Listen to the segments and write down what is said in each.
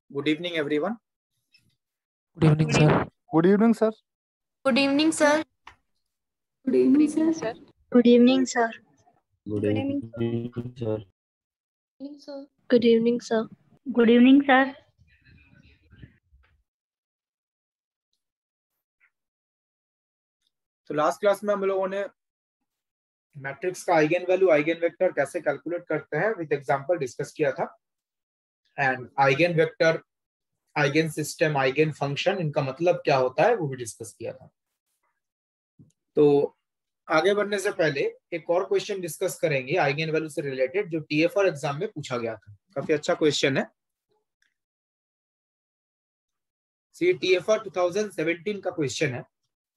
Good evening, everyone. Good evening, sir. Good evening, sir. Good evening, sir. Good evening, sir. Good evening, sir. Good evening, sir. Good evening, sir. Good evening, sir. तो last class में हम लोगों ने matrix का eigen value eigen vector कैसे calculate करते हैं with example discuss किया था। And eigen vector, eigen system, eigen function, इनका मतलब क्या होता है वो भी डिस्कस किया था। तो आगे बढ़ने से पहले एक और क्वेश्चन डिस्कस करेंगे आइगन वैल्यू से रिलेटेड, जो टीएफआर एग्जाम में पूछा गया था। काफी अच्छा क्वेश्चन है। टीएफआर 2017 का क्वेश्चन है।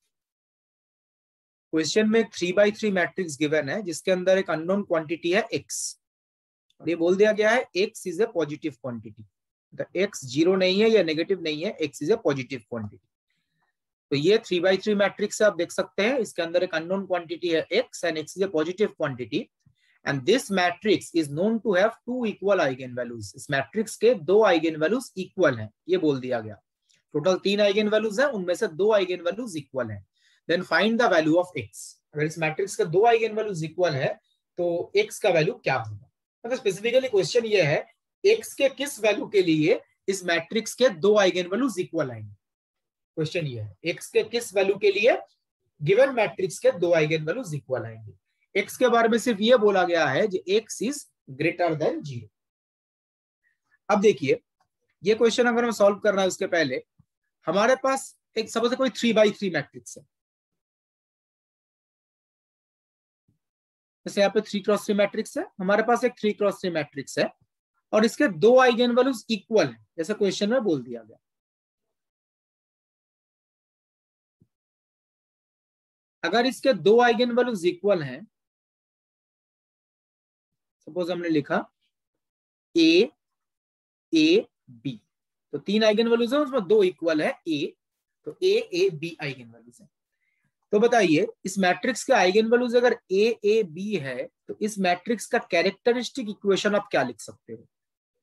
क्वेश्चन में 3x3 मैट्रिक्स गिवन है जिसके अंदर एक अननोन क्वांटिटी है x, और ये बोल दिया गया है x is a positive quantity. x zero नहीं है या नेगेटिव नहीं है, x is a positive quantity. तो ये 3x3 मैट्रिक्स है, आप देख सकते हैं। इसके अंदर एक अननोन क्वांटिटी है x and x is a positive quantity and this matrix is known to have two equal eigen values. इस मैट्रिक्स के दो आइगन वैल्यूज इक्वल हैं, ये बोल दिया गया। टोटल 3 आइगन वैल्यूज हैं, उनमें से 2 आइगन वैल्यूज इक्वल हैं। Then find the value of x। अगर इस मैट्रिक्स का 2 आइगन वैल्यूज इक्वल है तो x का वैल्यू क्या होगा। मतलब स्पेसिफिकली क्वेश्चन ये है x के किस वैल्यू के लिए इस मैट्रिक्स के 2 आइगन वैल्यूज इक्वल आएंगे। क्वेश्चन ये है x के किस वैल्यू के लिए गिवन मैट्रिक्स के 2 आइगन वैल्यूज इक्वल आएंगे। x के बारे में सिर्फ ये बोला गया है जो x इज ग्रेटर देन 0। अब देखिए ये क्वेश्चन अगर हम सॉल्व करना है उसके पहले हमारे पास एक सपोज कोई 3x3 मैट्रिक्स है। जैसे यहाँ पे 3x3 मैट्रिक्स है, हमारे पास एक 3x3 मैट्रिक्स है और इसके 2 आइगन वैल्यूज इक्वल है, जैसे क्वेश्चन में बोल दिया गया। अगर इसके 2 आइगन वैल्यूज इक्वल हैं, सपोज हमने लिखा a a b, तो 3 आइगन वैल्यूज है, उसमें 2 इक्वल है a, तो a b आइगन वैल्यूज है। तो बताइए इस मैट्रिक्स के आइगन वैल्यूज अगर a b है तो इस मैट्रिक्स का कैरेक्टरिस्टिक इक्वेशन आप क्या लिख सकते हो।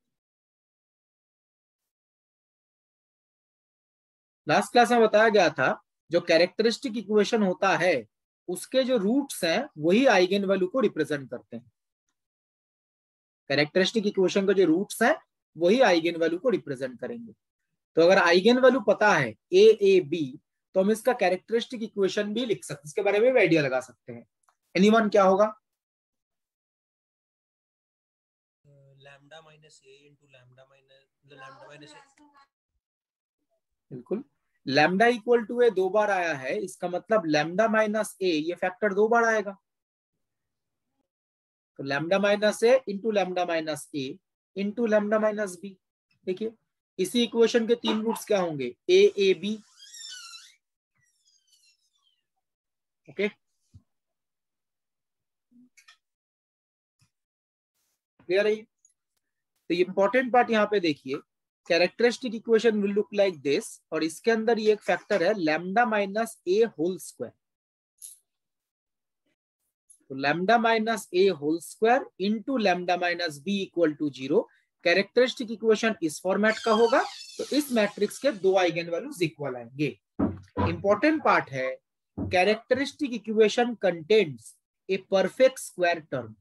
लास्ट क्लास में बताया गया था जो कैरेक्टरिस्टिक इक्वेशन होता है उसके जो रूट्स हैं वही आइगन वैल्यू को रिप्रेजेंट करते हैं। कैरेक्टरिस्टिक इक्वेशन के जो रूट्स हैं वही आइगन वैल्यू को रिप्रेजेंट करेंगे। तो अगर आइगन वैल्यू पता है a b तो हम इसका कैरेक्टरिस्टिक इक्वेशन भी लिख सकते हैं, इसके बारे में भी आइडिया लगा सकते हैं। एनीवन क्या होगा? Lambda minus a into lambda minus a। बिल्कुल, लैम्डा इक्वल टू ए 2 बार आया है, इसका मतलब लैम्डा माइनस ए ये फैक्टर 2 बार आएगा। तो lambda minus a into lambda minus a into lambda minus b. देखिए इसी इक्वेशन के 3 रूट्स क्या होंगे, a b। ओके, क्लियर है? तो इंपॉर्टेंट पार्ट यहाँ पे देखिए, characteristic equation will look like this, और इसके अंदर ये एक फैक्टर है lambda minus a whole square. तो lambda minus a whole square into lambda minus b equal to 0। Characteristic equation इस फॉर्मेट का होगा, तो इस मैट्रिक्स के 2 आइगन वैल्यूज इक्वल आएंगे। इंपॉर्टेंट पार्ट है characteristic equation contains a perfect square term.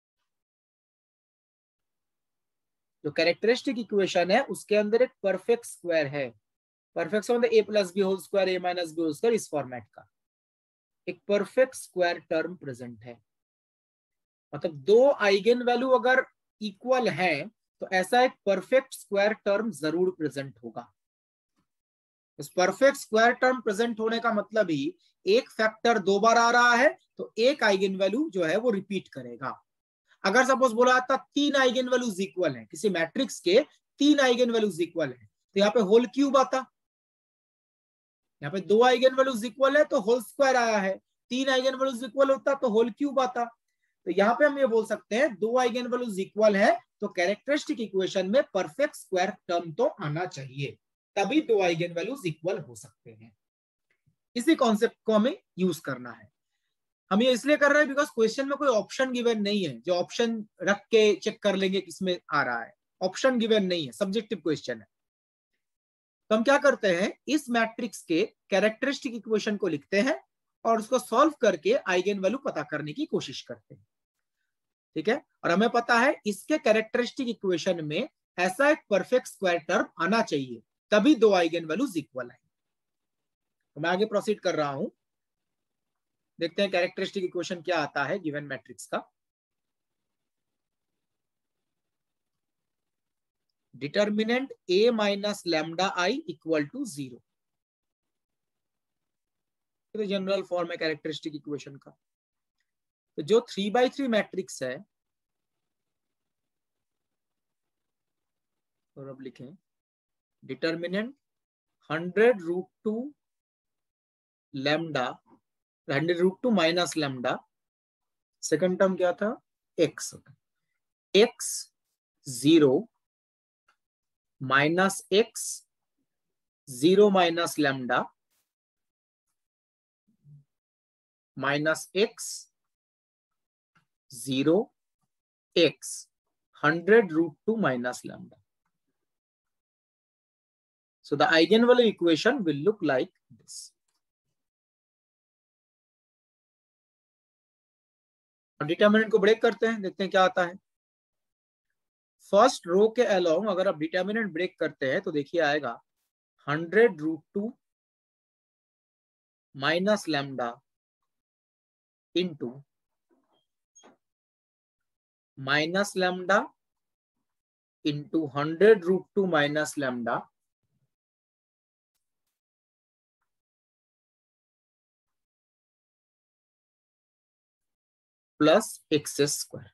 जो कैरेक्टरिस्टिक इक्वेशन है उसके अंदर एक परफेक्ट स्क्वायर है। परफेक्ट मतलब a plus b whole square, a minus b whole square, इस फॉर्मेट का एक परफेक्ट स्क्वायर टर्म प्रेजेंट है। मतलब 2 आइगन वैल्यू अगर इक्वल है तो ऐसा एक परफेक्ट स्क्वायर टर्म जरूर प्रेजेंट होगा। इस परफेक्ट स्क्वायर टर्म प्रेजेंट होने का मतलब ही एक फैक्टर 2 बार आ रहा है तो एक आइगन वैल्यू जो है वो रिपीट करेगा। अगर सपोज बोला था 3 आइगन वैल्यूज इक्वल है, किसी मैट्रिक्स के 3 आइगन वैल्यूज इक्वल है, तो यहाँ पे होल क्यूब आता। यहाँ पे 2 आइगन वैल्यूज इक्वल है तो होल स्क्वायर आया है, 3 आइगन वैल्यूज इक्वल होता तो होल क्यूब आता। तो यहाँ पे हम ये बोल सकते हैं 2 आइगन वैल्यूज इक्वल है तो कैरेक्टरिस्टिक इक्वेशन में परफेक्ट स्क्वायर टर्म तो आना चाहिए, तभी 2 आइगन वैल्यूज इक्वल हो सकते हैं। इसी कॉन्सेप्ट को हमें यूज करना है। हम ये इसलिए कर रहे हैं बिकॉज क्वेश्चन में कोई ऑप्शन गिवन नहीं है जो ऑप्शन रख के चेक कर लेंगे किसमें आ रहा है। ऑप्शन गिवन नहीं है, सब्जेक्टिव क्वेश्चन है। तो हम क्या करते हैं, इस मैट्रिक्स के कैरेक्टरिस्टिक इक्वेशन को लिखते हैं और उसको सॉल्व करके आइगन वैल्यू पता करने की कोशिश करते हैं। ठीक है, और हमें पता है इसके कैरेक्टरिस्टिक इक्वेशन में ऐसा एक परफेक्ट स्क्वायर टर्म आना चाहिए, तभी दो आइगन वैल्यूज इक्वल है। तो मैं आगे प्रोसीड कर रहा हूं, देखते हैं कैरेक्टरिस्टिक इक्वेशन क्या आता है गिवन मैट्रिक्स का। Determinant a minus lambda I equal to 0, तो जनरल फॉर्म है कैरेक्टरिस्टिक इक्वेशन का। तो जो 3/3 मैट्रिक्स है, और अब लिखें determinant 100√2 lambda, 100√2 minus lambda, second term क्या था x, x 0 minus x 0 minus lambda minus x 0 x 100√2 minus lambda. So the eigenvalue equation will look like this. अब डिटर्मिनेंट को ब्रेक करते हैं, देखते हैं क्या आता है। फर्स्ट रो के अलोंग अगर आप डिटर्मिनेंट ब्रेक करते हैं तो देखिए आएगा 100√2 minus lambda into minus lambda into 100√2 minus lambda plus x square.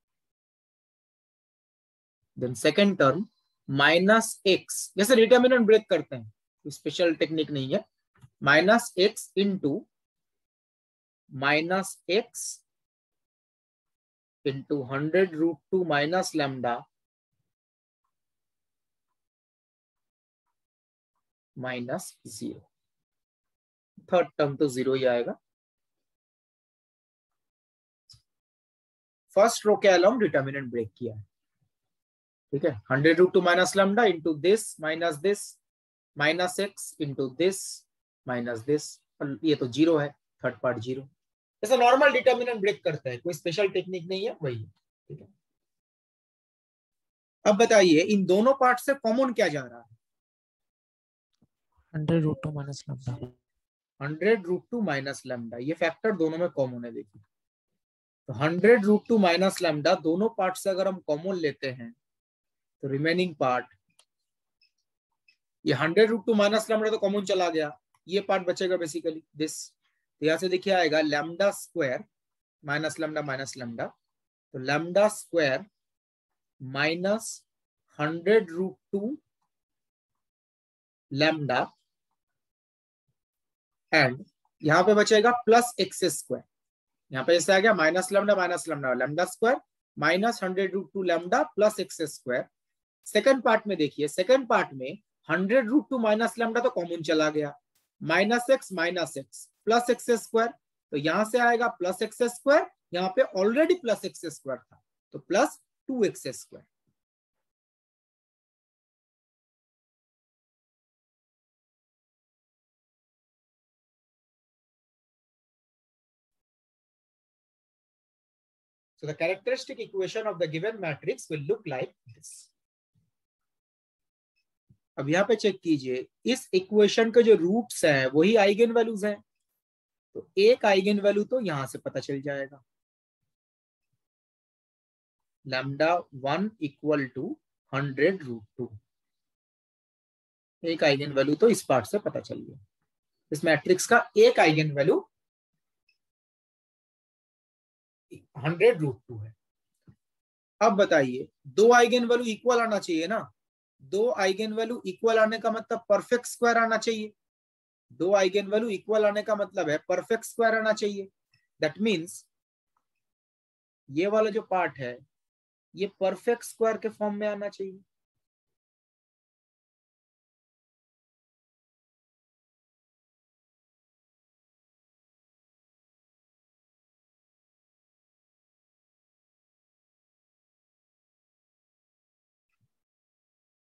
Then second term minus x, जैसे डिटर्मिनेंट ब्रेक करते हैं, स्पेशल टेक्निक नहीं है, minus x into minus x into 100√2 minus lambda minus 0। Third term तो 0 ही आएगा। First row के along determinant break किया है, ठीक है। 100√2 minus lambda into this minus x into this minus this, ये तो 0 है, थर्ड पार्ट 0। जैसा नॉर्मल डिटर्मिनेंट ब्रेक करता है, कोई स्पेशल टेक्निक नहीं है, वही है, ठीक है। अब बताइए इन दोनों पार्ट से कॉमन क्या जा रहा है? 100√2 माइनस लैम्डा, 100√2 माइनस लैम्डा, ये फैक्टर दोनों में कॉमन है। देखिए तो 100√2 माइनस लैम्डा दोनों पार्ट से अगर हम कॉमन लेते हैं तो रिमेनिंग पार्ट, ये 100√2 माइनस लैम्डा तो कॉमन चला गया, ये पार्ट बचेगा बेसिकली दिस। तो यहां से देखिए आएगा लैम्डा स्क्वायर माइनस लैम्डा, तो lambda square minus 100√2 lambda and यहां पे बचेगा प्लस एक्स स्क्वायर। यहाँ पे जैसे आ गया minus lambda lambda square minus 100√2 lambda plus x square. Second part में देखिए, सेकंड पार्ट में 100√2 माइनस लैम्डा तो कॉमन चला गया, minus x plus x square, तो यहां से आएगा प्लस एक्स स्क्वायर, यहाँ पे ऑलरेडी प्लस एक्स स्क्वायर था तो plus 2x square. So the characteristic equation of the given matrix will look like this. अब यहाँ पे चेक कीजिए, इस इक्वेशन के जो रूट्स हैं वही आइगन वैल्यूज हैं, तो एक आइगन वैल्यू तो यहां से पता चल जाएगा, लैम्डा 1 इक्वल टू 100√2, एक आइगन वैल्यू तो इस पार्ट से पता चल गया। इस मैट्रिक्स का एक आइगन वैल्यू 100√2 है। अब बताइए दो आइगन वैल्यू इक्वल आना चाहिए ना, दो आइगन वैल्यू इक्वल आने का मतलब परफेक्ट स्क्वायर आना चाहिए, दो आइगन वैल्यू इक्वल आने का मतलब है परफेक्ट स्क्वायर आना चाहिए। दैट मीन्स ये वाला जो पार्ट है ये परफेक्ट स्क्वायर के फॉर्म में आना चाहिए।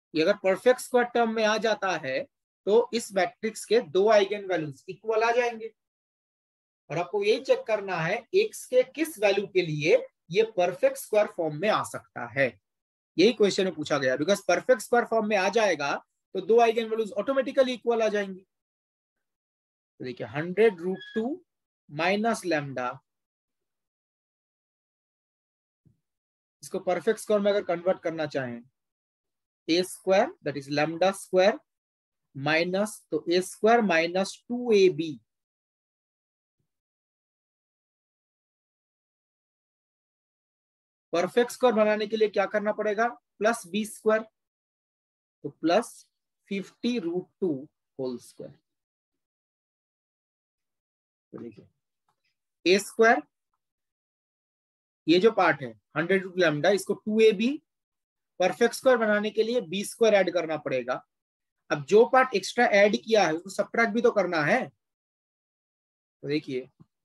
ये अगर परफेक्ट स्क्वायर टर्म में आ जाता है तो इस मैट्रिक्स के दो आइगन वैल्यूज इक्वल आ जाएंगे, और आपको यही चेक करना है x के किस वैल्यू के लिए ये परफेक्ट स्क्वायर फॉर्म में आ सकता है। यही क्वेश्चन में पूछा गया, बिकॉज परफेक्ट स्क्वायर फॉर्म में आ जाएगा तो दो आइगन वैल्यूज ऑटोमेटिकली इक्वल आ जाएंगे। तो देखिए 100√2 माइनस लैम्डा, इसको परफेक्ट स्क्वायर में अगर कन्वर्ट करना चाहें, a square that is lambda square minus, तो a square minus 2ab, perfect square बनाने के लिए क्या करना पड़ेगा, प्लस बी स्क्वायर, तो प्लस 50√2 होल स्क्वायर। तो देखिए ए स्क्वायर, ये जो पार्ट है 100 लैम्डा, इसको 2ab, परफेक्ट स्क्वायर बनाने के लिए बी स्क्वायर ऐड करना पड़ेगा। अब जो पार्ट एक्स्ट्रा ऐड किया है उसको सबट्रैक्ट भी तो करना है। तो देखिए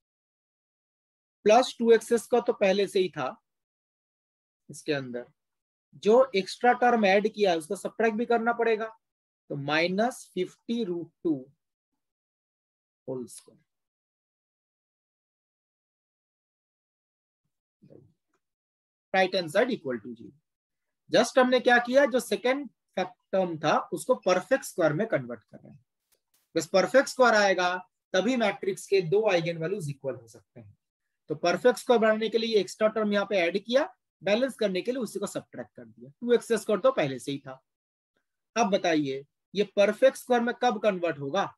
प्लस 2x का तो पहले से ही था, इसके अंदर जो एक्स्ट्रा टर्म ऐड किया है उसको सबट्रैक्ट भी करना पड़ेगा, तो minus 50√2 whole square. Right hand side equal to 0। Just हमने क्या किया, जो सेकेंड टर्म था उसको परफेक्ट स्क्वायर में कन्वर्ट कर रहे हैं। बस परफेक्ट स्क्वायर आएगा तभी मैट्रिक्स के दो आइगन वैल्यूज इक्वल हो सकते हैं। तो परफेक्ट स्क्वायर बनाने के लिए एक्स्ट्रा टर्म यहाँ पे ऐड किया, बैलेंस करने के लिए उसी को सबट्रैक्ट कर दिया। 2x स्क्वायर तो पहले से ही था। अब बताइए ये परफेक्ट स्क्वायर में कब कन्वर्ट होगा?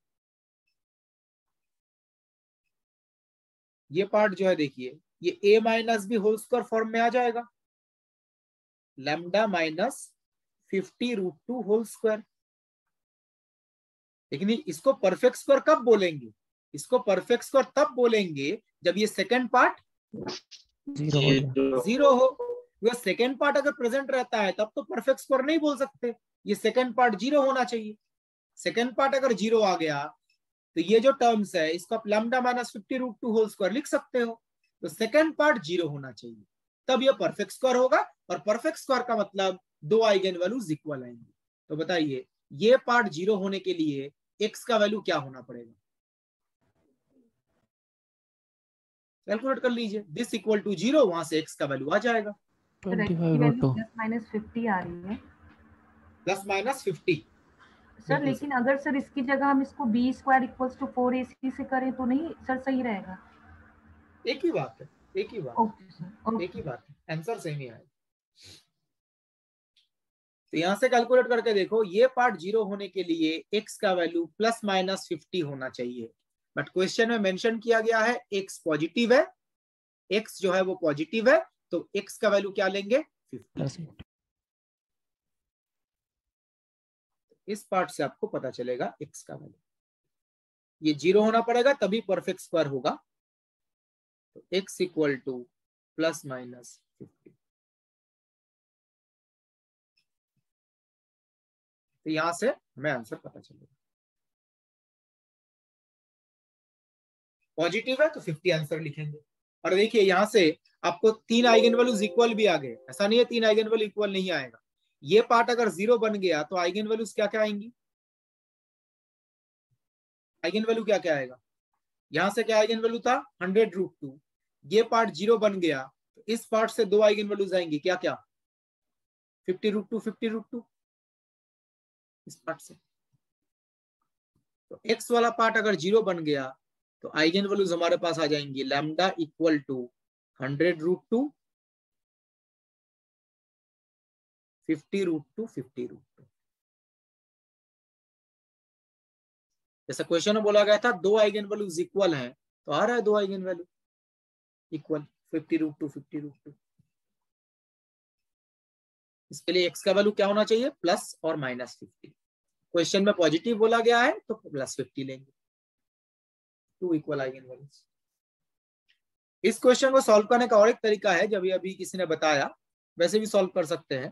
ये पार्ट जो है देखिए, ये a minus b whole square form में आ जाएगा, लैम्डा माइनस 50√2 होल स्क्वायर। लेकिन इसको परफेक्ट स्क्वायर कब बोलेंगे? इसको परफेक्ट स्क्वायर तब बोलेंगे जब ये सेकेंड पार्ट जीरो हो। सेकेंड पार्ट अगर प्रेजेंट रहता है तब तो परफेक्ट स्क्वायर नहीं बोल सकते, ये सेकेंड पार्ट जीरो होना चाहिए। सेकेंड पार्ट अगर जीरो आ गया तो ये जो टर्म्स है इसको आप लैम्डा माइनस 50√2 होल स्क्वायर लिख सकते हो। तो सेकेंड पार्ट जीरो होना चाहिए, तब ये परफेक्ट स्क्वायर होगा, और परफेक्ट स्क्वायर का मतलब दो आइगन वैल्यूज इक्वल आएंगे। तो बताइए ये पार्ट जीरो होने के लिए x का वैल्यू क्या होना पड़ेगा? कैलकुलेट कर लीजिए, दिस इक्वल टू 0, वहां से x का वैल्यू आ जाएगा 25√2 -50 आ रही है प्लस माइनस 50 सर। लेकिन अगर सर इसकी जगह हम इसको b square equals to 4ac से करें तो नहीं सर सही रहेगा? एक ही बात है, एक ही बात ओके सर, एक ही बात है, आंसर सेम ही आएगा। तो यहां से कैलकुलेट करके देखो, ये पार्ट जीरो होने के लिए x का वैल्यू प्लस माइनस 50 होना चाहिए, बट क्वेश्चन में मेंशन किया गया है x पॉजिटिव है, x जो है वो पॉजिटिव है, तो x का वैल्यू क्या लेंगे? 50। इस पार्ट से आपको पता चलेगा x का वैल्यू, ये जीरो होना पड़ेगा तभी परफेक्ट स्क्वायर होगा। तो x equal to plus minus 50। तो यहां से हमें आंसर पता चलेगा। पॉजिटिव है तो 50 आंसर लिखेंगे। और देखिए यहां से आपको तीन आइगन वैल्यूज इक्वल भी आ गए, ऐसा नहीं है तीन आइगन वैल्यू इक्वल नहीं आएगा। ये पार्ट अगर जीरो बन गया तो आइगन वैल्यूज क्या क्या आएंगी? आइगन वैल्यू क्या क्या आएगा? यहां से क्या आइगन वैल्यू था? 100√2। ये पार्ट जीरो बन गया तो इस पार्ट से दो आइगन वैल्यूज आएंगी, क्या क्या? 50√2 50√2 इस पार्ट से। तो x वाला पार्ट अगर जीरो बन गया तो आइगन वैल्यूज हमारे पास आ जाएंगी, लैम्डा इक्वल टू 100√2 50√2 50√2। जैसा क्वेश्चन में बोला गया था दो आइगन वैल्यूज इक्वल हैं, तो आ रहा है दो आइगन वैल्यू इक्वल 50√2 50√2। इसके लिए x का वैल्यू क्या होना चाहिए? प्लस और माइनस 50। क्वेश्चन में पॉजिटिव बोला गया है तो प्लस 50 लेंगे, टू इक्वल आइगन वैल्यूज। इस क्वेश्चन को सॉल्व करने का और एक तरीका है, जब अभी किसी ने बताया, वैसे भी सॉल्व कर सकते हैं।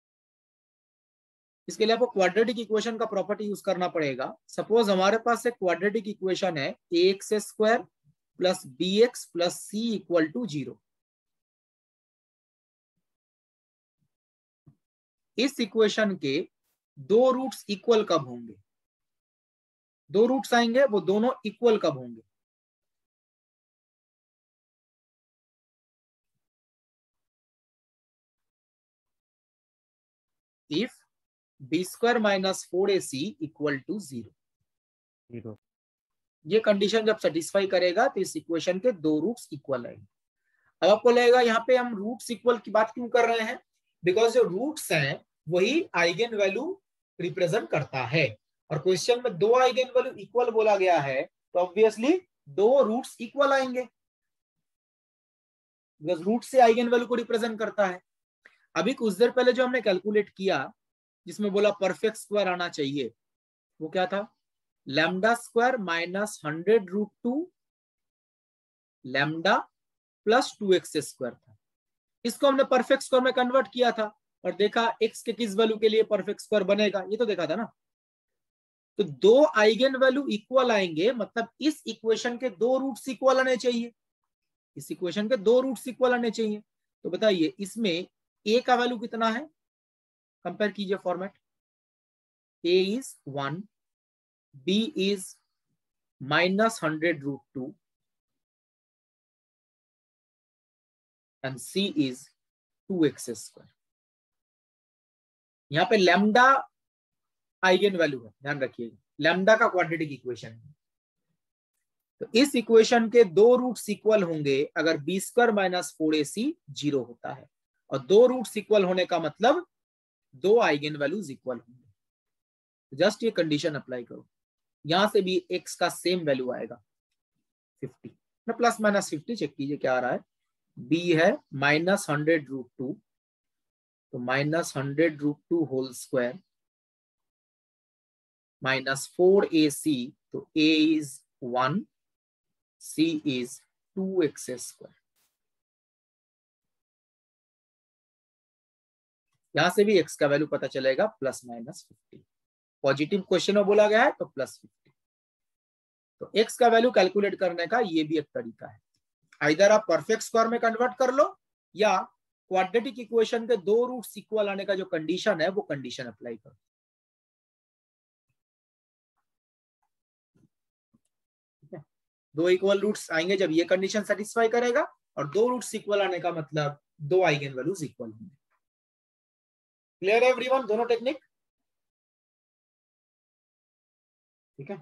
इसके लिए आपको क्वाड्रेटिक इक्वेशन का प्रॉपर्टी यूज करना पड़ेगा। सपोज हमारे पास एक क्वाड्रेटिक इक्वेशन है ax² plus bx plus c equal to 0। इस इक्वेशन के दो रूट्स इक्वल कब होंगे, दो रूट्स आएंगे वो दोनों इक्वल कब होंगे? If b square minus 4ac equal to 0। ये कंडीशन जब सेटिस्फाई करेगा तो इस इक्वेशन के दो रूट्स इक्वल आएंगे। अब आपको लगेगा यहाँ पे हम रूट्स इक्वल की बात क्यों कर रहे हैं? बिकॉज जो रूट्स हैं वही आइगन वैल्यू रिप्रेजेंट करता है, और क्वेश्चन में दो आइगन वैल्यू इक्वल बोला गया है तो ऑब्वियसली दो रूट्स इक्वल आएंगे, बिकॉज रूट से आइगन वैल्यू को रिप्रेजेंट करता है। अभी कुछ देर पहले जो हमने कैलकुलेट किया जिसमें बोला परफेक्ट स्क्वायर आना चाहिए, वो क्या था? Lambda square minus 100√2 lambda plus 2x square था। इसको हमने परफेक्ट स्क्वायर में कन्वर्ट किया था और देखा x के किस वैल्यू के लिए परफेक्ट स्क्वायर बनेगा, ये तो देखा था ना। तो दो आइगन वैल्यू इक्वल आएंगे, मतलब इस इक्वेशन के दो रूट्स इक्वल आने चाहिए, इस इक्वेशन के दो रूट्स इक्वल आने चाहिए। तो बताइए इसमें a का वैल्यू कितना है? कंपेयर कीजिए फॉर्मेट। a इज 1, b इज minus 100√2 and c is 2x square. यहां पे लैम्डा आइगन वैल्यू है, ध्यान रखिएगा, लैम्डा का क्वाड्रेटिक इक्वेशन है। तो इस इक्वेशन के दो रूट्स इक्वल होंगे अगर बी स्क्वायर माइनस 4ac 0 होता है, और दो रूट्स इक्वल होने का मतलब दो आइगन वैल्यूज इक्वल होंगे। जस्ट ये कंडीशन अप्लाई करो, यहां से भी x का सेम वैल्यू आएगा 50, ना प्लस माइनस 50, चेक कीजिए क्या आ रहा है। b है माइनस 100√2, तो minus 100√2 whole square minus 4ac, तो a is 1, c is 2x square. यहां से भी x का वैल्यू पता चलेगा प्लस माइनस 50। पॉजिटिव क्वेश्चन में बोला गया है तो प्लस 50। तो x का वैल्यू कैलकुलेट करने का ये भी एक तरीका है, आइदर आप परफेक्ट स्क्वायर में कन्वर्ट कर लो या क्वाड्रेटिक इक्वेशन के दो रूट्स इक्वल आने का जो कंडीशन है वो कंडीशन अप्लाई करो। दो इक्वल रूट्स आएंगे जब ये कंडीशन सेटिस्फाई करेगा, और दो रूट्स इक्वल आने का मतलब दो आइगन वैल्यूज इक्वल होंगे। क्लियर है एवरीवन, दोनों टेक्निक? ठीक है,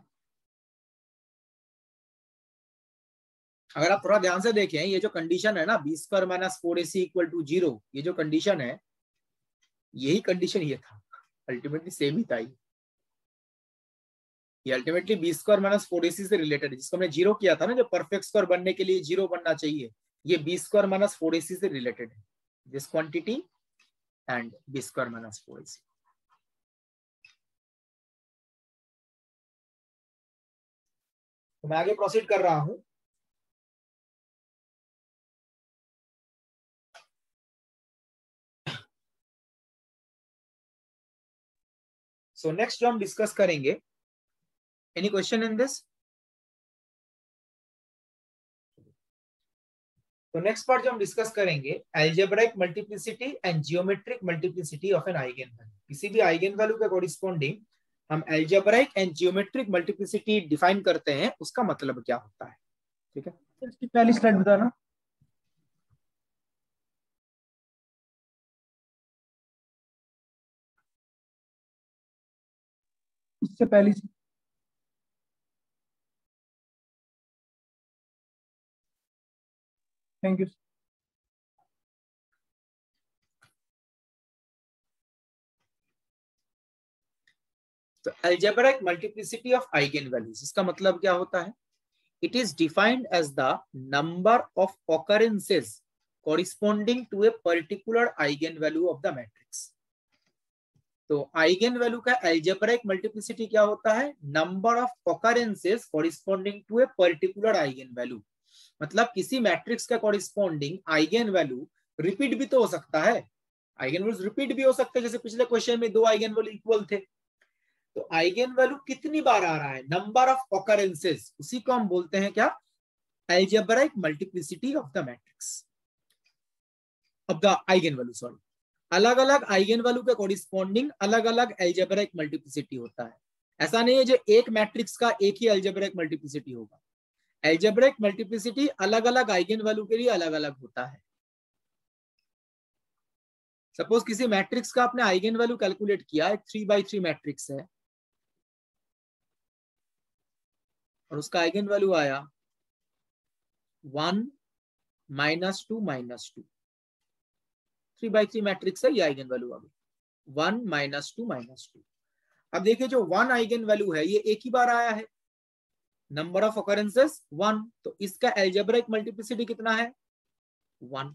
अगर आप थोड़ा ध्यान से देखें ये जो कंडीशन है ना b square minus 4ac equal to 0, ये जो कंडीशन है यही कंडीशन ये था, अल्टीमेटली सेम ही था ये ultimately B square minus 4ac से रिलेटेड है, जिसको हमने 0 किया था ना, जो परफेक्ट स्क्वायर बनने के लिए 0 बनना चाहिए, ये बी स्क्वायर माइनस 4ac से रिलेटेड है, this quantity and b square minus 4ac। तो मैं आगे प्रोसीड कर रहा हूं। सो नेक्स्ट जो हम डिस्कस करेंगे, एनी क्वेश्चन इन दिस? तो नेक्स्ट पार्ट जो हम डिस्कस करेंगे, algebraic multiplicity and geometric multiplicity of an eigen value. किसी भी आइगन वैल्यू के कोरिस्पोंडिंग हम algebraic and geometric multiplicity define करते हैं, उसका मतलब क्या होता है। ठीक है, इसकी पहली स्लाइड बताना। उससे पहली, थैंक यू। तो algebraic multiplicity of eigenvalues, इसका मतलब क्या होता है? It is defined as the number of occurrences corresponding to a particular eigenvalue of the matrix। तो आइगन वैल्यू का अलजेब्राइक मल्टीप्लिसिटी क्या होता है? Number of occurrences corresponding to a particular eigenvalue. मतलब किसी मैट्रिक्स का कॉरिस्पॉन्डिंग आइगन वैल्यू रिपीट भी तो हो सकता है, आइगन वैल्यूज रिपीट भी हो सकते हैं, जैसे पिछले क्वेश्चन में दो आइगन वैल्यू इक्वल थे। तो आइगन वैल्यू कितनी बार आ रहा है, नंबर ऑफ ऑकरेंसेस, उसी को हम बोलते हैं क्या? Algebraic multiplicity of the matrix, of the eigen value, sorry. अलग अलग आइगन वैल्यू के कॉरिस्पॉन्डिंग अलग अलग अलजेब्रिक मल्टीप्लिसिटी होता है। ऐसा नहीं है जो एक मैट्रिक्स का एक ही अलजेब्रिक मल्टीप्लिसिटी होगा। अलजेब्रिक मल्टीप्लिसिटी अलग अलग आइगन वैल्यू के लिए अलग अलग होता है। सपोज किसी मैट्रिक्स का आपने आइगन वैल्यू कैलकुलेट किया, एक 3x3 मैट्रिक्स है और उसका आइगन वैल्यू आया 1 -2 -2। 3x3 मैट्रिक्स है, ये आइगन वैल्यू आ गई 1 -2 -2। अब देखिए जो 1 आइगन वैल्यू है ये एक ही बार आया है, नंबर ऑफ ऑकरेंसेस 1, तो इसका अलजेब्रिक मल्टीप्लिसिटी कितना है 1।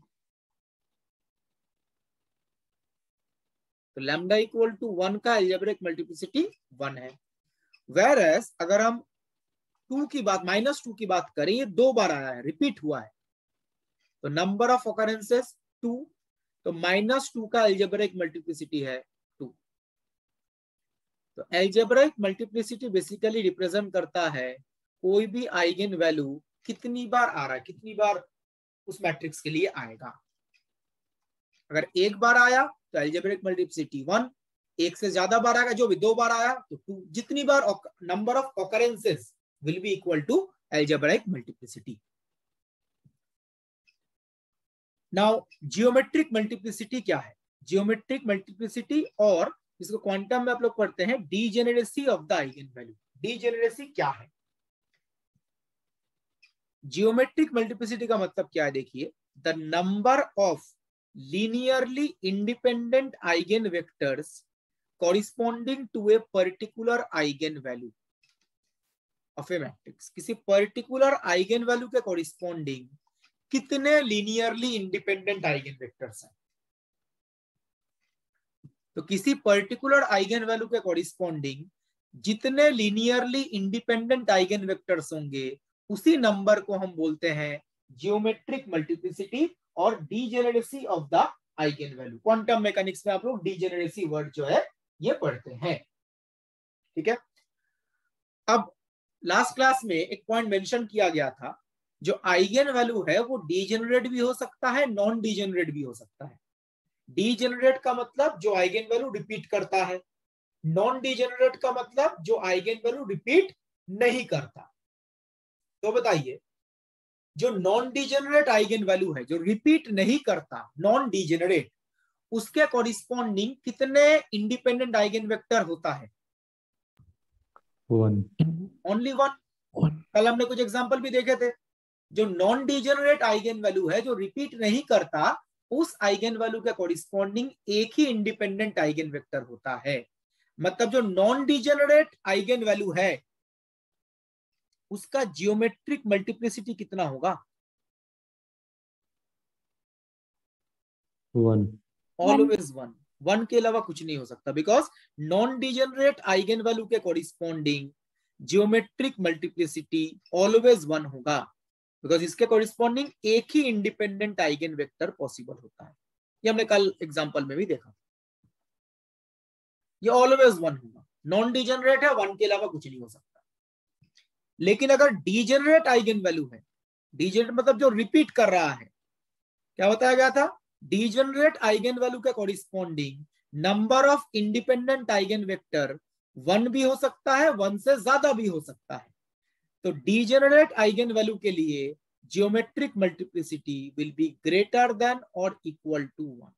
तो लैम्डा इक्वल टू 1 का अलजेब्रिक मल्टीप्लिसिटी 1 है। वेयरएज अगर हम 2 की बात -2 की बात करें, ये 2 बार आया है, रिपीट हुआ है, तो नंबर ऑफ ऑकरेंसेस 2, तो -2 का अलजेब्रिक मल्टीप्लिसिटी है 2। तो अलजेब्रिक मल्टीप्लिसिटी बेसिकली रिप्रेजेंट करता है कोई भी आइगन वैल्यू कितनी बार आ रहा है, कितनी बार उस मैट्रिक्स के लिए आएगा। अगर एक बार आया तो अलजेब्रिक मल्टीप्लिसिटी 1, एक से ज्यादा बार आएगा, जो भी 2 बार आया तो 2, जितनी बार number of occurrences will be equal to algebraic multiplicity. Now geometric multiplicity क्या है? जियोमेट्रिक मल्टीप्लिसिटी और इसको क्वांटम में आप लोग पढ़ते हैं degeneracy of the eigen value. Degeneracy क्या है? जियोमेट्रिक मल्टीप्लिसिटी का मतलब क्या है? देखिए, the number of linearly independent eigenvectors corresponding to a particular eigenvalue of a matrix। किसी पर्टिकुलर आइगन वैल्यू के कॉरिस्पॉन्डिंग कितने लीनियरली इंडिपेंडेंट आइगन वेक्टर्स हैं। तो किसी पर्टिकुलर आइगन वैल्यू के कॉरिस्पॉन्डिंग जितने लीनियरली इंडिपेंडेंट आइगन वेक्टर्स होंगे उसी नंबर को हम बोलते हैं जियोमेट्रिक मल्टीप्लिसिटी और degeneracy of the eigen value. Quantum mechanics में आप लोग डीजेनेरेसी वर्ड जो है ये पढ़ते हैं, ठीक है। अब लास्ट क्लास में एक पॉइंट मेंशन किया गया था, जो आइगन वैल्यू है वो डीजेनरेट भी हो सकता है, नॉन डीजेनरेट भी हो सकता है। डीजेनरेट का मतलब जो आइगन वैल्यू रिपीट करता है, नॉन डीजेनरेट का मतलब जो आइगन वैल्यू रिपीट नहीं करता। तो बताइए, जो नॉन डीजेनरेट आइगन वैल्यू है, जो रिपीट नहीं करता, नॉन डीजेनरेट, उसके कॉरिस्पॉन्डिंग कितने इंडिपेंडेंट आइगन वेक्टर होता है? 1। ओनली 1। कल हमने कुछ एग्जांपल भी देखे थे। जो नॉन डीजेनरेट आइगन वैल्यू है, जो रिपीट नहीं करता, उस आइगन वैल्यू के कॉरिस्पॉन्डिंग एक ही इंडिपेंडेंट आइगन वेक्टर होता है। मतलब जो नॉन डीजेनरेट आइगन वैल्यू है उसका जियोमेट्रिक मल्टीप्लिसिटी कितना होगा? 1। ऑलवेज 1। 1 के अलावा कुछ नहीं हो सकता, because non degenerate eigen value के कॉरिस्पॉन्डिंग जियोमेट्रिक मल्टीप्लिसिटी ऑलवेज 1 होगा, बिकॉज इसके कॉरिस्पॉन्डिंग एक ही इंडिपेंडेंट आइगन वेक्टर पॉसिबल होता है। ये हमने कल एग्जांपल में भी देखा। ये ऑलवेज 1 होगा। नॉन डीजेनरेट है, 1 के अलावा कुछ नहीं हो सकता। लेकिन अगर डीजेनरेट आइगन वैल्यू है, डीजेनरेट मतलब जो रिपीट कर रहा है, क्या बताया गया था? डीजेनरेट आइगन वैल्यू के corresponding number of independent eigen vector 1 भी हो सकता है, 1 से ज्यादा भी हो सकता है। तो डीजेनरेट आइगन वैल्यू के लिए geometric multiplicity will be greater than और इक्वल टू 1।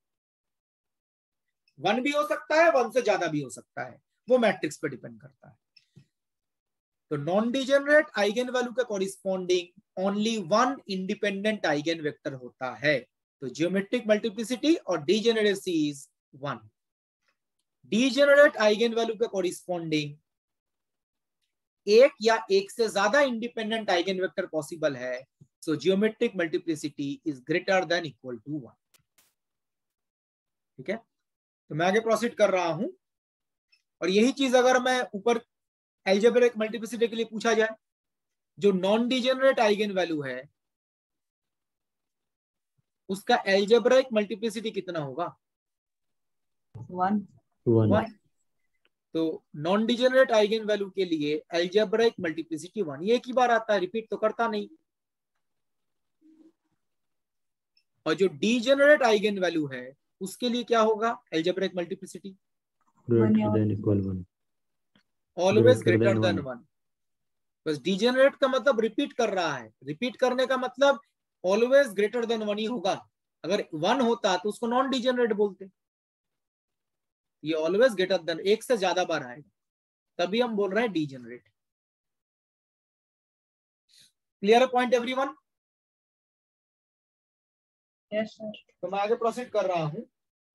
1 भी हो सकता है, 1 से ज्यादा भी हो सकता है, वो मैट्रिक्स पे डिपेंड करता है। तो नॉन डीजेनरेट आइगन वैल्यू के corresponding only 1 independent eigen vector होता है। तो जियोमेट्रिक मल्टीप्लिसिटी और degeneracy is 1। Degenerate eigen value के कॉरिस्पॉन्डिंग एक या एक से ज्यादा इंडिपेंडेंट आइगन वेक्टर पॉसिबल है, so geometric multiplicity is greater than equal to 1। ठीक है, तो मैं आगे प्रोसीड कर रहा हूं। और यही चीज अगर मैं ऊपर अलजेब्रिक मल्टीप्लिसिटी के लिए पूछा जाए, जो नॉन डीजेनरेट आइगन वैल्यू है उसका अलजेब्रिक मल्टीप्लिसिटी कितना होगा? 1। तो नॉन डीजेनरेट आइगन वैल्यू के लिए अलजेब्रिक मल्टीप्लिसिटी 1। ये एक ही बार आता है, रिपीट तो करता नहीं। और जो डीजेनरेट आइगन वैल्यू है उसके लिए क्या होगा algebraic multiplicity? Greater than equal 1. Always Greater greater than than 1. 1। बस डिजेनरेट का मतलब रिपीट कर रहा है, रिपीट करने का मतलब ऑलवेज ग्रेटर देन 1 ही होगा। अगर 1 होता तो उसको नॉन डिजेनरेट बोलते। ये ऑलवेज ग्रेटर देन, एक से ज्यादा बार आएगा, तभी हम बोल रहे हैं degenerate. Clear point everyone? Yes sir. तो मैं आगे प्रोसीड कर रहा हूं।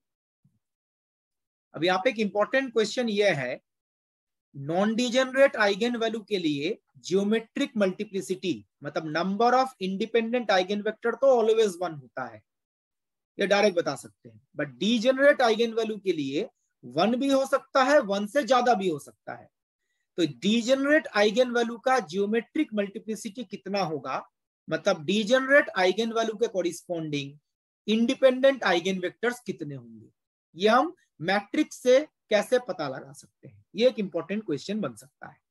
अब यहाँ पे एक इंपॉर्टेंट क्वेश्चन ये है, नॉन डिजेनरेट आइगन वैल्यू के लिए जियोमेट्रिक मल्टीप्लिसिटी मतलब number of independent eigen vector तो ऑलवेज 1 होता है, ये डायरेक्ट बता सकते हैं। बट डिजेनरेट आइगन वैल्यू के लिए 1 भी हो सकता है, 1 से ज्यादा भी हो सकता है। तो डिजेनरेट आइगन वैल्यू का जियोमेट्रिक मल्टीप्लिसिटी कितना होगा, मतलब डिजेनरेट आइगन वैल्यू के कॉरिस्पॉन्डिंग इंडिपेंडेंट आइगन वेक्टर्स कितने होंगे, ये हम मैट्रिक्स से कैसे पता लगा सकते हैं, ये एक इंपॉर्टेंट क्वेश्चन बन सकता है।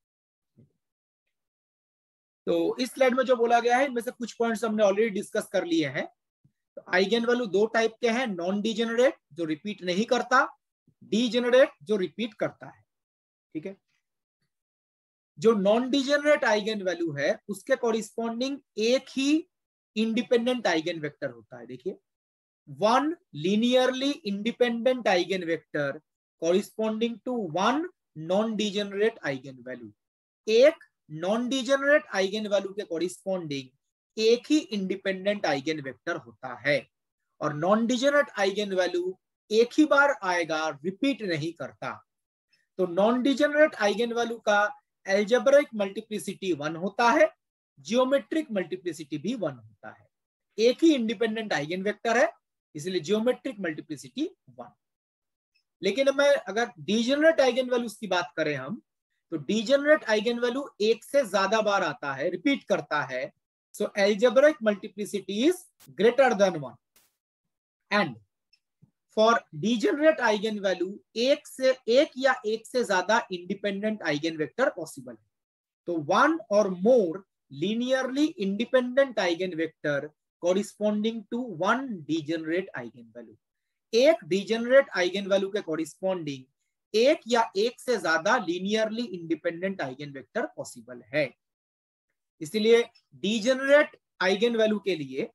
तो इस स्लाइड में जो बोला गया है इनमें से कुछ पॉइंट्स हमने ऑलरेडी डिस्कस कर लिए हैं। तो आइगन वैल्यू दो टाइप के हैं, नॉन डिजेनरेट जो रिपीट नहीं करता, डिजेनरेट जो रिपीट करता है। ठीक है, जो नॉन डिजेनरेट आइगन वैल्यू है उसके कॉरिस्पॉन्डिंग एक ही इंडिपेंडेंट आइगन वेक्टर होता है। देखिए, one linearly independent eigen vector corresponding to one non degenerate eigenvalue. एक नॉन डिजेनरेट आइगन वैल्यू के कॉरिस्पॉन्डिंग एक ही इंडिपेंडेंट आइगन वेक्टर होता है, और नॉन डिजेनरेट आइगन वैल्यू एक ही बार आएगा, रिपीट नहीं करता। तो नॉन डिजेनरेट आइगन वैल्यू का अलजेब्रिक मल्टीप्लिसिटी 1 होता है, जियोमेट्रिक मल्टीप्लिसिटी भी 1 होता है। एक ही इंडिपेंडेंट आइगन वेक्टर है, इसलिए जियोमेट्रिक मल्टीप्लिसिटी 1। लेकिन मैं अगर डिजेनरेट आइगन वैल्यूज की बात करें हम, तो डिजेनरेट आइगन वैल्यू एक से ज्यादा बार आता है, रिपीट करता है। So algebraic multiplicity is greater than 1 and for degenerate eigenvalue एक या एक से ज्यादा इंडिपेंडेंट आइगन वेक्टर पॉसिबल है। तो वन और more linearly independent eigen vector corresponding to one degenerate eigenvalue. एक डिजेनरेट आइगन वैल्यू के कॉरिस्पॉन्डिंग एक या एक से ज्यादा linearly independent eigen vector possible है। इसलिए डिजेनरेट आइगन वैल्यू के लिए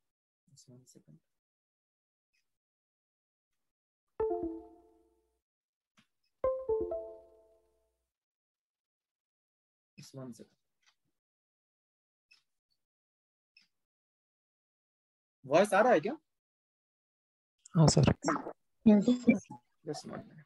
वॉइस आ रहा है क्या? हाँ सर। Just 1 minute.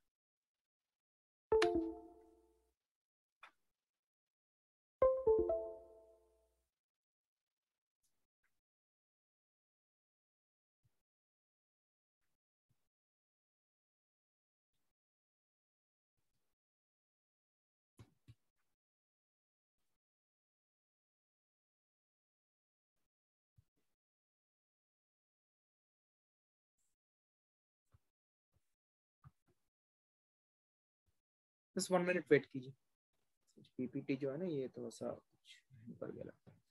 बस 1 मिनट वेट कीजिए, पीपीटी जो है ना ये थोड़ा सा ऊपर गया लगता है।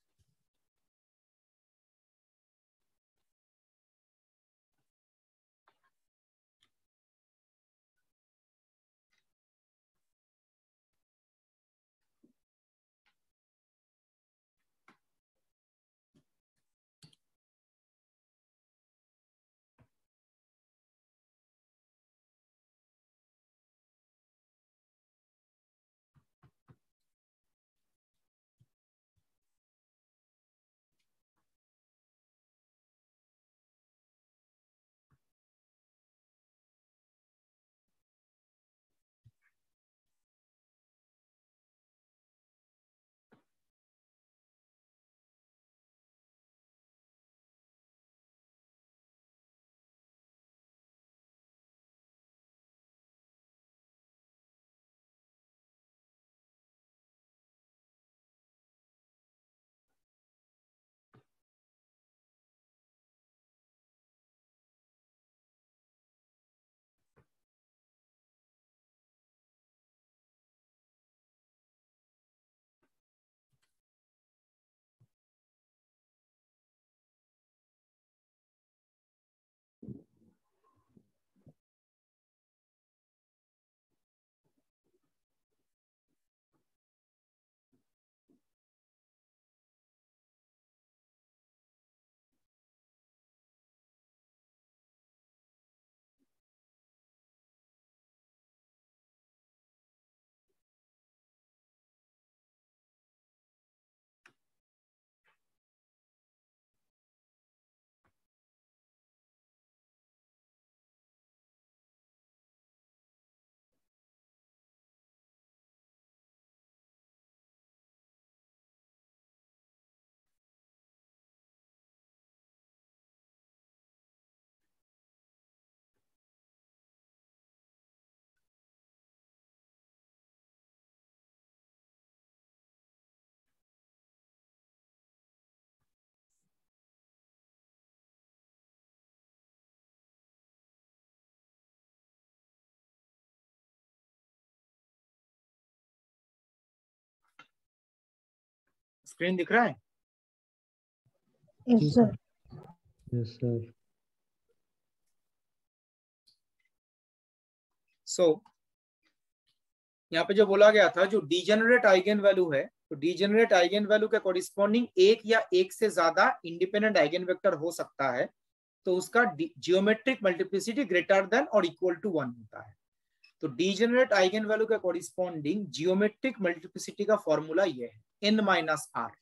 स्क्रीन दिख रहा है? Yes, sir. Yes, sir. सो यहाँ पे जो बोला गया था, जो डीजेनरेट आइगन वैल्यू है, तो डीजेनरेट आइगन वैल्यू के कॉरिस्पॉन्डिंग एक या एक से ज्यादा इंडिपेंडेंट आइगन वेक्टर हो सकता है, तो उसका जियोमेट्रिक मल्टीप्लिसिटी ग्रेटर देन और इक्वल टू 1 होता है। तो डीजेनरेट आइगन वैल्यू के कॉरिस्पॉन्डिंग जियोमेट्रिक मल्टीप्लिसिटी का फॉर्मूला ये है n माइनस आर,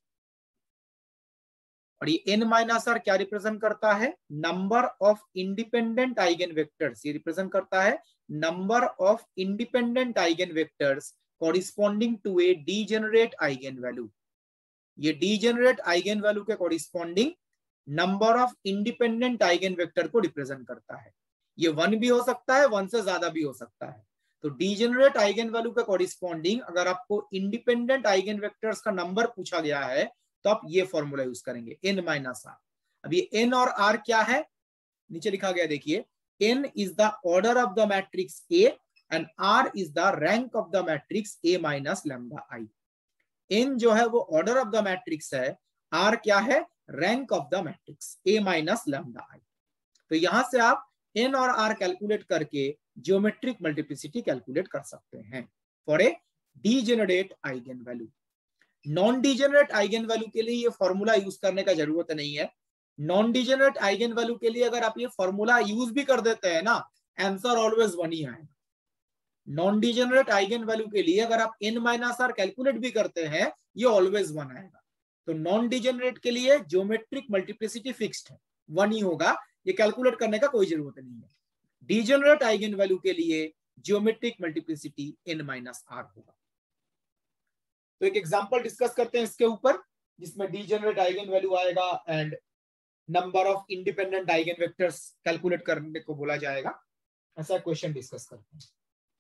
और ये n माइनस आर क्या रिप्रेजेंट करता है? Number of independent eigen vectors. ये रिप्रेजेंट करता है number of independent eigen vectors corresponding to a degenerate eigen value. ये डीजेनरेट आइगन वैल्यू के corresponding number of independent eigen vector को रिप्रेजेंट करता है। ये 1 भी हो सकता है, 1 से ज्यादा भी हो सकता है। तो डीजेनरेट आइगन वैल्यू के कॉरिस्पॉन्डिंग अगर आपको इंडिपेंडेंट आइगन वेक्टर्स का नंबर पूछा गया है तो आप ये फॉर्मूला यूज करेंगे n माइनस आर। अब ये n और r क्या है? नीचे लिखा गया देखिए, n is the order of the matrix A and r is the rank of the matrix A minus lambda i। n जो है वो ऑर्डर ऑफ द मैट्रिक्स है, r क्या है? Rank of the matrix A minus lambda i। तो यहां से आप n और r कैलकुलेट करके ज्योमेट्रिक मल्टीप्लिसिटी कैलकुलेट कर सकते हैं for a degenerate eigen value. Non degenerate eigen value के लिए ये फॉर्मूला यूज करने का जरूरत नहीं है। नॉन डीजेनरेट आइगन वैल्यू के लिए अगर आप ये फॉर्मूला यूज भी कर देते हैं ना, आंसर ऑलवेज 1 ही आएगा। नॉन डीजेनरेट आइगन वैल्यू के लिए अगर आप n माइनस आर कैलकुलेट भी करते हैं, ये ऑलवेज 1 आएगा। तो नॉन डीजेनरेट के लिए ज्योमेट्रिक मल्टीप्लिसिटी फिक्स्ड है, 1 ही होगा, ये कैलकुलेट करने का कोई जरूरत नहीं है। डीजेनरेट आइगन वैल्यू के लिए geometric multiplicity n minus r होगा। तो एक एग्जांपल डिस्कस करते हैं इसके ऊपर, जिसमें डीजेनरेट आइगन वैल्यू आएगा and number of independent eigen vectors calculate करने को बोला जाएगा। ऐसा क्वेश्चन डिस्कस करते हैं।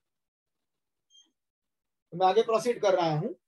तो मैं आगे प्रोसीड कर रहा हूं।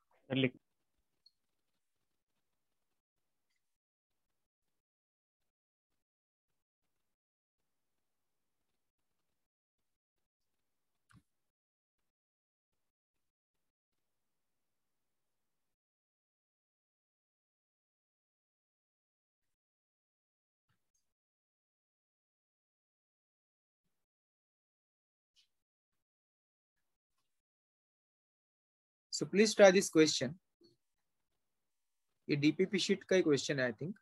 So please try this question. ये डीपीपी शीट का ही क्वेश्चन है आई थिंक।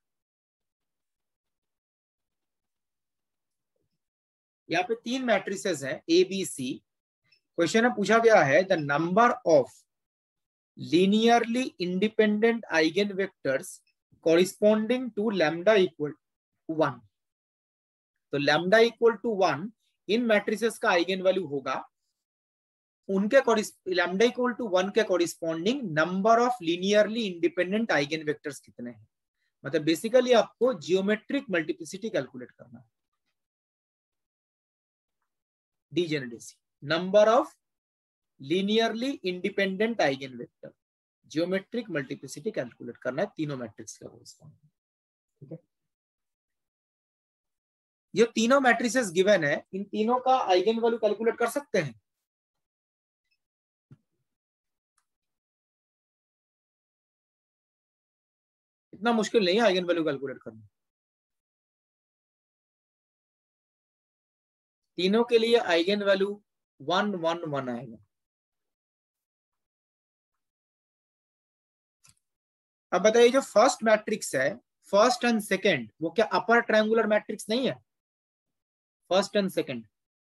यहाँ पे 3 मैट्रिसेस हैं ए बी सी। क्वेश्चन में पूछा गया है the number of linearly independent eigen vectors corresponding to lambda equal 1। तो lambda equal to 1 in matrices का आइगन वैल्यू होगा, उनके लैम्डा इक्वल टू 1 के corresponding number of linearly independent eigen vectors कितने हैं। मतलब बेसिकली आपको जियोमेट्रिक मल्टीप्लिसिटी कैलकुलेट करना है। Degeneracy, number of linearly independent eigen vector, geometric multiplicity calculate करना है तीनों मैट्रिक्स के कॉरिस्पॉन्डिंग। ठीक है, ये तीनों मैट्रिसेस गिवन है, इन तीनों का आइगन वैल्यू कैलकुलेट कर सकते हैं। इतना मुश्किल नहीं है आइगन वैल्यू कैलकुलेट करना। तीनों के लिए आइगन वैल्यू 1 1 1 आएगा। अब बताइए जो फर्स्ट मैट्रिक्स है, फर्स्ट एंड सेकंड, वो क्या अपर ट्रायंगुलर मैट्रिक्स नहीं है? फर्स्ट एंड सेकंड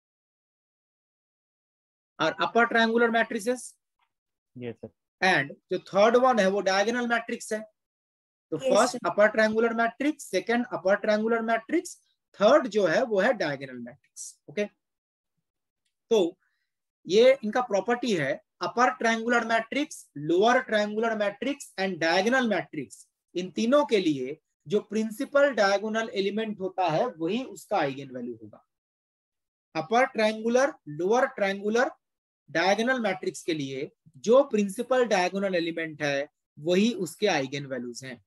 और upper triangular matrices. Yes sir. And जो थर्ड वन है वो डायगोनल मैट्रिक्स है। तो first upper triangular matrix, second upper triangular matrix, third जो है वो है डायगोनल मैट्रिक्स। ओके, तो ये इनका प्रॉपर्टी है, upper triangular matrix, lower triangular matrix and diagonal matrix, इन तीनों के लिए जो प्रिंसिपल डायगोनल एलिमेंट होता है वही उसका आइगन वैल्यू होगा। Upper triangular, lower triangular, diagonal matrix के लिए जो प्रिंसिपल डायगोनल एलिमेंट है वही उसके आइगन वैल्यूज हैं।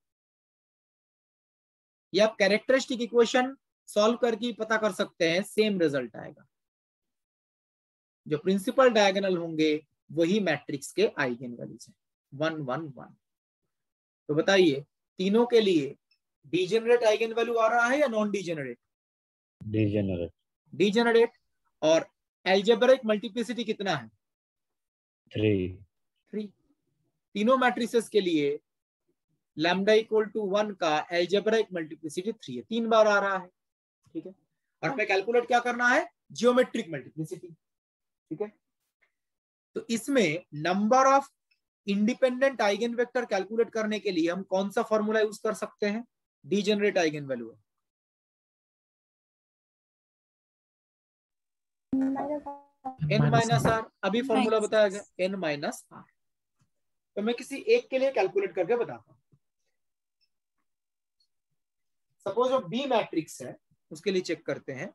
ये आप कैरेक्टरिस्टिक इक्वेशन सॉल्व करके पता कर सकते हैं, सेम रिजल्ट आएगा। जो प्रिंसिपल डायगोनल होंगे वही मैट्रिक्स के आइगन वैल्यूज हैं, 1 1 1। तो बताइए तीनों के लिए डीजेनरेट आइगन वैल्यू आ रहा है या नॉन डीजेनरेट? Degenerate. डीजेनरेट। और एल्जेब्रिक मल्टीप्लिसिटी कितना है? 3. 3। तीनों मैट्रिसेस के लिए लैम्डा इक्वल टू 1 का एल्जेब्रिक मल्टीप्लिसिटी 3 है, 3 बार आ रहा है। ठीक है, और हमें कैलकुलेट क्या करना है? Geometric multiplicity. ठीक है, तो इसमें number of independent eigen vector calculate करने के लिए हम कौन सा फॉर्मूला यूज कर सकते हैं? डीजेनरेट आइगन वैल्यू है n माइनस आर। अभी फॉर्मूला बताया गया n माइनस आर। तो मैं किसी एक के लिए कैलकुलेट करके बताता हूं। सपोज जो बी मैट्रिक्स है उसके लिए चेक करते हैं।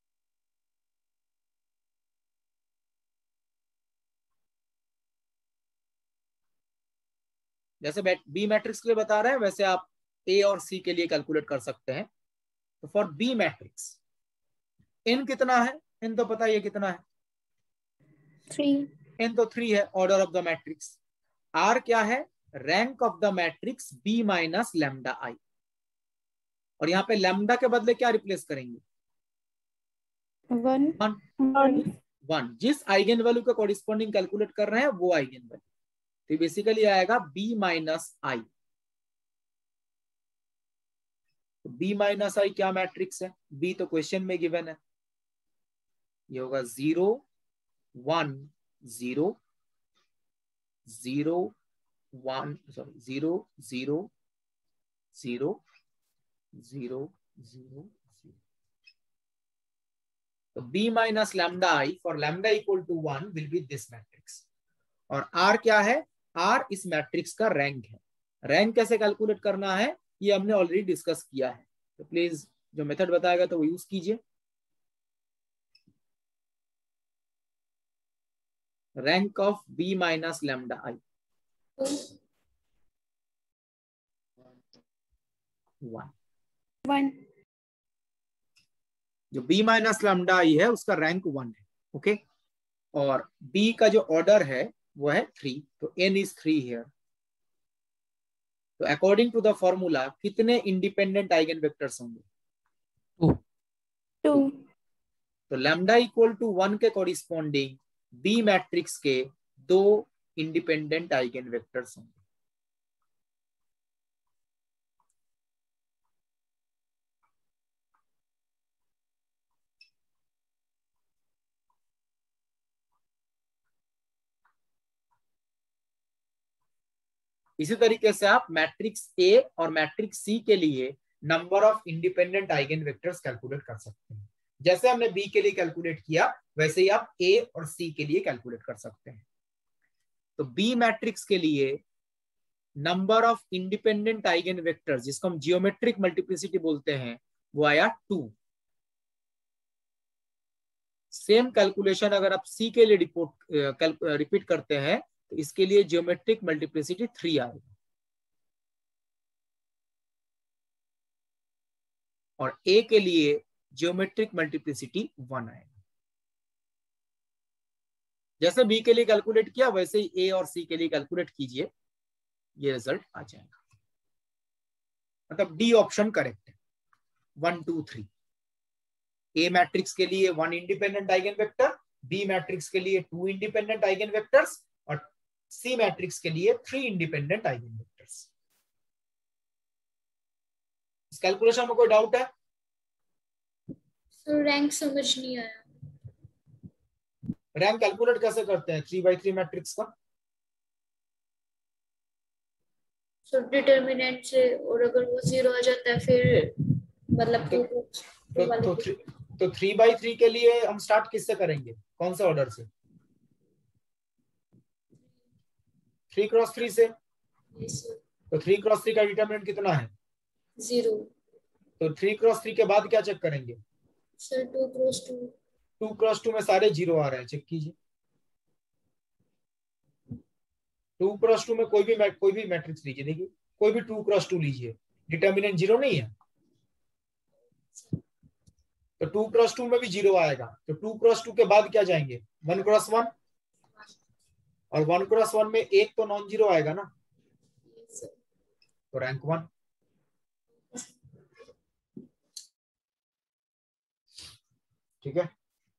जैसे बी मैट्रिक्स के लिए बता रहे हैं वैसे आप ए और सी के लिए कैलकुलेट कर सकते हैं। तो फॉर बी मैट्रिक्स n कितना है? n तो पता ही है कितना है, 3. n तो 3 है, order of the matrix. r क्या है? Rank of the matrix b minus lambda i। और यहाँ पे लैम्डा के बदले क्या रिप्लेस करेंगे? 1। जिस आइगन वैल्यू का कॉरिस्पॉन्डिंग कैलकुलेट कर रहे हैं वो आइगन वैल्यू, तो बेसिकली आएगा b माइनस आई। तो b माइनस आई क्या मैट्रिक्स है? b तो क्वेश्चन में गिवन है, ये होगा 0 1 0 0 1 सॉरी 0 0 0 0 0 0। तो b minus lambda I for lambda equal to 1 will be this matrix. और r क्या है? r इस मैट्रिक्स का रैंक है। रैंक कैसे कैलकुलेट करना है ये हमने ऑलरेडी डिस्कस किया है, तो प्लीज जो मेथड बताएगा तो वो यूज कीजिए। Rank of b minus lambda I 1। जो b माइनस लैम्डा आई है उसका रैंक 1 है। ओके, और b का जो ऑर्डर है वो है 3, तो n इज 3 हियर। तो अकॉर्डिंग टू द फॉर्मूला कितने इंडिपेंडेंट आइगन वेक्टर्स होंगे? 2. तो लैम्डा इक्वल टू 1 के कॉरिस्पॉन्डिंग बी मैट्रिक्स के 2 इंडिपेंडेंट आइगन वेक्टर्स होंगे। इसी तरीके से आप मैट्रिक्स ए और मैट्रिक्स सी के लिए number of independent eigen vectors calculate कर सकते हैं। जैसे हमने बी के लिए कैलकुलेट किया वैसे ही आप ए और सी के लिए कैलकुलेट कर सकते हैं। तो बी मैट्रिक्स के लिए number of independent eigen vectors जिसको हम जियोमेट्रिक मल्टीप्लिसिटी बोलते हैं वो आया 2। सेम कैलकुलेशन अगर आप सी के लिए रिपीट करते हैं तो इसके लिए जियोमेट्रिक मल्टीप्लिसिटी 3 आएगा। और ए के लिए जियोमेट्रिक मल्टीप्लिसिटी 1 आएगा। जैसे बी के लिए कैलकुलेट किया वैसे ही ए और सी के लिए कैलकुलेट कीजिए, ये रिजल्ट आ जाएगा। मतलब डी ऑप्शन करेक्ट है, 1 2 3। ए मैट्रिक्स के लिए 1 independent eigen vector, B matrix के लिए 2 इंडिपेंडेंट आइगन वेक्टर्स और सी मैट्रिक्स के लिए 3 इंडिपेंडेंट आइगन वेक्टर्स। इस कैलकुलेशन में कोई डाउट है? सर रैंक समझ नहीं आया। रैंक कैलकुलेट कैसे करते हैं 3x3 मैट्रिक्स का? सर डिटर्मिनेंट से, और अगर वो 0 आ जाता है फिर मतलब तो 3x3 के लिए हम स्टार्ट किससे करेंगे? कौन से ऑर्डर से? 3x3 से। तो 3x3 का डिटर्मिनेंट कितना है? 0। तो 3x3 के बाद क्या चेक करेंगे? Sir 2x2। 2x2 में सारे 0 आ रहे हैं, चेक कीजिए। 2x2 में कोई भी मैट्रिक्स लीजिए, देखिए कोई भी 2x2 लीजिए, डिटर्मिनेंट 0 नहीं है। तो 2x2 में भी 0 आएगा। तो 2x2 के बाद क्या जाएंगे? 1x1, और 1x1 में एक तो नॉन जीरो आएगा ना। तो रैंक 1। ठीक है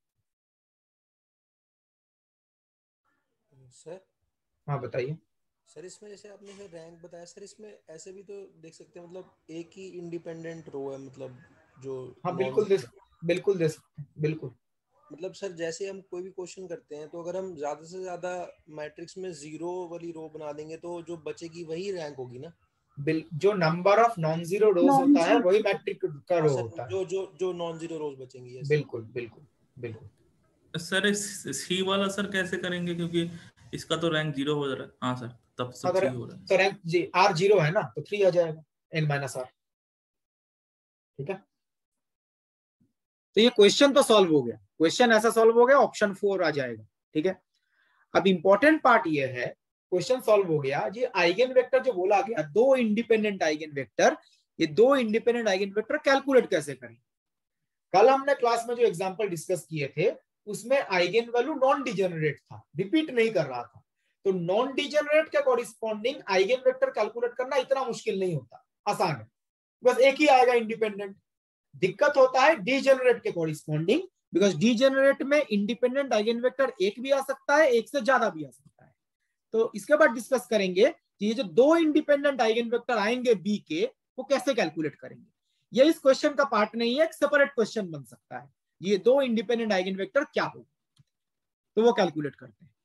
सर। हाँ बताइए। सर इसमें जैसे आपने सर रैंक बताया सर, इसमें ऐसे भी तो देख सकते हैं, मतलब एक ही इंडिपेंडेंट रो है, मतलब जो हाँ बिल्कुल दे सकते हैं बिल्कुल। मतलब सर जैसे हम कोई भी क्वेश्चन करते हैं तो अगर हम ज्यादा से ज्यादा मैट्रिक्स में जीरो वाली रो बना देंगे तो जो बचेगी वही रैंक होगी ना। जो number of non zero rows होता है वही मैट्रिक का रो सर होता है। जो नॉन जीरो रोज बचेंगी। यस बिल्कुल बिल्कुल बिल्कुल। सर सी वाला सर कैसे करेंगे, क्योंकि इसका तो रैंक 0 हो रहा है। हाँ सर, तब सब अगर सही हो रहा है। तो रैंक जी आर 0 है ना, तो 3 आ जाएगा n-r। ठीक है, तो ये क्वेश्चन तो सॉल्व हो गया, क्वेश्चन ऐसा सॉल्व हो गया, ऑप्शन 4 आ जाएगा। ठीक है, अब इंपॉर्टेंट पार्ट ये है, क्वेश्चन सॉल्व हो गया जी, आइगन वेक्टर जो बोला गया, दो इंडिपेंडेंट आइगन वेक्टर, ये दो इंडिपेंडेंट आइगन वेक्टर कैलकुलेट कैसे करें। कल हमने क्लास में जो एग्जांपल डिस्कस किए थे उसमें आइगन वैल्यू नॉन डिजेनरेट था, रिपीट नहीं कर रहा था। तो नॉन डिजेनरेट के कॉरिस्पॉन्डिंग आइगन वेक्टर कैलकुलेट करना इतना मुश्किल नहीं होता, आसान है, बस एक ही आएगा इंडिपेंडेंट। दिक्कत होता है डिजेनरेट के कॉरिस्पॉन्डिंग, बिकॉज डिजेनरेट में इंडिपेंडेंट आइगन वेक्टर एक भी आ सकता है, एक से ज्यादा भी आ सकता है। तो इसके बाद डिस्कस करेंगे कि ये जो दो इंडिपेंडेंट आइगन वेक्टर आएंगे बी के, वो कैसे कैलकुलेट करेंगे। ये इस क्वेश्चन का पार्ट नहीं है, एक सेपरेट क्वेश्चन बन सकता है, ये दो इंडिपेंडेंट आइगन वेक्टर क्या होगा, तो वो कैलकुलेट करते हैं।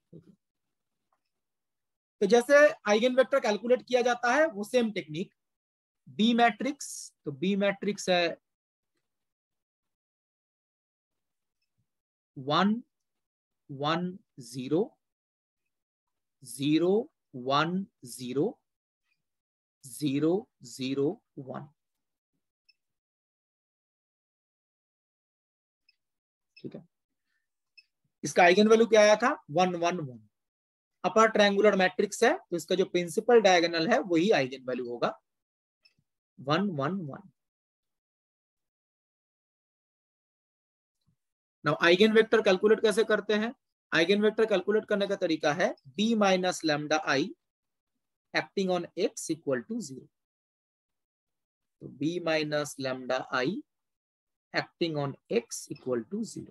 तो जैसे आइगन वेक्टर कैलकुलेट किया जाता है वो सेम टेक्निक, बी मैट्रिक्स, तो बी मैट्रिक्स है 1 1 0 0 1 0 0 0 1। ठीक है, इसका आइगन वैल्यू क्या आया था 1 1 1। अपर ट्रायंगुलर मैट्रिक्स है तो इसका जो प्रिंसिपल डायगोनल है वही आइगन वैल्यू होगा 1 1 1। नाउ आइगन वेक्टर कैलकुलेट कैसे करते हैं, आइगन वेक्टर कैलकुलेट करने का तरीका है b minus lambda i acting on x equal to 0। तो b minus lambda i acting on x equal to 0।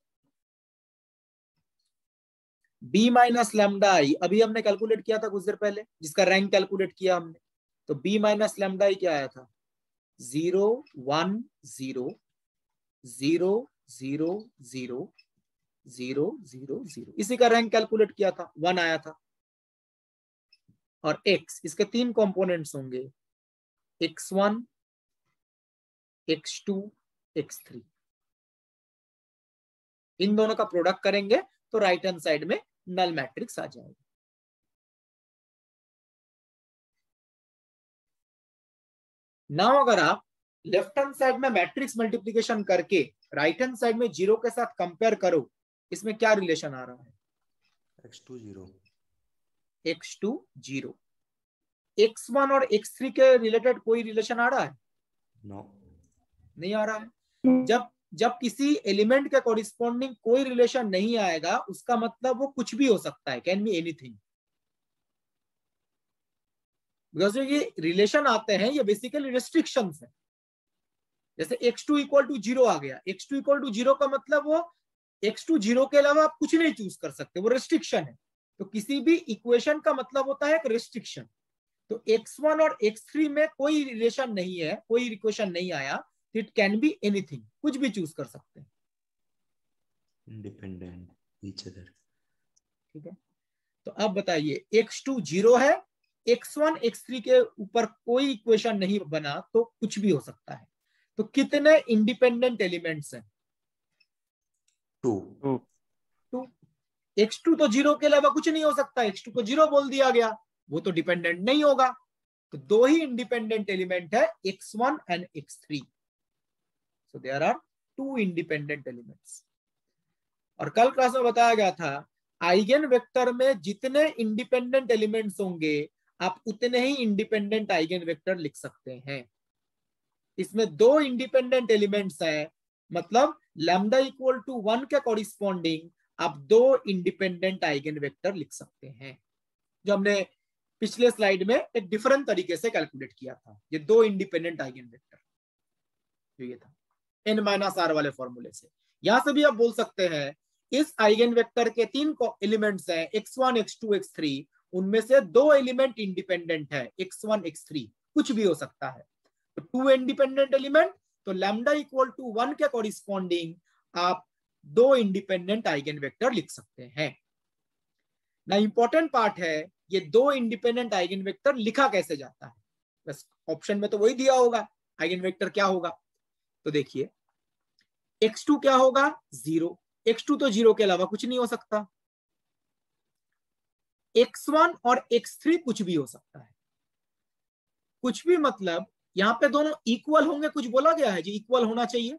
b minus lambda i अभी हमने कैलकुलेट किया था कुछ देर पहले, जिसका रैंक कैलकुलेट किया हमने, तो b माइनस लैम्डा i क्या आया था 0 1 0 0 0 0 0 0 0, इसी का रैंक कैलकुलेट किया था, 1 आया था। और x, इसके तीन कंपोनेंट्स होंगे x1 x2 x3, इन दोनों का प्रोडक्ट करेंगे तो राइट हैंड साइड में नल मैट्रिक्स आ जाएगा। नाउ अगर आप लेफ्ट हैंड साइड में मैट्रिक्स मल्टीप्लिकेशन करके राइट हैंड साइड में 0 के साथ कंपेयर करो, इसमें क्या रिलेशन आ रहा है, x2 0 x2 0, x1 और x3 के रिलेटेड कोई रिलेशन आ रहा है, नो नहीं आ रहा है। जब किसी एलिमेंट के कॉरिस्पॉन्डिंग कोई रिलेशन नहीं आएगा, उसका मतलब वो कुछ भी हो सकता है, कैन बी एनीथिंग। बिकॉज ये रिलेशन आते हैं ये बेसिकली रेस्ट्रिक्शंस है। जैसे x2 इक्वल टू 0 आ गया, x2 इक्वल टू 0 का मतलब वो x2 0 के अलावा आप कुछ नहीं चूज कर सकते, वो रेस्ट्रिक्शन है। तो किसी भी इक्वेशन का मतलब होता है एक रेस्ट्रिक्शन। तो x1 और x3 में कोई रिलेशन नहीं है, कोई इक्वेशन नहीं आया, इट कैन बी एनीथिंग, कुछ भी चूज कर सकते हैं, इंडिपेंडेंट ईच अदर। ठीक है, तो अब बताइए x2 0 है, x1 x3 के ऊपर कोई इक्वेशन नहीं बना, तो कुछ भी हो सकता है। तो कितने इंडिपेंडेंट एलिमेंट्स हैं, 2 x2 तो 0 के अलावा कुछ नहीं हो सकता, x2 को 0 बोल दिया गया, वो तो डिपेंडेंट नहीं होगा। तो दो ही इंडिपेंडेंट एलिमेंट है x1 and x3, so there are 2 independent elements. और कल क्लास में बताया गया था आइगन वेक्टर में जितने इंडिपेंडेंट एलिमेंट्स होंगे आप उतने ही इंडिपेंडेंट आइगन वेक्टर लिख सकते हैं। इसमें दो इंडिपेंडेंट एलिमेंट्स हैं, मतलब लैम्डा इक्वल टू 1 के कॉरिस्पॉन्डिंग आप दो इंडिपेंडेंट आइगन वेक्टर लिख सकते हैं। जो हमने पिछले स्लाइड में एक डिफरेंट तरीके से कैलकुलेट किया था, ये 2 इंडिपेंडेंट आइगन वेक्टर जो ये था n-r वाले फॉर्मूले से। यहां से भी आप बोल सकते हैं इस आइगन वेक्टर के 3 एलिमेंट्स हैं x1 x2 x3, उनमें से 2 एलिमेंट इंडिपेंडेंट है x1 x3, कुछ भी हो सकता है। तो 2 इंडिपेंडेंट एलिमेंट, तो लैम्डा इक्वल टू 1 के कॉरिस्पॉन्डिंग आप 2 इंडिपेंडेंट आइगन वेक्टर लिख सकते हैं। ना इंपॉर्टेंट पार्ट है ये 2 इंडिपेंडेंट आइगन वेक्टर लिखा कैसे जाता है, बस ऑप्शन में तो वही दिया होगा आइगन वेक्टर क्या होगा। तो देखिए x2 क्या होगा 0, x2 तो 0 के अलावा कुछ नहीं हो सकता। x1 और x3 कुछ भी हो सकता है, कुछ भी मतलब यहां पे दोनों इक्वल होंगे, कुछ बोला गया है जी इक्वल होना चाहिए?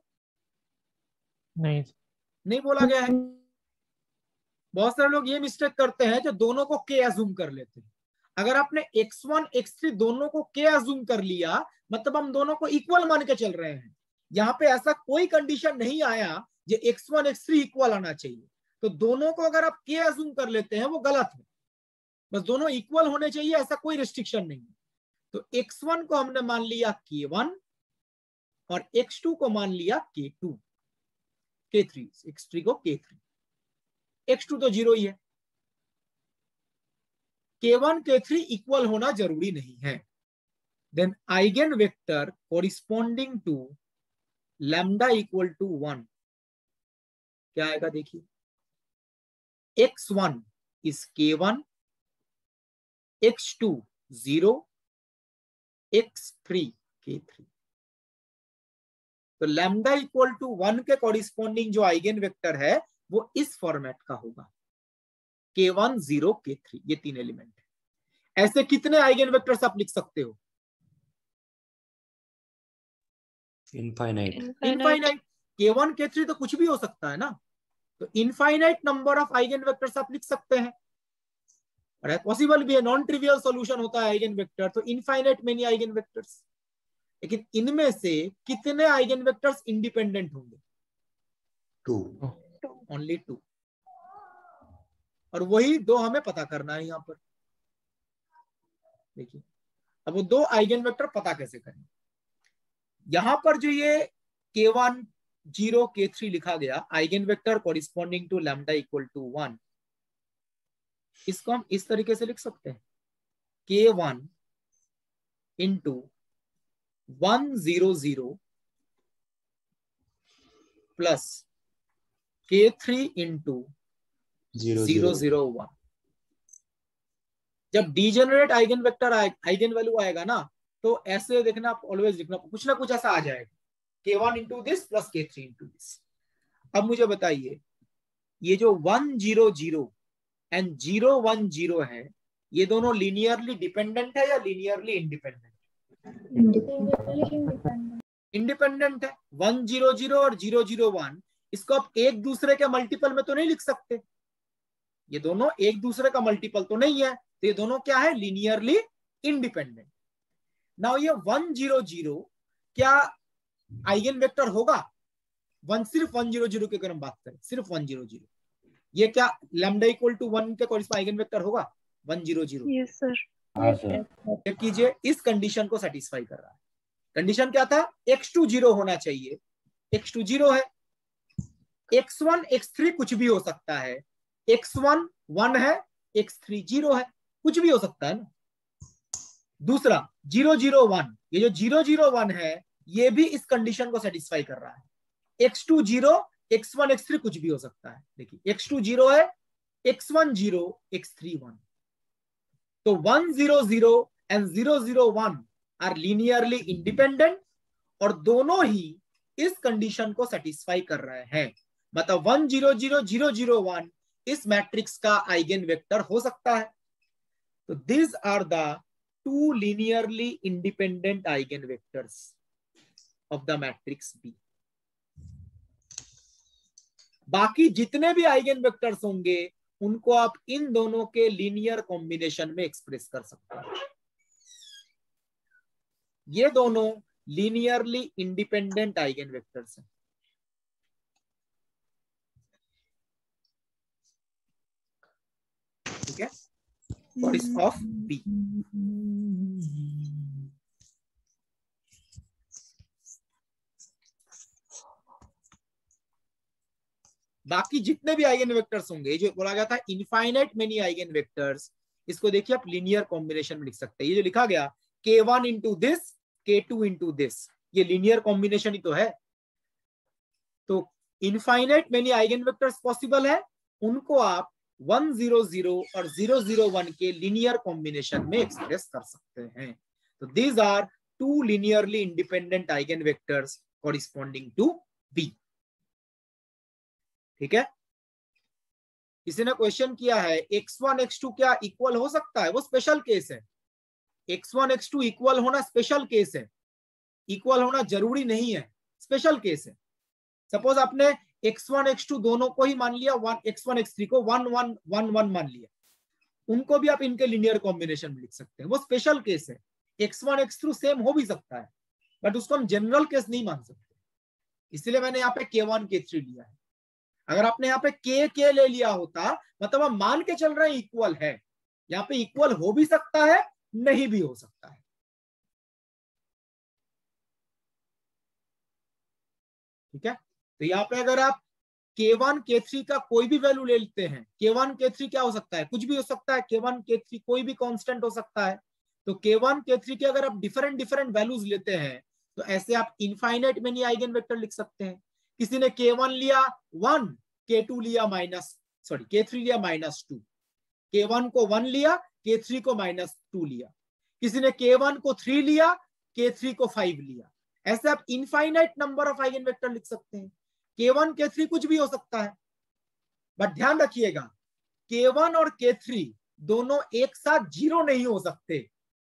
नहीं बोला गया है। बहुत सारे लोग ये मिस्टेक करते हैं जो दोनों को k अज्यूम कर लेते हैं। अगर आपने x1 x3 दोनों को k अज्यूम कर लिया मतलब हम दोनों को इक्वल मान के चल रहे हैं। यहाँ पे ऐसा कोई कंडीशन नहीं आया जो x1 x3 इक्वल आना चाहिए, तो दोनों को अगर आप k अज्यूम कर लेते हैं वो गलत है, बस दोनों इक्वल होने चाहिए, ऐसा कोई रिस्ट्रिक्शन नहीं है। तो x1 को हमने मान लिया k1 और x2 को मान लिया k2, k3, x3 को k3, x2 तो 0 ही है। k1 k3 इक्वल होना जरूरी नहीं है। Then eigenvector corresponding to lambda equal to 1 क्या आएगा देखिए, x1 is k1, x2 0, x3 k3। तो लैम्डा इक्वल टू 1 के कॉरिस्पॉन्डिंग जो आइगन वेक्टर है वो इस फॉर्मेट का होगा, k1 0 k3, ये 3 एलिमेंट है। ऐसे कितने आइगन वेक्टर्स आप लिख सकते हो? इनफाइनाइट। इनफाइनाइट। k1 k3 तो कुछ भी हो सकता है ना, तो infinite number of eigenvectors आप लिख सकते हैं। और पॉसिबल भी है, नॉन ट्रिवियल सॉल्यूशन होता है आइगन वेक्टर, तो इनफाइनाइट मेनी आइगन वेक्टर्स। लेकिन इनमें से कितने आइगन वेक्टर्स इंडिपेंडेंट होंगे? 2। ओनली 2। और वही 2 हमें पता करना है यहाँ पर। देखिए अब वो 2 आइगन वेक्टर पता कैसे करें। यहां पर जो ये k1 0 k3 लिखा गया eigenvector corresponding to lambda equal to 1, इसको हम इस तरीके से लिख सकते हैं, k1 into 1 0 0 plus k3 into 0 0 1। जब degenerate eigen vector eigenvalue आएगा ना तो ऐसे देखना, आप ऑलवेज लिखना, कुछ ना कुछ ऐसा आ जाएगा, k1 into this plus k3 into this. अब मुझे बताइए ये जो 1 0 0 एंड 0 1 0 है, ये दोनों लीनियरली डिपेंडेंट है या लीनियरली इंडिपेंडेंट? इंडिपेंडेंट है। 1 0 0 और 0 0 1 इसको आप एक दूसरे के मल्टीपल में तो नहीं लिख सकते, ये दोनों एक दूसरे का मल्टीपल तो नहीं है, तो ये दोनों क्या है, लीनियरली इंडिपेंडेंट। नाउ ये 1 0 0 क्या आइगन वेक्टर होगा? सिर्फ 1 0 0 की अगर हम बात करें, सिर्फ 1 0 0, ये क्या लैम्डा इक्वल टू 1 के कॉरिस्पॉन्डिंग आइगन वेक्टर होगा 1 0 0? Yes sir. हाँ सर। चेक कीजिए, इस कंडीशन को सेटिस्फाई कर रहा है। कंडीशन क्या था? x2 0 होना चाहिए, x2 0 है। x1 x3 कुछ भी हो सकता है, x1 1 है, x3 0 है, कुछ भी हो सकता है ना। दूसरा 0 0 1, ये जो 0 0 1 है ये भी इस कंडीशन को सेटिस्फाई कर रहा है। x2 0, x1 x3 कुछ भी हो सकता है। देखिए x2 0 है, x1 0, x3 1, तो 1 0 0 एंड 0 0 1 आर लीनियरली इंडिपेंडेंट और दोनों ही इस कंडीशन को सेटिस्फाई कर रहे हैं। मतलब 1 0 0 0 0 1 इस मैट्रिक्स का आइगन वेक्टर हो सकता है। तो this are the 2 linearly independent eigen vectors of the matrix B। बाकी जितने भी आइगन वेक्टर्स होंगे उनको आप इन दोनों के लीनियर कॉम्बिनेशन में एक्सप्रेस कर सकते हैं। ये दोनों लीनियरली इंडिपेंडेंट आइगन वेक्टर्स हैं। ठीक है, ऑफ बी। बाकी जितने भी आइगन वेक्टर्स होंगे, जो बोला गया था इनफाइनाइट मेनी आइगन वेक्टर्स, इसको देखिए आप लीनियर कॉम्बिनेशन में लिख सकते हैं। ये जो लिखा गया K1 into this, K2 into this, ये लीनियर कॉम्बिनेशन ही तो है। तो infinite many eigenvectors possible है, उनको आप 1 0 0 और 0 0 1 के लीनियर कॉम्बिनेशन में एक्सप्रेस कर सकते हैं। तो these are two linearly independent eigen vectors corresponding to B. ठीक है, किसी ने क्वेश्चन किया है x1 x2 क्या इक्वल हो सकता है? वो स्पेशल केस है। x1 x2 इक्वल होना स्पेशल केस है, इक्वल होना जरूरी नहीं है, स्पेशल केस है। सपोज आपने x1 x2 दोनों को ही मान लिया, x1 x3 को 1 1 1 1 मान लिया, उनको भी आप इनके लीनियर कॉम्बिनेशन में लिख सकते हैं। वो स्पेशल केस है। x1 x2 सेम हो भी सकता है, बट उसको हम जनरल केस नहीं मान सकते, इसलिए मैंने यहाँ पे K1 K3 लिया है। अगर आपने यहाँ पे K ले लिया होता, मतलब हम मान के चल रहे हैं इक्वल है। यहाँ पे इक्वल हो भी सकता है, नहीं भी हो सकता है। ठीक है, तो यहाँ पे अगर आप K1 K3 का कोई भी वैल्यू ले लेते हैं, K1 K3 क्या हो सकता है? कुछ भी हो सकता है। K1 K3 कोई भी कांस्टेंट हो सकता है। तो K1 K3 के अगर आप डिफरेंट डिफरेंट वैल्यूज लेते हैं, तो ऐसे आप इनफाइनाइट मेनी आइगन वेक्टर लिख सकते हैं। किसी ने K1 लिया 1, K2 लिया K3 लिया -2, K1 को 1 लिया, K3 को -2 लिया, किसी ने K1 को 3 लिया, K3 को 5 लिया। ऐसे आप infinite number of eigenvector लिख सकते हैं। K1 K3 कुछ भी हो सकता है, बट ध्यान रखिएगा K1 और K3 दोनों एक साथ 0 नहीं हो सकते।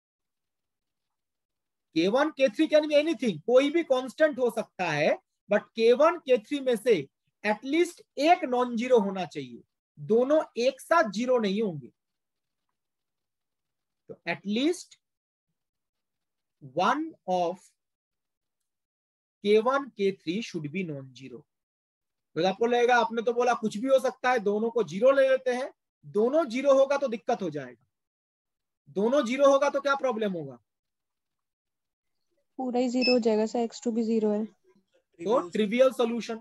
K1 K3 can be anything, कोई भी कांस्टेंट हो सकता है, बट K1 K3 में से एटलीस्ट एक नॉन जीरो होना चाहिए। दोनों एक साथ 0 नहीं होंगे, तो at least one of K1 K3 should be non zero. तो आपको लगेगा आपने तो बोला कुछ भी हो सकता है, दोनों को 0 ले लेते हैं। दोनों 0 होगा तो दिक्कत हो जाएगा। दोनों 0 होगा तो क्या प्रॉब्लम होगा? पूरा ही 0 हो जाएगा सर, x2 भी 0 है। तो ट्रिवियल सॉल्यूशन।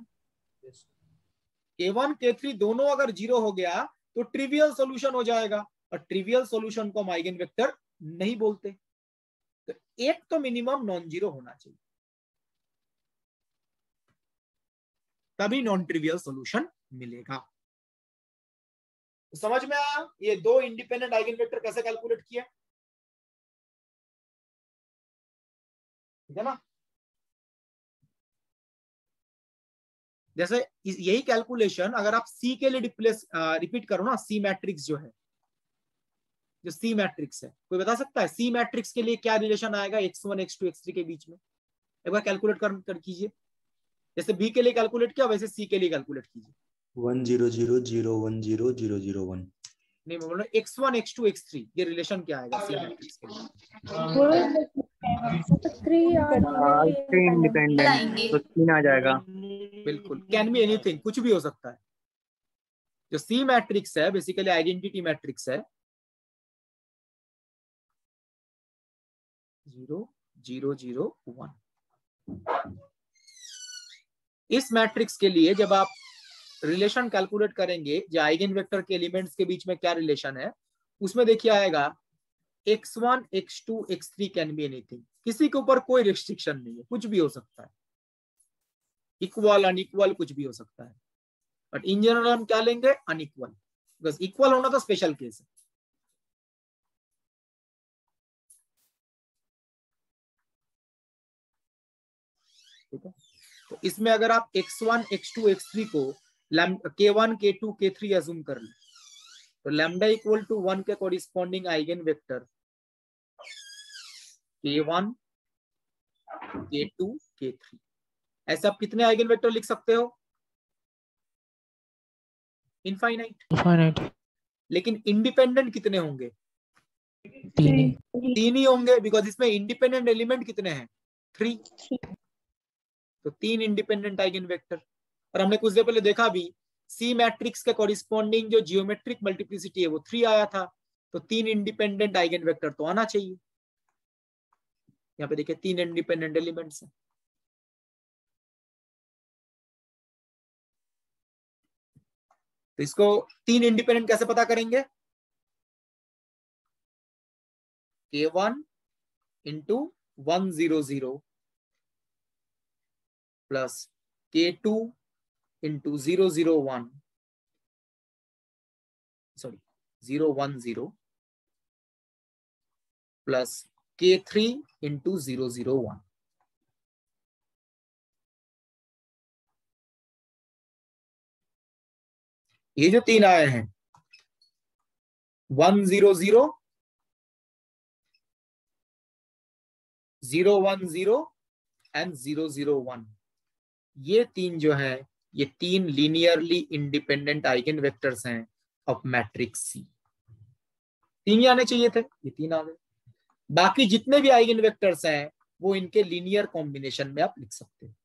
K1 K3 दोनों अगर 0 हो गया तो ट्रिवियल सॉल्यूशन हो जाएगा, और ट्रिवियल सॉल्यूशन को हम आइगन वेक्टर नहीं बोलते। तो एक तो मिनिमम नॉन जीरो होना चाहिए, तभी नॉन ट्रिवियल सॉल्यूशन मिलेगा। तो समझ में आया ये दो इंडिपेंडेंट आइगन वेक्टर कैसे कैलकुलेट किया? ठीक है ना? जैसे यही कैलकुलेशन अगर आप C के लिए रिपीट करो ना, C मैट्रिक्स जो है, जो C मैट्रिक्स है, कोई बता सकता है C मैट्रिक्स के लिए क्या रिलेशन आएगा x1 x2 x3 के बीच में? एक बार कैलकुलेट कर कीजिए। जैसे B के लिए कैलकुलेट किया वैसे C के लिए कैलकुलेट कीजिए। 1 0 0 0 1 0 0 0 1। नहीं, मैं बोल रहा हूँ x1 x2 x3 ये रिलेशन क्या आएगा C मैट्रिक्स के लिए? आएंगे। तो 3 आ जाएगा। बिल्कुल, कैन बी एनीथिंग, कुछ भी हो सकता है। जो C मैट्रिक्स है बेसिकली आइडेंटिटी मैट्रिक्स है, 0 0 0 1। इस मैट्रिक्स के लिए जब आप रिलेशन कैलकुलेट करेंगे, जो आइगन वेक्टर के एलिमेंट्स के बीच में क्या रिलेशन है, उसमें देखिए आएगा x1 x2 x3 can be anything. किसी के ऊपर कोई रिस्ट्रिक्शन नहीं है, कुछ भी हो सकता है, इक्वल अनइक्वल कुछ भी हो सकता है। बट इन जनरल हम क्या लेंगे? अनइक्वल, बिकॉज इक्वल होना तो स्पेशल केस है। ठीक है, तो इसमें अगर आप x1 x2 x3 को K1 K2 K3 अज्यूम कर लें, तो लैम्डा इक्वल टू 1 के corresponding eigen vector K1 K2 K3, ऐसे आप कितने आइगन वेक्टर लिख सकते हो? इनफाइनाइट। लेकिन इंडिपेंडेंट कितने होंगे? 3 ही होंगे, बिकॉज इसमें इंडिपेंडेंट एलिमेंट कितने हैं? 3। तो 3 इंडिपेंडेंट आइगन वेक्टर। और हमने कुछ देर पहले देखा भी C मैट्रिक्स के कोरिस्पॉन्डिंग जो जियोमेट्रिक मल्टीप्लिसिटी है वो 3 आया था। तो 3 इंडिपेंडेंट आइगन वेक्टर तो आना चाहिए। यहाँ पे देखिए 3 इंडिपेंडेंट एलिमेंट्स हैं। तो इसको 3 इंडिपेंडेंट कैसे पता करेंगे? K1 into 100 plus K2 into 001 sorry 010 plus K3 into 001। ये जो 3 आए हैं 100 010 एंड 001, ये 3 जो है ये 3 लीनियरली इंडिपेंडेंट आइगन वेक्टर्स हैं ऑफ मैट्रिक्स सी। 3 ही आने चाहिए थे, ये 3 आ गए। बाकी जितने भी आइगन वेक्टर्स हैं वो इनके लीनियर कॉम्बिनेशन में आप लिख सकते हैं।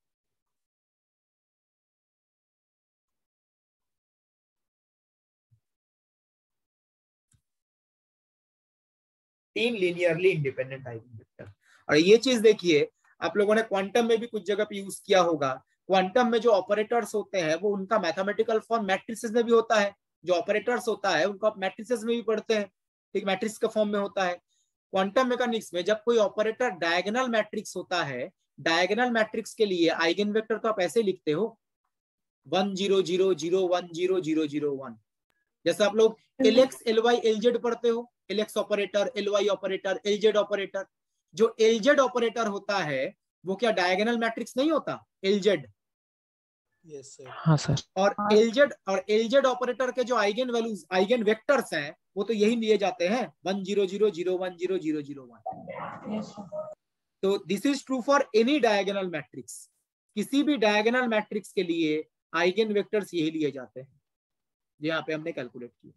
तीन लीनियरली इंडिपेंडेंट आइगन वेक्टर। और ये चीज देखिए आप लोगों ने क्वांटम में भी कुछ जगह पे यूज किया होगा। क्वांटम में जो ऑपरेटर्स होते हैं वो उनका मैथमेटिकल फॉर्म मैट्रिसेस में भी होता है। जो ऑपरेटर्स होता है उनको आप मैट्रिसेस में भी पढ़ते हैं, ठीक, मैट्रिक्स के फॉर्म में होता है। क्वांटम मैकेनिक्स में जब कोई ऑपरेटर डायगोनल मैट्रिक्स होता है, डायगोनल मैट्रिक्स के लिए आइगन वेक्टर तो आप ऐसे लिखते हो 1 0 0 0 1 0 0 0 1। जैसे आप लोग LX LY LZ पढ़ते हो, LX operator, LY operator, LZ operator. जो LZ ऑपरेटर होता है वो क्या डायगोनल मैट्रिक्स नहीं होता? LZ। Yes sir. हाँ सर। और LZ ऑपरेटर के जो आइगन वैल्यूज आइगन वेक्टर्स हैं वो तो यही लिए जाते हैं 1 0 0 0 1 0 0 0 1। तो this is true for any diagonal matrix. किसी भी डायगोनल मैट्रिक्स के लिए आइगन वेक्टर्स यही लिए जाते हैं, यहाँ पे हमने कैलकुलेट किया।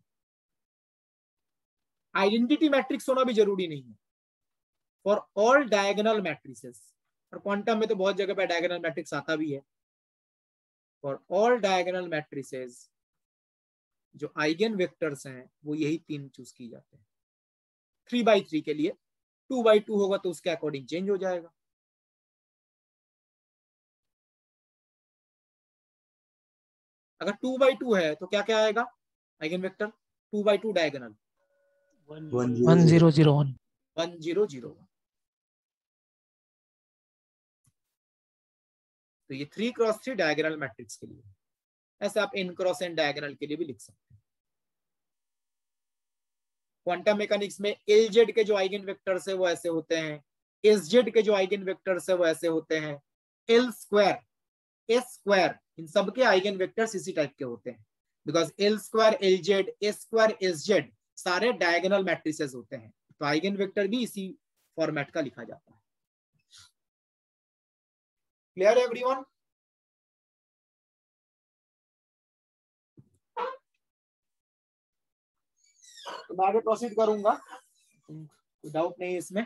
आइडेंटिटी मैट्रिक्स होना भी जरूरी नहीं है फॉर ऑल डायगोनल मैट्रिसेस। और क्वांटम में तो बहुत जगह पे डायगोनल मैट्रिक्स आता भी है। फॉर ऑल डायगोनल मैट्रिसेस जो आइगन वेक्टर्स हैं वो यही 3 चूज की जाते हैं। 3x3 के लिए 2x2 होगा तो उसके अकॉर्डिंग चेंज हो जाएगा। अगर 2x2 है तो क्या क्या आएगा आइगन वेक्टर? 2x2 diagonal 1001 1001। तो ये 3x3 डायगोनल मैट्रिक्स के लिए। ऐसे आप n×n डायगोनल के लिए भी लिख सकते हैं। क्वांटम मैकेनिक्स में LZ के जो आइगन वेक्टर्स है वो ऐसे होते हैं, SZ के जो आइगन वेक्टर्स है वो ऐसे होते हैं, L2 S2 इन सब के आइगन वेक्टर्स इसी टाइप के होते हैं। Because L2 LZ S2 SZ सारे डायगोनल मैट्रिसेस होते हैं, तो आइगन वेक्टर भी इसी फॉर्मेट का लिखा जाता है। क्लियर है एवरीवन? तो मैं आगे प्रोसीड करूंगा, कोई डाउट नहीं है इसमें।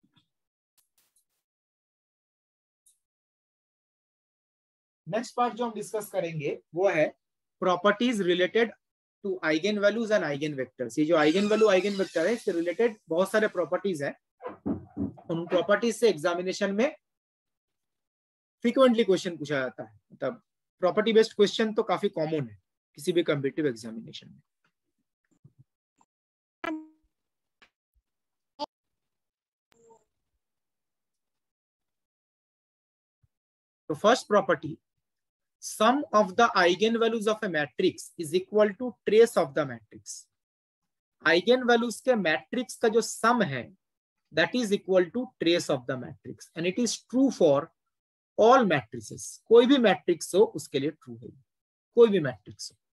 नेक्स्ट पार्ट जो हम डिस्कस करेंगे वो है properties related to eigenvalues and eigen vectors. ये जो आइगन वैल्यू आइगन वेक्टर है इससे रिलेटेड बहुत सारे प्रॉपर्टीज है। उन प्रॉपर्टीज से एग्जामिनेशन में फ्रीक्वेंटली क्वेश्चन पूछा जाता है। मतलब प्रॉपर्टी बेस्ड क्वेश्चन तो काफी कॉमन है किसी भी कॉम्पिटिटिव एग्जामिनेशन में। तो first property, sum of the eigenvalues of a matrix is equal to trace of the matrix। eigenvalues के मैट्रिक्स का जो सम है that is equal to trace of the matrix and it is true for all matrices। कोई भी matrix हो उसके लिए true है, कोई भी मैट्रिक्स हो।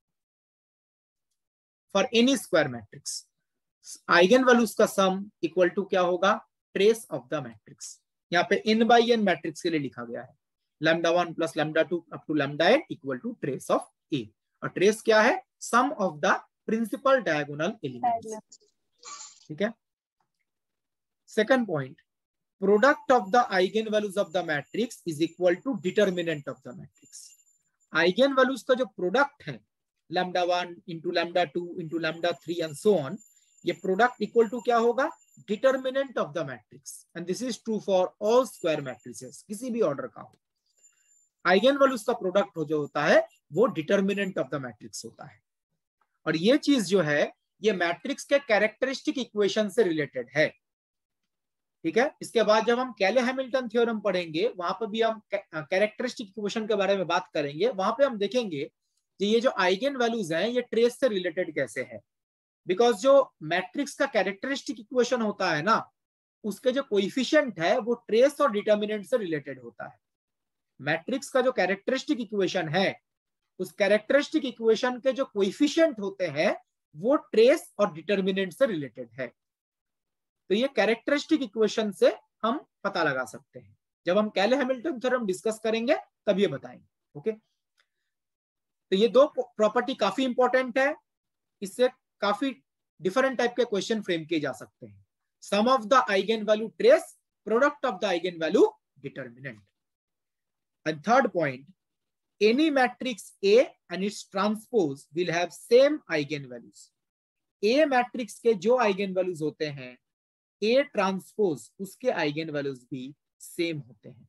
for any square matrix eigenvalues का सम इक्वल टू क्या होगा? Trace of the matrix. यहाँ पे n by n मैट्रिक्स के लिए लिखा गया है λ1 plus λ2 up to λn equal to trace of A। और ट्रेस क्या है? sum of the principal diagonal elements। ठीक है। Second point, product of the eigen values of the matrix is equal to determinant of the matrix. Eigen values का जो product है λ1 into λ2 into λ3 and so on, ये product equal to क्या होगा, determinant of the matrix, and this is true for all square matrices, किसी भी order का हो। आइगन वैल्यूज का प्रोडक्ट जो होता है वो डिटर्मिनेंट ऑफ द मैट्रिक्स होता है। और ये चीज जो है ये मैट्रिक्स के कैरेक्टरिस्टिक इक्वेशन से रिलेटेड है, ठीक है। इसके बाद जब हम कैले हैमिल्टन थ्योरम पढ़ेंगे वहां पर भी हम कैरेक्टरिस्टिक इक्वेशन के बारे में बात करेंगे। वहां पे हम देखेंगे कि ये जो आइगन वैल्यूज हैं ये ट्रेस से रिलेटेड कैसे है, बिकॉज जो मैट्रिक्स का कैरेक्टरिस्टिक इक्वेशन होता है ना, उसके जो कोएफिशिएंट है वो ट्रेस और डिटर्मिनेंट से रिलेटेड होता है। मैट्रिक्स का जो कैरेक्टरिस्टिक इक्वेशन है, उस कैरेक्टरिस्टिक इक्वेशन के जो कोएफिशिएंट होते हैं वो ट्रेस और डिटर्मिनेंट से रिलेटेड है। तो ये कैरेक्टरिस्टिक इक्वेशन से हम पता लगा सकते हैं। जब हम कैले हैमिल्टन थ्योरम डिस्कस करेंगे तब ये बताएंगे, ओके। तो ये दो प्रॉपर्टी काफी इंपॉर्टेंट है, इससे काफी डिफरेंट टाइप के क्वेश्चन फ्रेम किए जा सकते हैं। Sum of the eigen value trace, product of the eigen value determinant. And third point, any matrix A and its transpose will have same eigenvalues. A matrix के जो eigenvalues होते हैं, A transpose उसके eigen values भी same होते हैं।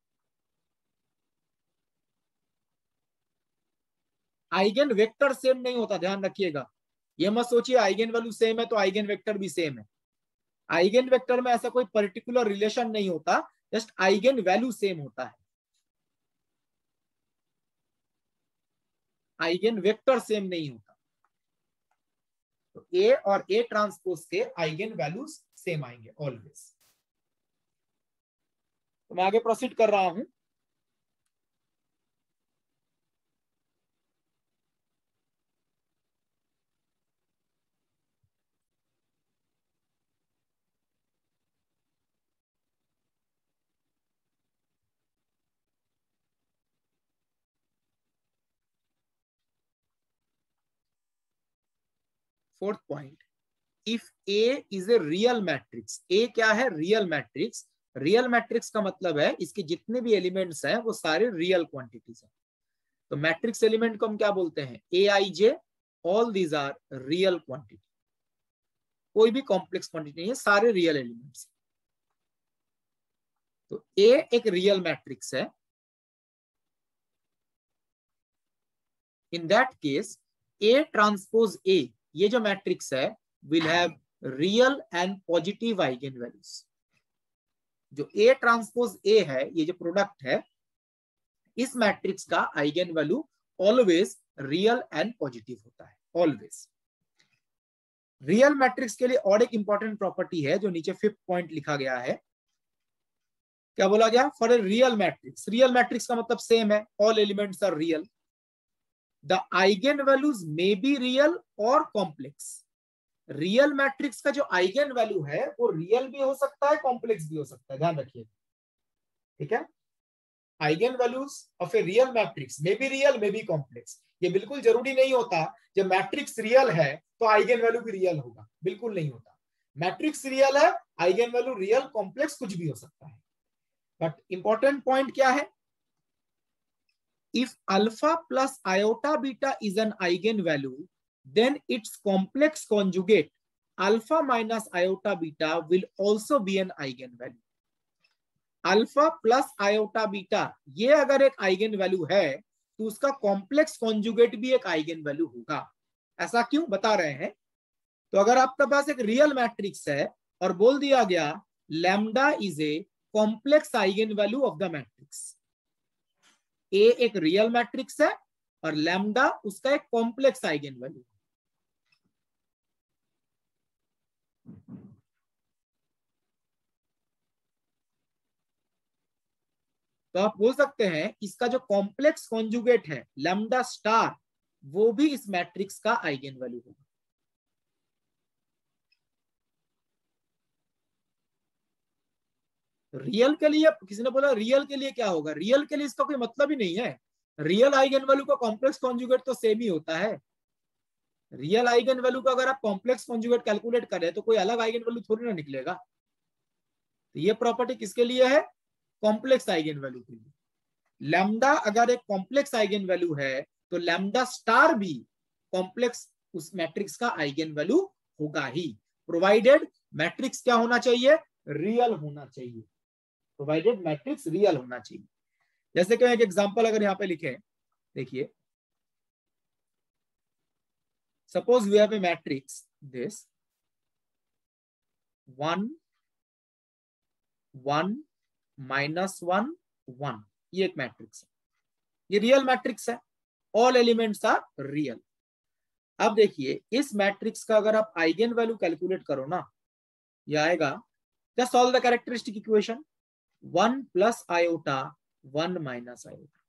Eigen vector same नहीं होता, ध्यान रखिएगा। ये मत सोचिए आइगन वैल्यू सेम है तो आइगन वेक्टर भी सेम है। आइगन वेक्टर में ऐसा कोई पर्टिकुलर रिलेशन नहीं होता, जस्ट आइगन वैल्यू सेम होता है, आइगन वेक्टर सेम नहीं होता। तो ए और ए ट्रांसपोज के आइगन वैल्यूज सेम आएंगे ऑलवेज। तो मैं आगे प्रोसीड कर रहा हूं। Fourth point, if A is a real matrix. A क्या है, रियल मैट्रिक्स। रियल मैट्रिक्स का मतलब है इसके जितने भी एलिमेंट्स हैं वो सारे रियल क्वांटिटीज हैं। तो मैट्रिक्स एलिमेंट को हम क्या बोलते हैं, A I J, all these are real quantity. कोई भी कॉम्प्लेक्स क्वांटिटी नहीं है, सारे रियल एलिमेंट्स। तो ए एक रियल मैट्रिक्स है। In that case A transpose A, ये जो मैट्रिक्स है, will have real and positive eigenvalues. जो ए ट्रांसपोज ए है, ये जो प्रोडक्ट है, इस मैट्रिक्स का eigen value always real and positive होता है, ऑलवेज। रियल मैट्रिक्स के लिए और एक इंपॉर्टेंट प्रॉपर्टी है जो नीचे 5th पॉइंट लिखा गया है। क्या बोला गया, for a real matrix. Real matrix का मतलब सेम है, all elements are real. The eigen values may be real और कॉम्प्लेक्स। रियल मैट्रिक्स का जो आइगन वैल्यू है वो रियल भी हो सकता है, कॉम्प्लेक्स भी हो सकता है, ध्यान रखिए, ठीक है। Eigen values of a real matrix may be real, may be complex. ये बिल्कुल जरूरी नहीं होता जब मैट्रिक्स रियल है तो आइगन वैल्यू भी रियल होगा, बिल्कुल नहीं होता। मैट्रिक्स रियल है, आइगन वैल्यू रियल, कॉम्प्लेक्स कुछ भी हो सकता है। बट इंपॉर्टेंट पॉइंट क्या है, if alpha plus iota beta is an eigenvalue, then its complex conjugate alpha minus iota beta will also be an eigenvalue. Alpha plus iota beta ये अगर एक आइगन वैल्यू है तो उसका कॉम्प्लेक्स कॉन्जुगेट भी एक आइगन वैल्यू होगा। ऐसा क्यों बता रहे हैं, तो अगर आपके पास एक रियल मैट्रिक्स है और बोल दिया गया lambda is a complex eigen value of the matrix. A एक रियल मैट्रिक्स है और लैम्डा उसका एक कॉम्प्लेक्स आइगन वैल्यू। तो आप बोल सकते हैं इसका जो कॉम्प्लेक्स कॉन्जुगेट है लैम्डा स्टार, वो भी इस मैट्रिक्स का आइगन वैल्यू होगा। रियल के लिए, किसी ने बोला रियल के लिए क्या होगा, रियल के लिए इसका कोई मतलब ही नहीं है। रियल आइगन वैल्यू का कॉम्प्लेक्स कॉन्जुगेट तो सेम ही होता है। रियल आइगन वैल्यू का अगर आप कॉम्प्लेक्स कॉन्जुगेट कैलकुलेट करें तो कोई अलग आइगन वैल्यू थोड़ी ना निकलेगा। तो ये प्रॉपर्टी किसके लिए है, कॉम्प्लेक्स आइगन वैल्यू के लिए। लैम्डा अगर एक कॉम्प्लेक्स आइगन वैल्यू है तो लैम्डा स्टार भी कॉम्प्लेक्स उस मैट्रिक्स का आइगन वैल्यू होगा ही, प्रोवाइडेड मैट्रिक्स क्या होना चाहिए, रियल होना चाहिए, प्रोवाइडेड मैट्रिक्स रियल होना चाहिए। जैसे कि एक एग्जांपल अगर यहां पे लिखे, देखिए suppose we have a matrix this 1 1 -1 1, ये एक मैट्रिक्स है, ये रियल मैट्रिक्स है, ऑल एलिमेंट्स आर रियल। अब देखिए इस मैट्रिक्स का अगर आप आइगेन वैल्यू कैलकुलेट करो ना, ये आएगा, just solve the characteristic equation 1 + iota 1 - iota,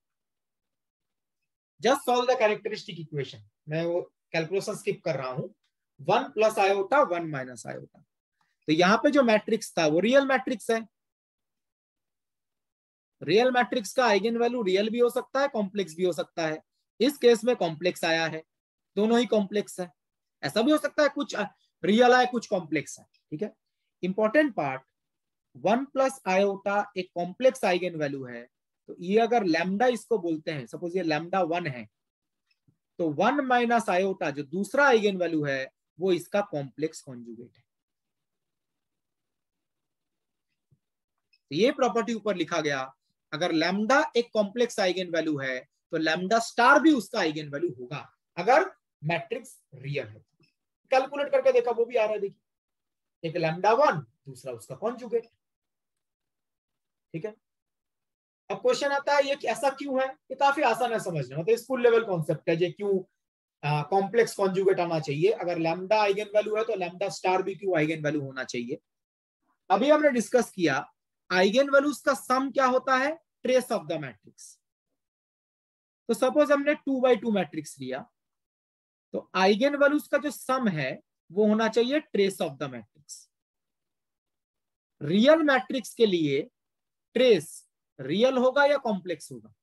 just solve the characteristic equation, मैं वो कैलकुलेशन स्किप कर रहा हूं, 1 + आयोटा 1 - आयोटा। तो यहां पे जो मैट्रिक्स था वो रियल मैट्रिक्स है, रियल मैट्रिक्स का आइगेन वैल्यू रियल भी हो सकता है, कॉम्प्लेक्स भी हो सकता है, इस केस में कॉम्प्लेक्स आया है, दोनों ही कॉम्प्लेक्स है। ऐसा भी हो सकता है कुछ रियल है कुछ कॉम्प्लेक्स है, ठीक है। इंपॉर्टेंट पार्ट, 1 + आयोटा एक कॉम्प्लेक्स आइगेन वैल्यू है, तो ये अगर लैम्डा इसको बोलते हैं, सपोज ये लैम्डा 1 है, तो 1 - आयोटा जो दूसरा आइगेन वैल्यू है वो इसका कॉम्प्लेक्स कॉन्जुगेट है। तो ये प्रॉपर्टी ऊपर लिखा गया, अगर लैम्डा एक कॉम्प्लेक्स आइगेन वैल्यू है तो लैम्डा स्टार भी उसका आइगेन वैल्यू होगा अगर मैट्रिक्स रियल है। कैलकुलेट करके देखा, वो भी आ रहा है, देखिए एक लैम्डा 1 दूसरा उसका कॉन्जुगेट, ठीक है। अब क्वेश्चन आता है ये ऐसा क्यों है, ये काफी आसान है समझना, मतलब स्कूल लेवल कॉन्सेप्ट है, ये क्यों कॉम्प्लेक्स कॉन्जुगेट आना चाहिए, अगर लैम्डा आइगेन वैल्यू है तो लैम्डा स्टार भी क्यों आइगेन वैल्यू होना चाहिए। अभी हमने डिस्कस किया आइगेन वैल्यूज का सम क्या होता है, ट्रेस ऑफ द मैट्रिक्स। तो सपोज हमने 2x2 मैट्रिक्स लिया, तो आइगेन वैल्यूज का जो सम है वो होना चाहिए trace of the matrix. Real matrix के लिए ट्रेस रियल होगा या कॉम्प्लेक्स होगा,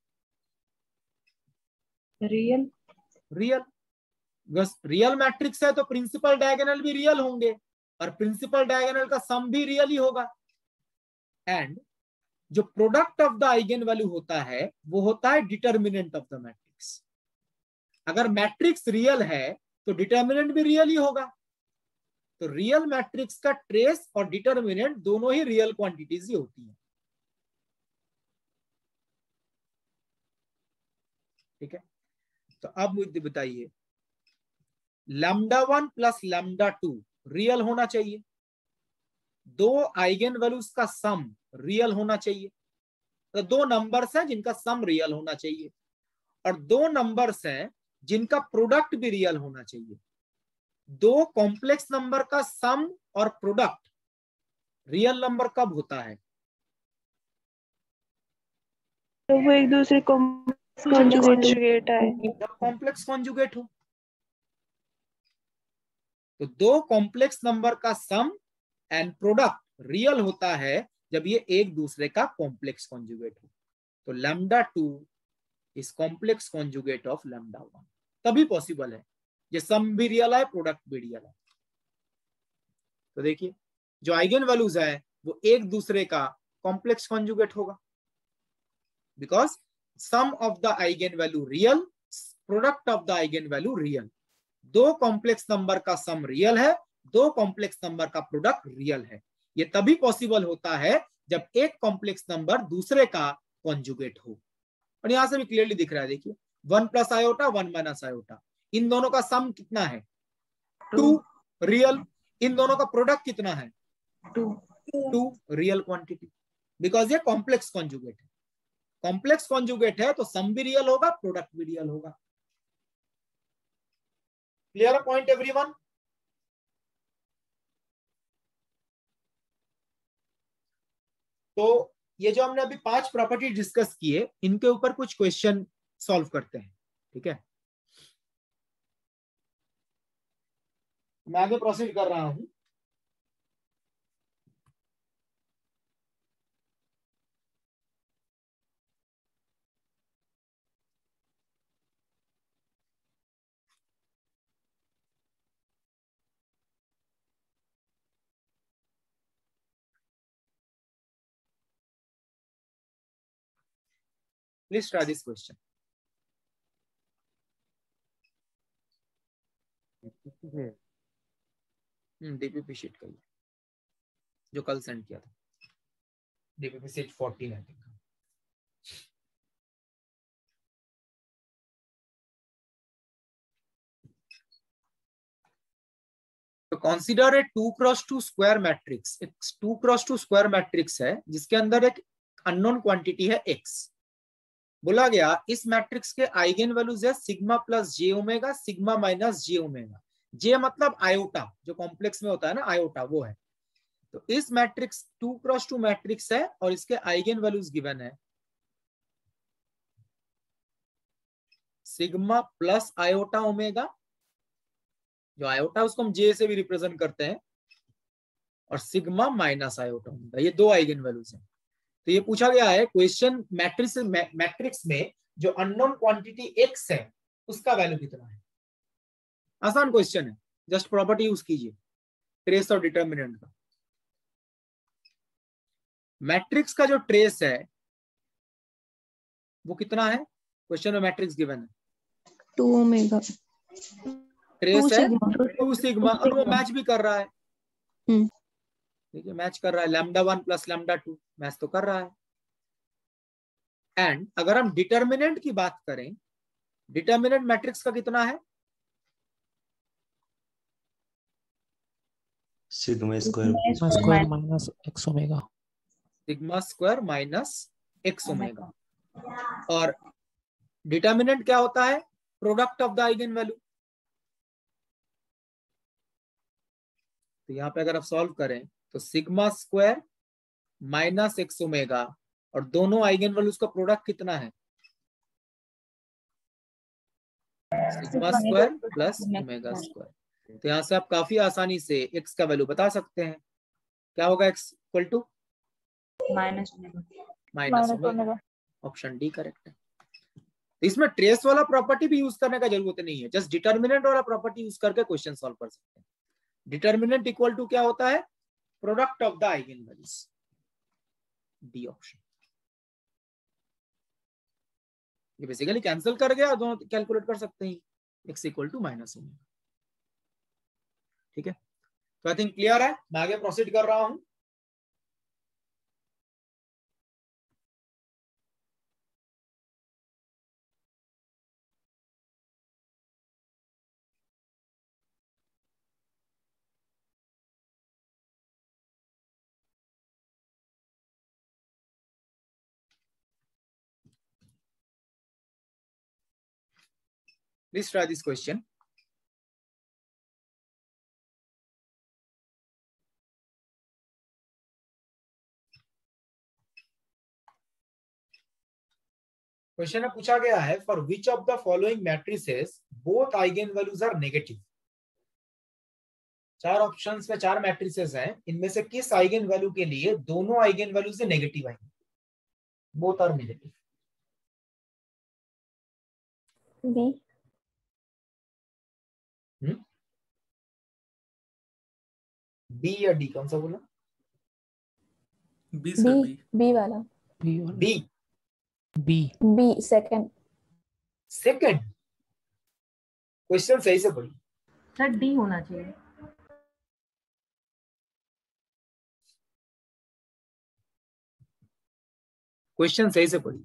रियल। रियल। रियल मैट्रिक्स है तो प्रिंसिपल डायगोनल भी रियल होंगे और प्रिंसिपल डायगोनल का सम भी रियल ही होगा। एंड जो product of the eigenvalue होता है वो होता है डिटर्मिनेंट ऑफ द मैट्रिक्स। अगर मैट्रिक्स रियल है तो डिटर्मिनेंट भी रियल ही होगा। तो रियल मैट्रिक्स का ट्रेस और डिटर्मिनेंट दोनों ही रियल क्वांटिटीज ही होती है, ठीक है। तो अब मुझे बताइए, लैम्डा 1 + लैम्डा 2 रियल होना चाहिए, दो आइगेन वैल्यूज का सम रियल होना चाहिए, तो दो नंबर्स हैं जिनका सम रियल होना चाहिए, और दो नंबर्स हैं जिनका प्रोडक्ट भी रियल होना चाहिए। दो कॉम्प्लेक्स नंबर का सम और प्रोडक्ट रियल नंबर कब होता है, तो वो एक दूसरे कॉन्जुगेट है। जब कॉम्प्लेक्स कॉन्जुगेट हो। तो दो कॉम्प्लेक्स नंबर का सम एंड प्रोडक्ट रियल होता है जब ये एक दूसरे का कॉम्प्लेक्स कॉन्जुगेट हो। तो lambda 2 is complex conjugate of lambda 1, तभी पॉसिबल है ये सम भी रियल है प्रोडक्ट भी रियल है। तो देखिए जो आइगेन वैल्यूज है वो एक दूसरे का कॉम्प्लेक्स कॉन्जुगेट होगा, because sum of the eigenvalue real, product of the eigenvalue real. दो कॉम्प्लेक्स नंबर का सम रियल है, दो कॉम्प्लेक्स नंबर का प्रोडक्ट रियल है। ये तभी पॉसिबल होता है जब एक कॉम्प्लेक्स नंबर दूसरे का कॉन्जुगेट हो। और यहां से भी क्लियरली दिख रहा है, देखिए 1 + आयोटा 1 - आयोटा, इन दोनों का सम कितना है 2 रियल, इन दोनों का प्रोडक्ट कितना है 2 रियल क्वांटिटी, बिकॉज ये कॉम्प्लेक्स कॉन्जुगेट है। कॉम्प्लेक्स कॉन्जुगेट है तो सम भी रियल होगा प्रोडक्ट भी रियल होगा। Clear point everyone. तो ये जो हमने अभी 5 प्रॉपर्टी डिस्कस किए, इनके ऊपर कुछ क्वेश्चन सॉल्व करते हैं, ठीक है। मैं आगे प्रोसीड कर रहा हूं। Please try this question. DPP sheet का जो कल सेंड किया था, डीपीपी शीट 14 है। तो consider a 2x2 square matrix. एक 2x2 स्क्वायर मैट्रिक्स है जिसके अंदर एक अननोन क्वांटिटी है x। बोला गया इस मैट्रिक्स के आइगेन वैल्यूज है sigma plus J omega, sigma minus J omega. J मतलब आयोटा, जो कॉम्प्लेक्स में होता है ना आयोटा, वो है। तो इस मैट्रिक्स 2x2 मैट्रिक्स है और इसके आइगेन वैल्यूज गिवन है सिग्मा प्लस आयोटा ओमेगा, जो आयोटा उसको हम जे से भी रिप्रेजेंट करते हैं, और सिग्मा माइनस आयोटा ओमेगा। ये दो आइगेन वैल्यूज हैं। तो ये पूछा गया है क्वेश्चन मैट्रिक्स में जो अननोन क्वांटिटी x है उसका वैल्यू कितना है। आसान क्वेश्चन है, जस्ट प्रॉपर्टी यूज कीजिए ट्रेस और डिटर्मिनेंट का। मैट्रिक्स का जो ट्रेस है वो कितना है, क्वेश्चन में मैट्रिक्स गिवन है 2 ओमेगा, ट्रेस 2 है सिग्मा 2 सिग्मा, और वो मैच भी कर रहा है। ठीक है, मैच कर रहा है, λ1 प्लस λ2 मैच तो कर रहा है। एंड अगर हम डिटर्मिनेंट की बात करें, डिटर्मिनेंट मैट्रिक्स का कितना है, sigma square square minus x omega, sigma square minus x omega. और डिटर्मिनेंट क्या होता है, product of the eigen value. तो यहां पे अगर आप सॉल्व करें तो sigma square minus x omega और दोनों आइगन वैल्यूज का प्रोडक्ट कितना है, sigma square plus omega square. तो यहां से आप काफी आसानी से x का वैल्यू बता सकते हैं। क्या होगा x equal to minus omega. Option D correct है। इसमें ट्रेस वाला प्रॉपर्टी भी यूज करने का जरूरत नहीं है, जस्ट डिटर्मिनेंट वाला प्रॉपर्टी यूज करके क्वेश्चन सॉल्व कर सकते हैं। डिटर्मिनेंट इक्वल टू क्या होता है, product of the eigen values, D option. ये बेसिकली कैंसिल कर गया, दोनों कैलकुलेट कर सकते हैं, x equal to minus omega. ठीक है, तो आई थिंक क्लियर है। मैं आगे प्रोसीड कर रहा हूं। Please try this question. Question में पूछा गया है for which of the following matrices both eigenvalues are negative. चार ऑप्शंस में चार मैट्रिसेस हैं, इनमें से किस आइगन वैल्यू के लिए दोनों आइगन वैल्यू से नेगेटिव आएंगे, both are negative. B. B या डी, कौन सा बोला, बी सर, बी बी वाला। बी और B B B second. Second. Question सही से पढ़िए सर डी होना चाहिए। क्वेश्चन सही से पढ़िए।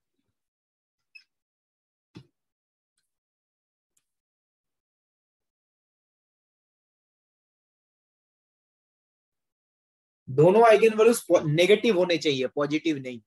दोनों आइगन वैल्यूज नेगेटिव होने चाहिए, पॉजिटिव नहीं।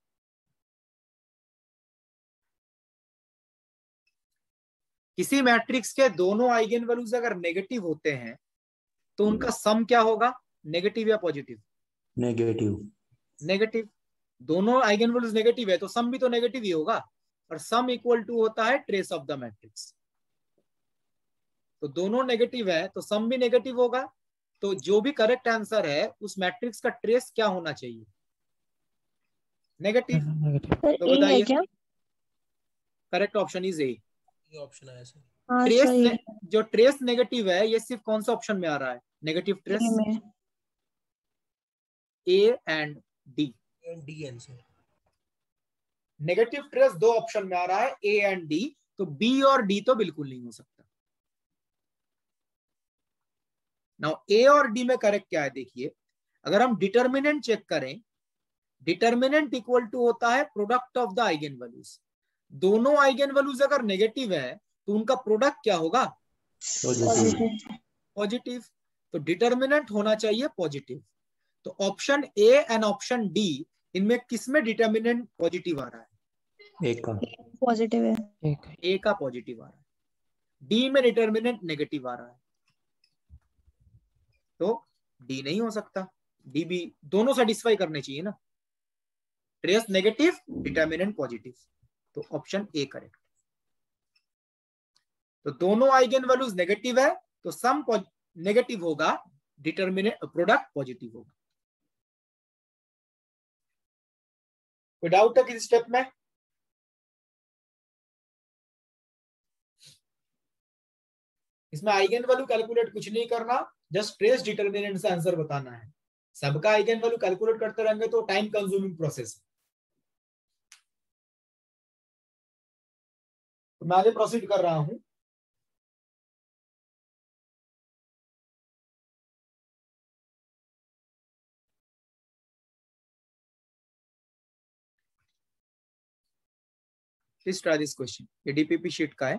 किसी मैट्रिक्स के दोनों आइगन वैल्यूज अगर नेगेटिव होते हैं तो उनका सम क्या होगा, नेगेटिव या पॉजिटिव, नेगेटिव। नेगेटिव। दोनों आइगन वैल्यूज नेगेटिव है तो सम भी तो नेगेटिव ही होगा, और सम इक्वल टू होता है ट्रेस ऑफ द मैट्रिक्स। तो दोनों नेगेटिव है तो सम भी नेगेटिव होगा। तो जो भी करेक्ट आंसर है उस मैट्रिक्स का ट्रेस क्या होना चाहिए, नेगेटिव। तो बताइए, करेक्ट ऑप्शन इज ए। ये ऑप्शन आया सर। ट्रेस जो ट्रेस नेगेटिव है ये सिर्फ कौन सा ऑप्शन में आ रहा है, negative trace, A and D. D answer. Negative trace दो ऑप्शन में आ रहा है, ए एंड डी। तो बी और डी तो बिल्कुल नहीं हो सकता। नाउ ए और डी में करेक्ट क्या है देखिए, अगर हम डिटर्मिनेंट चेक करें, डिटर्मिनेंट इक्वल टू होता है product of the eigen values. दोनों आइगन वैल्यूज अगर नेगेटिव है तो उनका प्रोडक्ट क्या होगा? पॉजिटिव। तो डिटर्मिनेंट होना चाहिए पॉजिटिव। तो option A and option D, इनमें किसमें डिटर्मिनेंट पॉजिटिव आ रहा है? एक का पॉजिटिव है। ए का पॉजिटिव आ रहा है, डी में डिटर्मिनेंट नेगेटिव आ रहा है, तो डी नहीं हो सकता। डी भी दोनों सेटिस्फाई करने चाहिए ना, ट्रेस नेगेटिव, डिटर्मिनेंट पॉजिटिव, तो ऑप्शन ए करेक्ट। तो दोनों आइगन वैल्यूज नेगेटिव है तो सम नेगेटिव होगा, डिटर्मिनेंट प्रोडक्ट पॉजिटिव होगा। कोई डाउट है किस स्टेप में? इसमें आइगन वैल्यू कैलकुलेट कुछ नहीं करना, जस्ट ट्रेस डिटर्मिनेंट से आंसर बताना है। सबका आइगन वैल्यू कैलकुलेट करते रहेंगे तो टाइम कंज्यूमिंग प्रोसेस। तो मैं आगे प्रोसीड कर रहा हूं। Please try this question. ये डीपीपी शीट का है।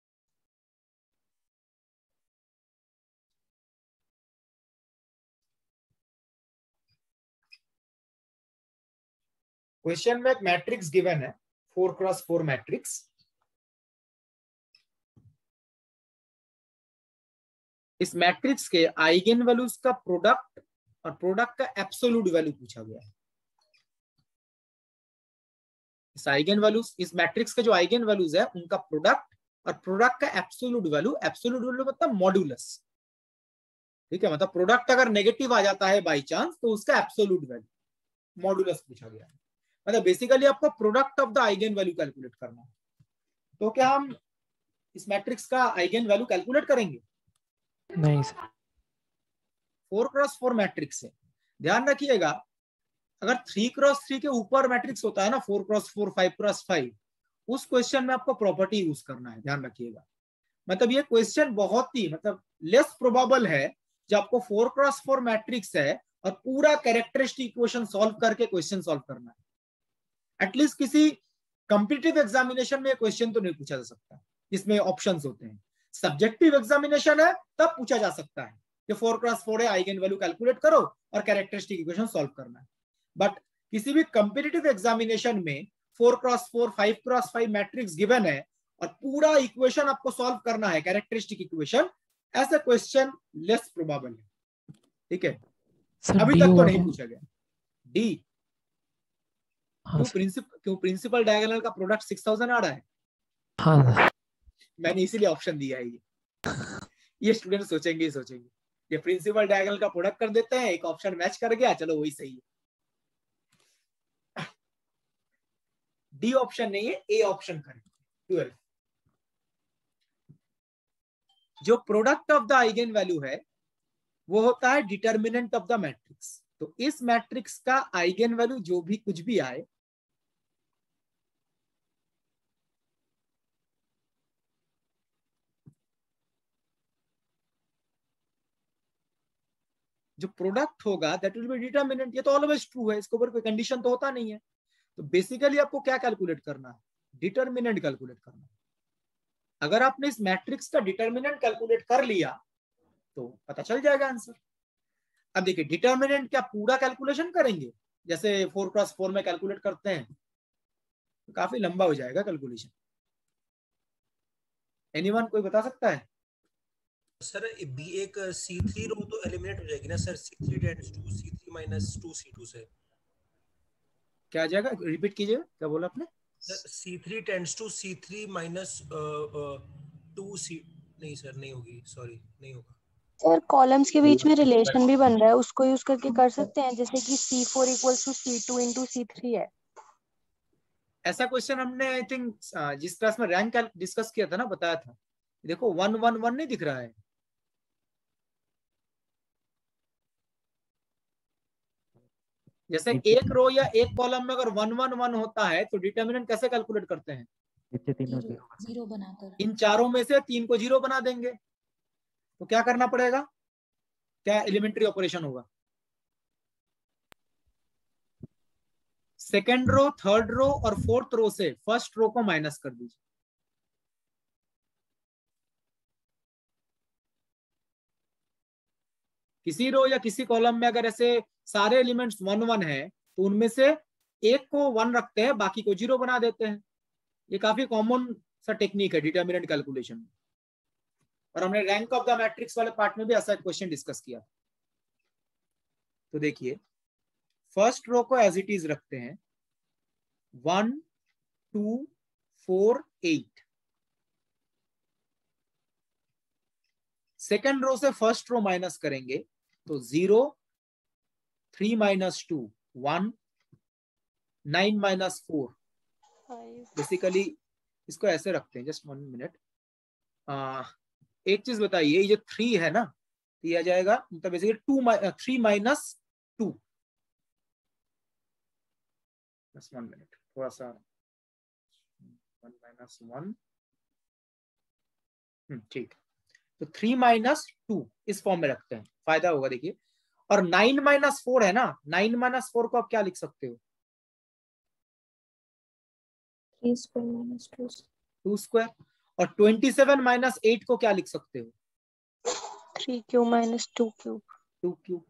क्वेश्चन में एक मैट्रिक्स गिवन है, 4x4 मैट्रिक्स। इस मैट्रिक्स के आइगन वैल्यूज का प्रोडक्ट और प्रोडक्ट का एब्सोल्यूट वैल्यू पूछा गया है। इस आइगन वैल्यूज, इस मैट्रिक्स के जो आइगन वैल्यूज है उनका प्रोडक्ट और प्रोडक्ट का एब्सोल्यूट वैल्यू। एब्सोल्यूट वैल्यू मतलब मॉड्यूलस, ठीक है, मतलब प्रोडक्ट अगर नेगेटिव आ जाता है बाई चांस तो उसका एब्सोल्यूट वैल्यू मॉड्यूलस पूछा गया है। मतलब बेसिकली आपको product of the eigen value calculate करना है। तो क्या हम इस मैट्रिक्स का आइगन वैल्यू कैलकुलेट करेंगे? नहीं सर। 4x4 मैट्रिक्स है, ध्यान रखिएगा। अगर 3x3 के ऊपर मैट्रिक्स होता है ना, 4x4, 5x5, उस क्वेश्चन में आपको प्रॉपर्टी यूज करना है, ध्यान रखिएगा। मतलब ये क्वेश्चन बहुत ही मतलब लेस प्रोबेबल है जब आपको 4x4 मैट्रिक्स है और पूरा कैरेक्टरिस्टिक इक्वेशन सॉल्व करके क्वेश्चन सॉल्व करना है। एटलीस्ट किसी कॉम्पिटिटिव एग्जामिनेशन में क्वेश्चन तो नहीं पूछा जा सकता जिसमें ऑप्शंस होते हैं। सब्जेक्टिव एग्जामिनेशन है तब पूछा जा सकता है कि 4x4 है, आइगन वैल्यू कैलकुलेट करो और कैरेक्टरिस्टिक इक्वेशन सॉल्व करना है। बट किसी भी कॉम्पिटिटिव एग्जामिनेशन में 4x4, 5x5 मैट्रिक्स गिवन है और पूरा इक्वेशन आपको सॉल्व करना है, कैरेक्टरिस्टिक इक्वेशन, ऐसा क्वेश्चन लेस प्रोबेबल है, ठीक है। अभी तक तो नहीं पूछा गया। डी, क्यों प्रिंसिपल डायगोनल का प्रोडक्ट 6000 आ रहा है? हाँ, मैंने इसीलिए ऑप्शन दिया है। ये स्टूडेंट सोचेंगे ही सोचेंगे, ये प्रिंसिपल डायगोनल का प्रोडक्ट कर देते हैं, एक ऑप्शन मैच कर गया, चलो वही सही है। डी ऑप्शन नहीं है, ए ऑप्शन करें। 12 जो product of the eigen value है वो होता है डिटर्मिनेंट ऑफ द मैट्रिक्स। तो इस मैट्रिक्स का आइगन वैल्यू जो भी कुछ भी आए, जो प्रोडक्ट होगा दैट विल बी डिटर्मिनेंट। ये तो ऑलवेज ट्रू है, इसके ऊपर कोई कंडीशन तो होता नहीं है। तो बेसिकली आपको क्या कैलकुलेट करना है? डिटर्मिनेंट कैलकुलेट करना है। अगर आपने इस मैट्रिक्स का डिटर्मिनेंट कैलकुलेट कर लिया तो पता चल जाएगा आंसर। अब देखिए, डिटर्मिनेंट क्या पूरा कैलकुलेशन करेंगे जैसे 4x4 में कैलकुलेट करते हैं? तो काफी लंबा हो जाएगा कैलकुलेशन। एनीवन कोई बता सकता है? सर बी एक C3 रो तो एलिमिनेट हो जाएगी ना sir, C3 tends to C3 minus 2C2 से। क्या आ जाएगा? रिपीट कीजिए, क्या बोला आपने? Sir C3 tends to C3 minus 2C, नहीं सर नहीं होगी, सॉरी नहीं होगा सर। कॉलम्स के बीच में रिलेशन भी बन रहा है, उसको यूज करके कर सकते हैं, जैसे कि C4 equals to C2 into C3 है। ऐसा क्वेश्चन हमने आई थिंक जिस क्लास में रैंक डिस्कस किया था ना, बताया था। देखो 1 1 1 नहीं दिख रहा है। जैसे एक रो या एक कॉलम में अगर 1 1 1 होता है तो डिटर्मिनेंट कैसे कैलकुलेट करते हैं? जीरो बनाकर। इन चारों में से 3 को 0 बना देंगे। तो क्या करना पड़ेगा? क्या एलिमेंट्री ऑपरेशन होगा? सेकेंड रो, थर्ड रो और फोर्थ रो से फर्स्ट रो को माइनस कर दीजिए। किसी रो या किसी कॉलम में अगर ऐसे सारे एलिमेंट्स 1 1 है तो उनमें से एक को 1 रखते हैं, बाकी को 0 बना देते हैं। ये काफी कॉमन सा टेक्निक है डिटर्मिनेंट कैलकुलेशन में, और हमने रैंक ऑफ द मैट्रिक्स वाले पार्ट में भी ऐसा क्वेश्चन डिस्कस किया। तो देखिए, फर्स्ट रो को एज इट इज रखते हैं 1 2 4 8। सेकेंड रो से फर्स्ट रो माइनस करेंगे तो 0 3 - 2 1 9 - 4। बेसिकली इसको ऐसे रखते हैं, जस्ट 1 मिनट। एक चीज बताइए, ये जो 3 है ना, तो ये आ जाएगा मतलब बेसिकली 3 - 2। जस्ट 1 मिनट, थोड़ा सा 1 - 1। ठीक, तो 3 - 2 इस फॉर्म में रखते हैं, फायदा होगा। देखिए, और 9 - 4 है ना, 9 - 4 को आप क्या लिख सकते हो? 3 स्क्वायर - 2 2 स्क्वायर। और 27 - 8 को क्या लिख सकते हो? 3 - 2 क्यूब। 2 क्यूब।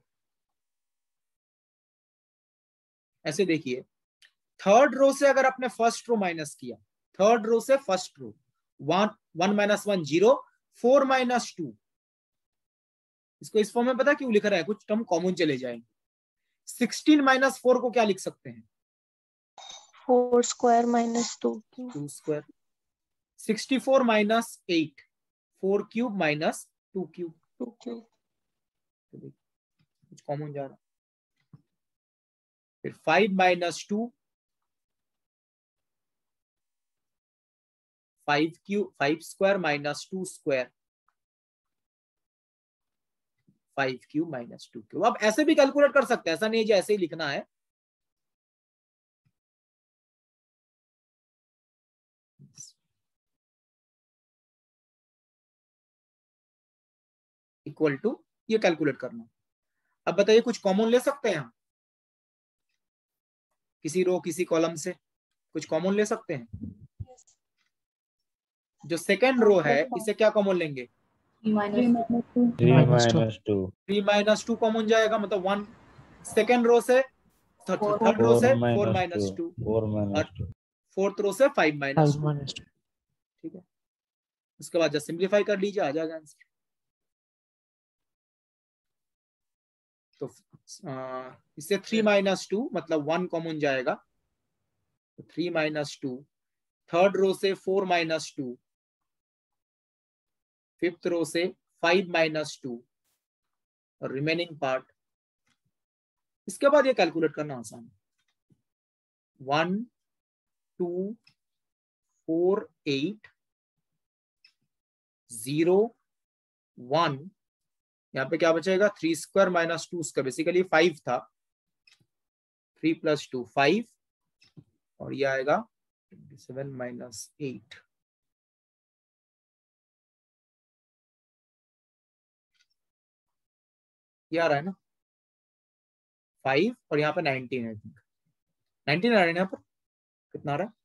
ऐसे देखिए, थर्ड रो से अगर आपने फर्स्ट रो माइनस किया, थर्ड रो से फर्स्ट रो 1 1 - 1 0 4 - 2। इसको इस फॉर्म में पता क्यों लिख रहा है? कुछ टर्म कॉमन चले जाएंगे। 16 - 4 को क्या लिख सकते हैं? 4 square - 2 cube. 2 square. 64 - 8 4 cube - 2 cube. 2 cube. कुछ कॉमन जा रहा। फिर 5 - 2 5 cube 5 square - 2 square 5 cube - 2 cube. अब ऐसे भी कैलकुलेट कर सकते हैं, ऐसा नहीं है जो ऐसे ही लिखना है। इक्वल टू ये कैलकुलेट करना। अब बताइए, कुछ कॉमन ले सकते हैं हम? किसी रो किसी कॉलम से कुछ कॉमन ले सकते हैं? जो सेकेंड रो है इसे क्या कॉमन लेंगे? 3 - 2 कॉमन जाएगा, मतलब 1। सेकेंड रो से थर्ड रो से 4 - 2 और फोर्थ रो से 5 - 2। ठीक है, उसके बाद जब सिंप्लीफाई कर लीजिए आ जाएगा आंसर। तो इससे 3 - 2 मतलब 1 कॉमन जाएगा, तो 3 - 2। थर्ड रो से 4 - 2, फिफ्थ रो से 5 - 2 और रिमेनिंग पार्ट। इसके बाद ये कैलकुलेट करना आसान है। 1 2 4 8 0 1। यहाँ पे क्या बचेगा? 3 स्क्वायर - 2 स्क्वायर, बेसिकली 5 था। 3 + 2 5 और ये आएगा 27 - 8। ये आ रहा है ना 5 और यहाँ पे 19 है। 19 आ रहा है यहाँ पर, कितना आ रहा है?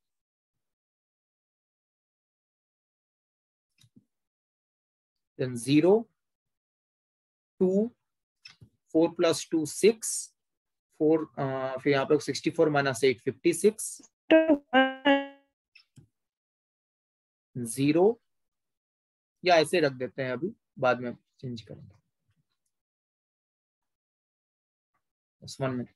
Then 0 2 4 + 2 6 4 फिर यहाँ पे 64 - 8 56 0, या ऐसे रख देते हैं, अभी बाद में चेंज करेंगे। 1 मिनट।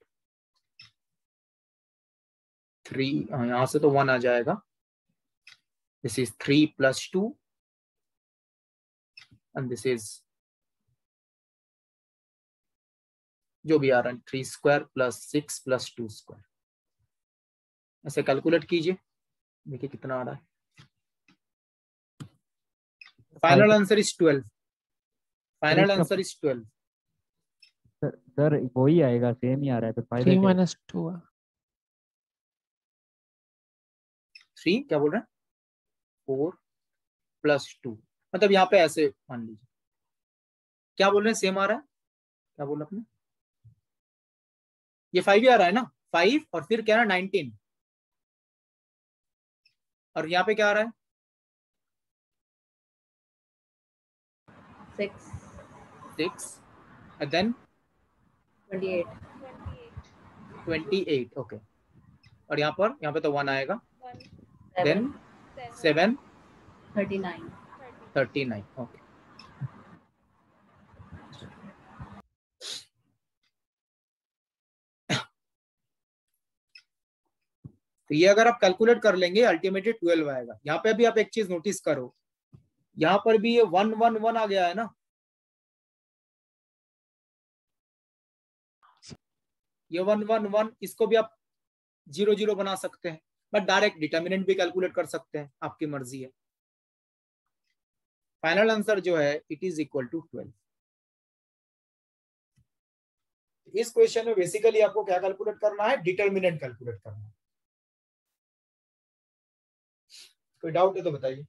3 यहाँ से तो 1 आ जाएगा। This is 3 + 2 and this is जो भी आ रहा है 3 स्क्वायर + 6 + 2 स्क्वायर। ऐसे कैलकुलेट कीजिए, देखिए कितना आ रहा है। Final answer is 12। Final answer is 12। Sir वही आएगा, सेम ही आ रहा है, तो फायदा 3 क्या है? - 2 3 क्या बोल रहे हैं? 4 + 2 मतलब यहाँ पे ऐसे मान लीजिए। क्या बोल रहे हैं? सेम आ रहा है। क्या बोला आपने? ये 5 ही आ रहा है ना, 5 और फिर क्या है 19, और यहाँ पे क्या आ रहा है? 6 and then 28 ओके, और यहाँ पे तो 1 आएगा, देन 7 39 ओके। तो ये अगर आप कैलकुलेट कर लेंगे अल्टीमेटली 12 आएगा। यहाँ पे भी आप एक चीज नोटिस करो, यहाँ पर भी ये 1 1 1 आ गया है ना, ये 1 1 1, इसको भी आप 0 0 बना सकते हैं, बट डायरेक्ट डिटर्मिनेंट भी कैलकुलेट कर सकते हैं, आपकी मर्जी है। फाइनल आंसर जो है इट इज इक्वल टू 12। इस क्वेश्चन में बेसिकली आपको क्या कैलकुलेट करना है? डिटर्मिनेंट कैलकुलेट करना है। कोई डाउट है तो बताइए।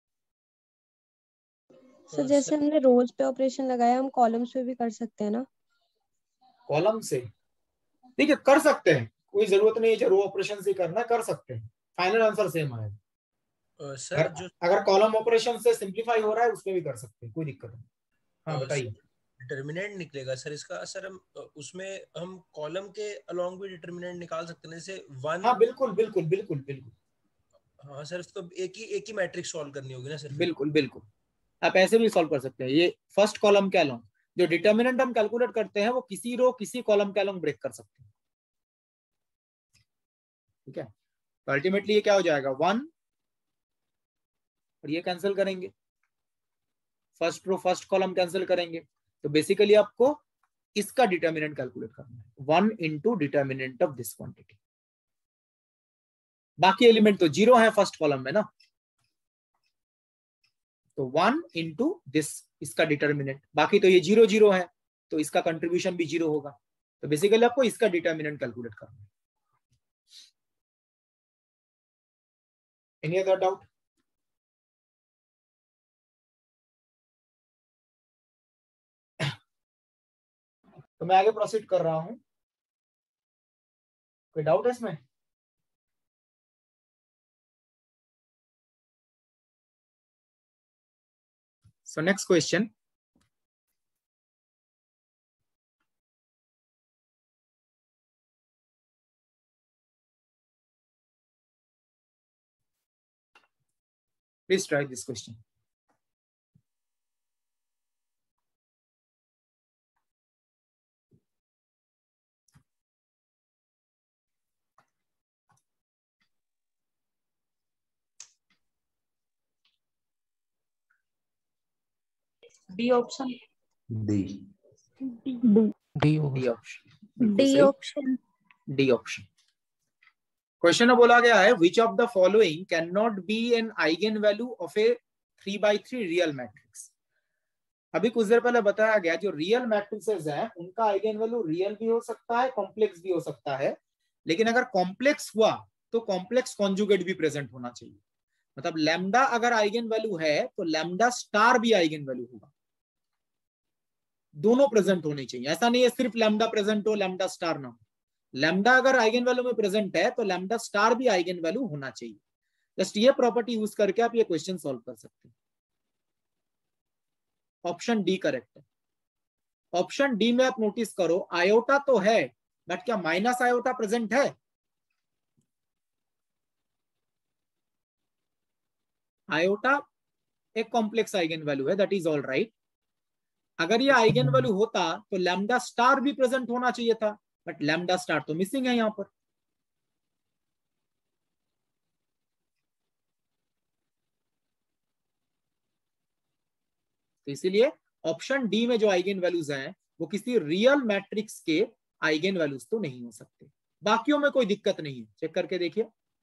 सर जैसे हमने रोज पे ऑपरेशन लगाया, हम कॉलम्स पे भी कर सकते हैं ना? कॉलम से ठीक है, कर सकते हैं, कोई जरूरत नहीं है रो ऑपरेशन से करना, कर सकते हैं, फाइनल आंसर सेम आएगा। सर जो अगर कॉलम ऑपरेशन से सिंप्लीफाई हो रहा है उसमें भी कर सकते हैं, कोई दिक्कत नहीं। हाँ बताइए। डिटर्मिनेंट निकलेगा सर इसका, सर हम उसमें हम कॉलम के अलोंग भी डिटर्मिनेंट निकाल सकते हैं, जैसे 1। हाँ बिल्कुल बिल्कुल बिल्कुल बिल्कुल। हाँ सर, तो एक ही मैट्रिक्स सॉल्व करनी होगी ना सर? बिल्कुल बिल्कुल, आप ऐसे भी सॉल्व कर सकते हैं। ये फर्स्ट कॉलम के अलोंग जो डिटर्मिनेंट हम कैलकुलेट करते हैं वो किसी रो किसी कॉलम के अलोंग ब्रेक कर सकते हैं, ठीक है। तो अल्टीमेटली ये क्या हो जाएगा 1, और ये कैंसिल करेंगे, first row first column cancel करेंगे, तो बेसिकली आपको इसका डिटर्मिनेंट कैलकुलेट करना है, 1 into determinant of this quantity. बाकी एलिमेंट तो 0 है फर्स्ट कॉलम में ना, तो 1 इंटू दिस इसका डिटर्मिनेंट, बाकी तो ये 0 0 है तो इसका कंट्रीब्यूशन भी 0 होगा। तो बेसिकली आपको इसका डिटर्मिनेंट कैलकुलेट करना है। Any other doubt? तो मैं आगे प्रोसीड कर रहा हूं, कोई डाउट है इसमें? So next question. Please try this question. D option. D option. D option. Question में बोला गया है which of the following can not be an eigen value of a 3x3 real matrix. अभी कुछ देर पहले बताया गया जो रियल मैट्रिक्सेस हैं उनका आइगन वैल्यू रियल भी हो सकता है, कॉम्प्लेक्स भी हो सकता है, लेकिन अगर कॉम्प्लेक्स हुआ तो कॉम्प्लेक्स कॉन्जुगेट भी प्रेजेंट होना चाहिए। मतलब लैम्डा अगर आइगन वैल्यू है तो लैम्डा स्टार भी आइगन वैल्यू होगा, दोनों प्रेजेंट होने चाहिए। ऐसा नहीं है सिर्फ लैम्डा प्रेजेंट हो लैम्डा स्टार ना हो। लैम्डा अगर आइगन वैल्यू में प्रेजेंट है तो लैम्डा स्टार भी आइगन वैल्यू होना चाहिए। जस्ट ये प्रॉपर्टी यूज करके आप ये क्वेश्चन सॉल्व कर सकते हैं। ऑप्शन डी करेक्ट है। ऑप्शन डी में आप नोटिस करो आयोटा तो है बट क्या माइनस आयोटा प्रेजेंट है? आयोटा एक कॉम्प्लेक्स आइगन वैल्यू है, दैट इज ऑल राइट। अगर ये आइगन वैल्यू होता तो लैम्डा स्टार भी प्रेजेंट होना चाहिए था, बट लैम्डा स्टार तो मिसिंग है यहां पर। तो इसीलिए ऑप्शन डी में जो आइगन वैल्यूज हैं वो किसी रियल मैट्रिक्स के आइगन वैल्यूज तो नहीं हो सकते। बाकियों में कोई दिक्कत नहीं है, चेक करके देखिए।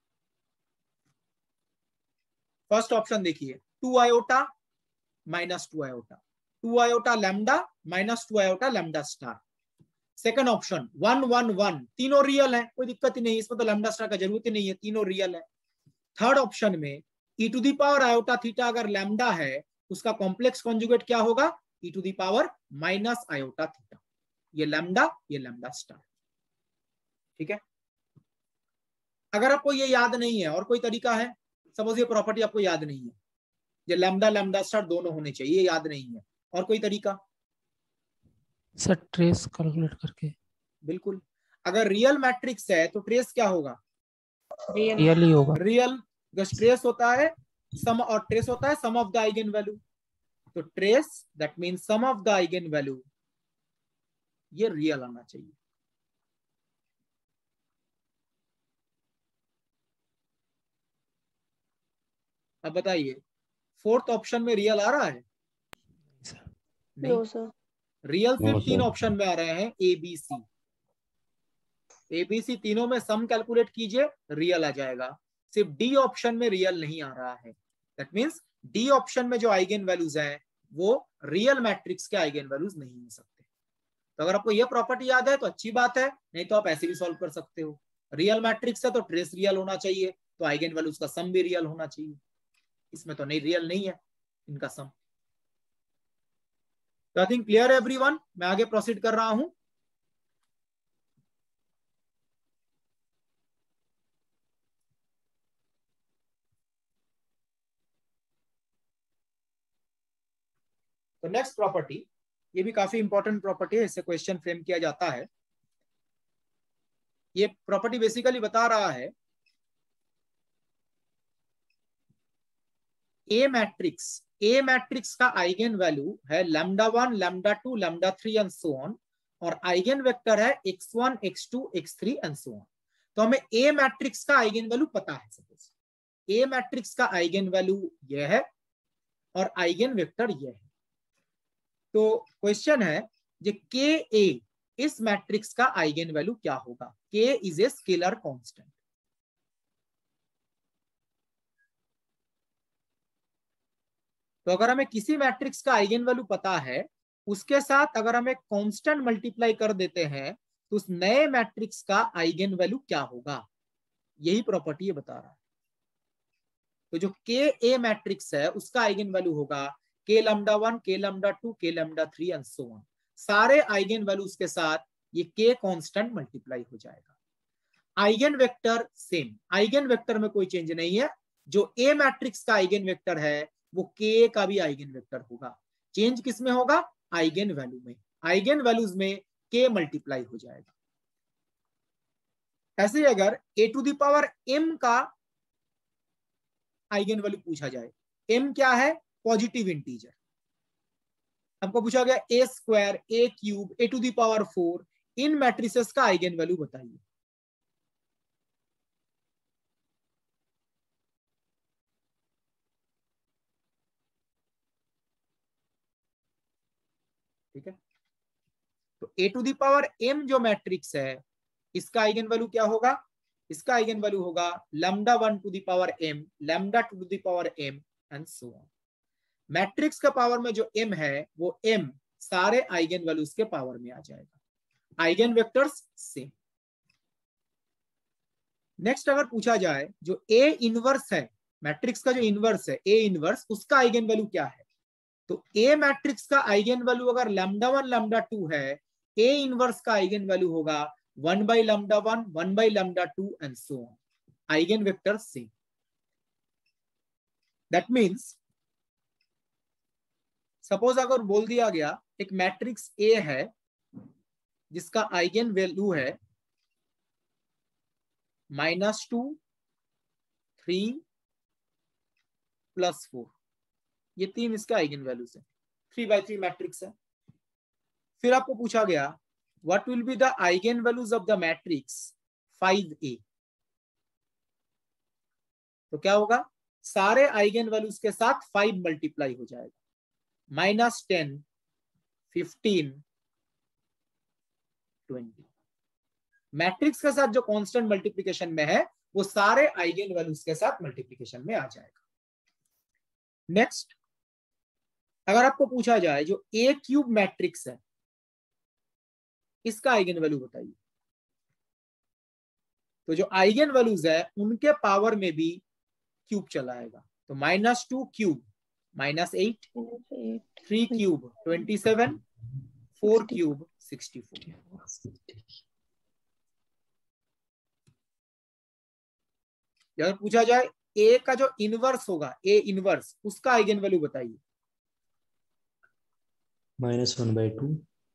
फर्स्ट ऑप्शन देखिए 2 iota minus 2 iota, 2 iota lambda minus 2 iota lambda star. Second option 1 1 1, तीनों रियल है, कोई दिक्कत ही नहीं, इसमें तो लैम्डा स्टार का जरूरत ही नहीं है, तीनों रियल है। थर्ड ऑप्शन में e to the power iota theta अगर लैम्डा है उसका कॉम्प्लेक्स कॉन्जुगेट क्या होगा? e to the power minus iota theta. ये लैम्डा स्टार। ठीक है, अगर आपको ये याद नहीं है और कोई तरीका है, सपोज ये प्रॉपर्टी आपको याद नहीं है, ये लैम्डा स्टार दोनों होने चाहिए, ये याद नहीं है, और कोई तरीका? सर ट्रेस कैलकुलेट करके। बिल्कुल, अगर रियल मैट्रिक्स है तो ट्रेस क्या होगा? रियल ही होगा। रियल, ट्रेस होता है सम, और ट्रेस होता है sum of the eigen value. तो trace that means sum of the eigen value, ये रियल आना चाहिए। अब बताइए, फोर्थ ऑप्शन में रियल आ रहा है? No sir. रियल सिर्फ तीन ऑप्शन में आ रहे हैं, एबीसी तीनों में सम कैलकुलेट कीजिए, रियल आ जाएगा। सिर्फ डी ऑप्शन में रियल नहीं आ रहा है। दैट मीन्स डी ऑप्शन में जो आइगन वैल्यूज हैं वो रियल मैट्रिक्स के आइगन वैल्यूज नहीं हो सकते। तो अगर आपको ये प्रॉपर्टी याद है तो अच्छी बात है, नहीं तो आप ऐसे भी सॉल्व कर सकते हो। रियल मैट्रिक्स है तो ट्रेस रियल होना चाहिए, तो आइगन वैल्यूज का सम भी रियल होना चाहिए। इसमें तो नहीं, रियल नहीं है इनका सम। तो आई थिंक क्लियर है एवरीवन। मैं आगे प्रोसीड कर रहा हूं। तो नेक्स्ट प्रॉपर्टी, ये भी काफी इंपॉर्टेंट प्रॉपर्टी है, इससे क्वेश्चन फ्रेम किया जाता है। ये प्रॉपर्टी बेसिकली बता रहा है ए मैट्रिक्स का आइगन वैल्यू है λ1, λ2, λ3 एंड सो ऑन, और आइगन वेक्टर है x1, x2, x3 and so on. तो हमें ए मैट्रिक्स का आइगन वैल्यू पता है। सपोज ए मैट्रिक्स का आइगन वैल्यू यह है और आइगन वेक्टर यह है। तो क्वेश्चन है जे के ए, इस मैट्रिक्स का आइगन वैल्यू क्या होगा? के इज ए स्केलर कांस्टेंट। तो अगर हमें किसी मैट्रिक्स का आइगन वैल्यू पता है, उसके साथ अगर हम एक कांस्टेंट मल्टीप्लाई कर देते हैं तो उस नए मैट्रिक्स का आइगन वैल्यू क्या होगा, यही प्रॉपर्टी ये बता रहा है। तो जो के ए मैट्रिक्स है उसका आइगन वैल्यू होगा के λ1, के λ2, के λ3 एंड सो ऑन। सारे आइगन वैल्यूज के साथ ये के कांस्टेंट मल्टीप्लाई हो जाएगा। Eigen vector same, eigen vector में कोई चेंज नहीं है। जो ए मैट्रिक्स का आइगन वेक्टर है वो के का भी आइगन वेक्टर होगा। चेंज किस में होगा? आइगन वैल्यू में। आइगन वैल्यूज में के मल्टीप्लाई हो जाएगा। ऐसे ही अगर A to the power m का आइगन वैल्यू पूछा जाए, m क्या है? Positive integer. हमको पूछा गया A square, A cube, A to the power 4, इन मैट्रिसेस का आइगन वैल्यू बताइए। ठीक है, तो A to the power m जो मैट्रिक्स है इसका आइगन वैल्यू क्या होगा? इसका आइगन वैल्यू होगा λ1 to the power m, λ2 to the power m and so on. Matrix का पावर में जो m है वो m सारे आइगन वैल्यूज के पावर में आ जाएगा। Eigen vectors same. नेक्स्ट अगर पूछा जाए जो ए इनवर्स है, मैट्रिक्स का जो इनवर्स है ए इनवर्स, उसका आइगन वैल्यू क्या है? तो ए मैट्रिक्स का आइगन वैल्यू अगर λ1, λ2 है, ए इनवर्स का आइगन वैल्यू होगा 1/λ1, 1/λ2 and so on. Eigen vector same. That means suppose अगर बोल दिया गया एक मैट्रिक्स ए है जिसका आइगन वैल्यू है -2, 3, +4, ये तीन इसके आइगन वैल्यूज है। 3x3 मैट्रिक्स है। फिर आपको पूछा गया what will be the eigen values of the matrix 5a। तो क्या होगा? सारे आइगन वैल्यूज के साथ 5 मल्टीप्लाई हो जाएगा। -10, 15, 20। मैट्रिक्स के साथ जो कांस्टेंट मल्टीप्लिकेशन में है वो सारे आइगन वैल्यूज के साथ मल्टीप्लिकेशन में आ जाएगा। नेक्स्ट अगर आपको पूछा जाए जो ए क्यूब मैट्रिक्स है इसका आइगन वैल्यू बताइए। तो जो आइगन वैल्यूज है उनके पावर में भी क्यूब चला आएगा। तो -2 क्यूब -8, 3 क्यूब 27, 4 क्यूब 64। अगर पूछा जाए ए का जो इनवर्स होगा, ए इनवर्स, उसका आइगन वैल्यू बताइए। -1/2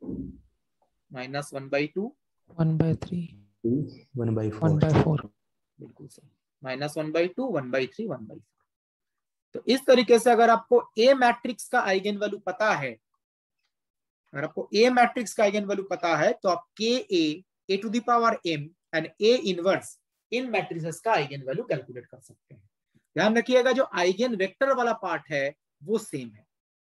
-1/2 1/3 1/4 1/4। बिल्कुल सही। -1/2 1/3 1/4। तो इस तरीके से अगर आपको ए मैट्रिक्स का आइगन वैल्यू पता है, अगर आपको ए मैट्रिक्स का आइगन वैल्यू पता है, तो आप k A to the power m and A inverse इन मैट्रिसेस का आइगन वैल्यू कैलकुलेट कर सकते हैं। ध्यान रखिएगा जो आइगन वेक्टर वाला पार्ट है वो सेम है।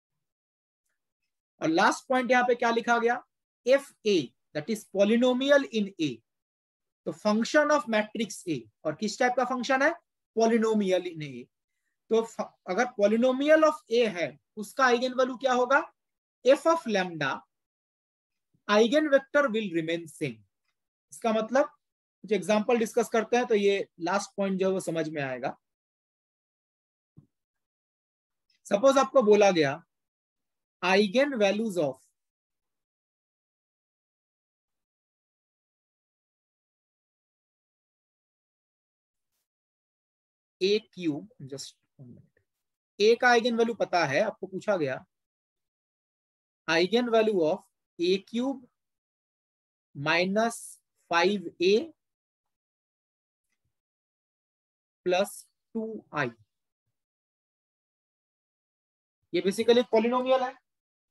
और लास्ट पॉइंट यहां पे क्या लिखा गया, f A that is polynomial in A. तो फंक्शन ऑफ मैट्रिक्स ए, और किस टाइप का फंक्शन है, पॉलिनोमियल इन ए। तो अगर पॉलिनोमियल ऑफ ए है उसका आइगन वैल्यू क्या होगा, f of lambda eigen vector will remain same. इसका मतलब कुछ एग्जांपल डिस्कस करते हैं तो ये लास्ट पॉइंट जो है वो समझ में आएगा। सपोज आपको बोला गया eigen values of A cube, just A का आइगन वैल्यू पता है, आपको पूछा गया eigen value of A cube -5a plus 2i। ये बेसिकली पॉलिनोमियल है।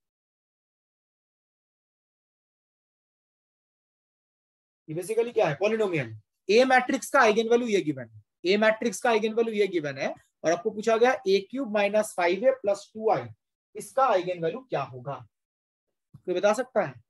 ये बेसिकली क्या है, पॉलिनोमियल। ए मैट्रिक्स का आइगन वैल्यू ये गिवन है, ए मैट्रिक्स का आइगन वैल्यू ये गिवन है, और आपको पूछा गया ए क्यूब -5a प्लस 2i, इसका आइगन वैल्यू क्या होगा, कोई बता सकता है?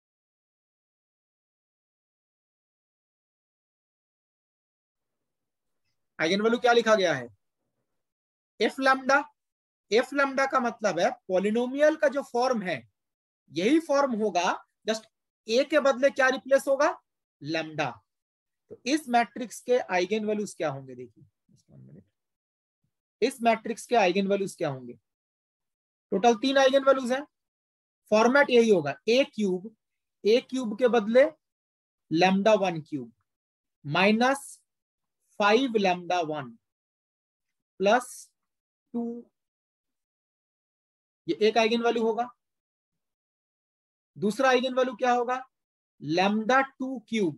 आइगन वैल्यू क्या लिखा गया है, एफ लैम्डा। एफ लैम्डा का मतलब है पॉलिनोमियल का जो फॉर्म है यही फॉर्म होगा, जस्ट ए के बदले क्या रिप्लेस होगा, लैम्डा। तो इस मैट्रिक्स के आइगन वैल्यूज क्या होंगे, देखिए इस मैट्रिक्स के आइगन वैल्यूज क्या होंगे। टोटल 3 आइगन वैल्यूज हैं। फॉर्मेट यही होगा, ए क्यूब के बदले लैम्डा 1 क्यूब -5 लैम्डा 1 प्लस 2, ये एक आइगन वैल्यू होगा। दूसरा आइगन वैल्यू क्या होगा, lambda 2 cube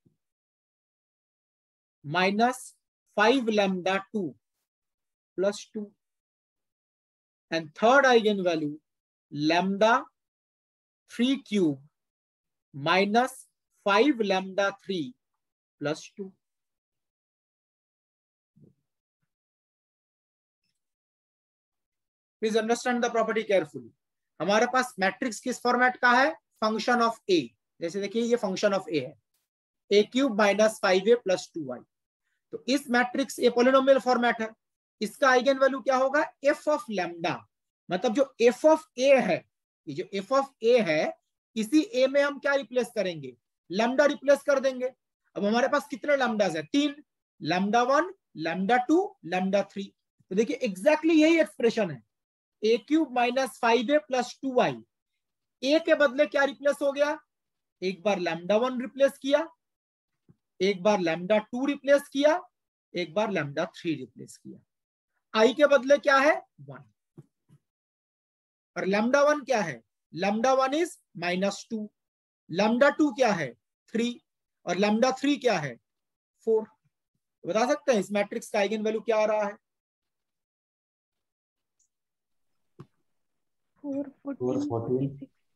-5 lambda 2 plus 2, and third eigen value lambda 3 cube -5 lambda 3 plus 2। Please understand the property carefully. हमारे पास मैट्रिक्स किस फॉर्मेट का है, फंक्शन ऑफ ए। जैसे देखिए ये फंक्शन ऑफ ए है, ए क्यूब -5a प्लस 2i। तो इस मैट्रिक्स ए पॉलिनोमियल फॉर्मेट है, इसका आइगन वैल्यू क्या होगा, एफ ऑफ लैम्डा। मतलब जो एफ ऑफ ए है, ये जो एफ ऑफ ए है, इसी ए में हम क्या रिप्लेस करेंगे, लैम्डा रिप्लेस कर देंगे। अब हमारे पास कितने लैम्डास है, 3, लैम्डा 1 लैम्डा 2 लैम्डा 3। तो देखिए एग्जैक्टली यही एक्सप्रेशन है, ए क्यूब -5a प्लस 2i। ए के बदले क्या रिप्लेस हो गया, एक बार लैम्डा 1 रिप्लेस किया, एक बार लैम्डा 2 रिप्लेस किया, एक बार लैम्डा 3 रिप्लेस किया। आई के बदले क्या है, 1, और लैम्डा 1 क्या है, लैम्डा 1 इज -2, लैम्डा 2 क्या है 3, और लैम्डा 3 क्या है 4। बता सकते हैं इस मैट्रिक्स का आइगन वैल्यू क्या आ रहा है, 4 4 14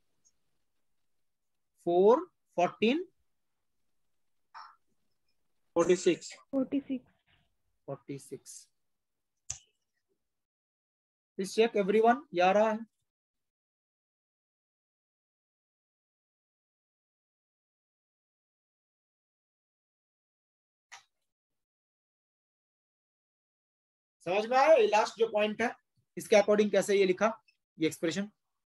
4 14 46 46। प्लीज चेक एवरीवन, ये आ रहा है। समझ में आया, लास्ट जो पॉइंट है इसके अकॉर्डिंग कैसे ये लिखा, ये एक्सप्रेशन।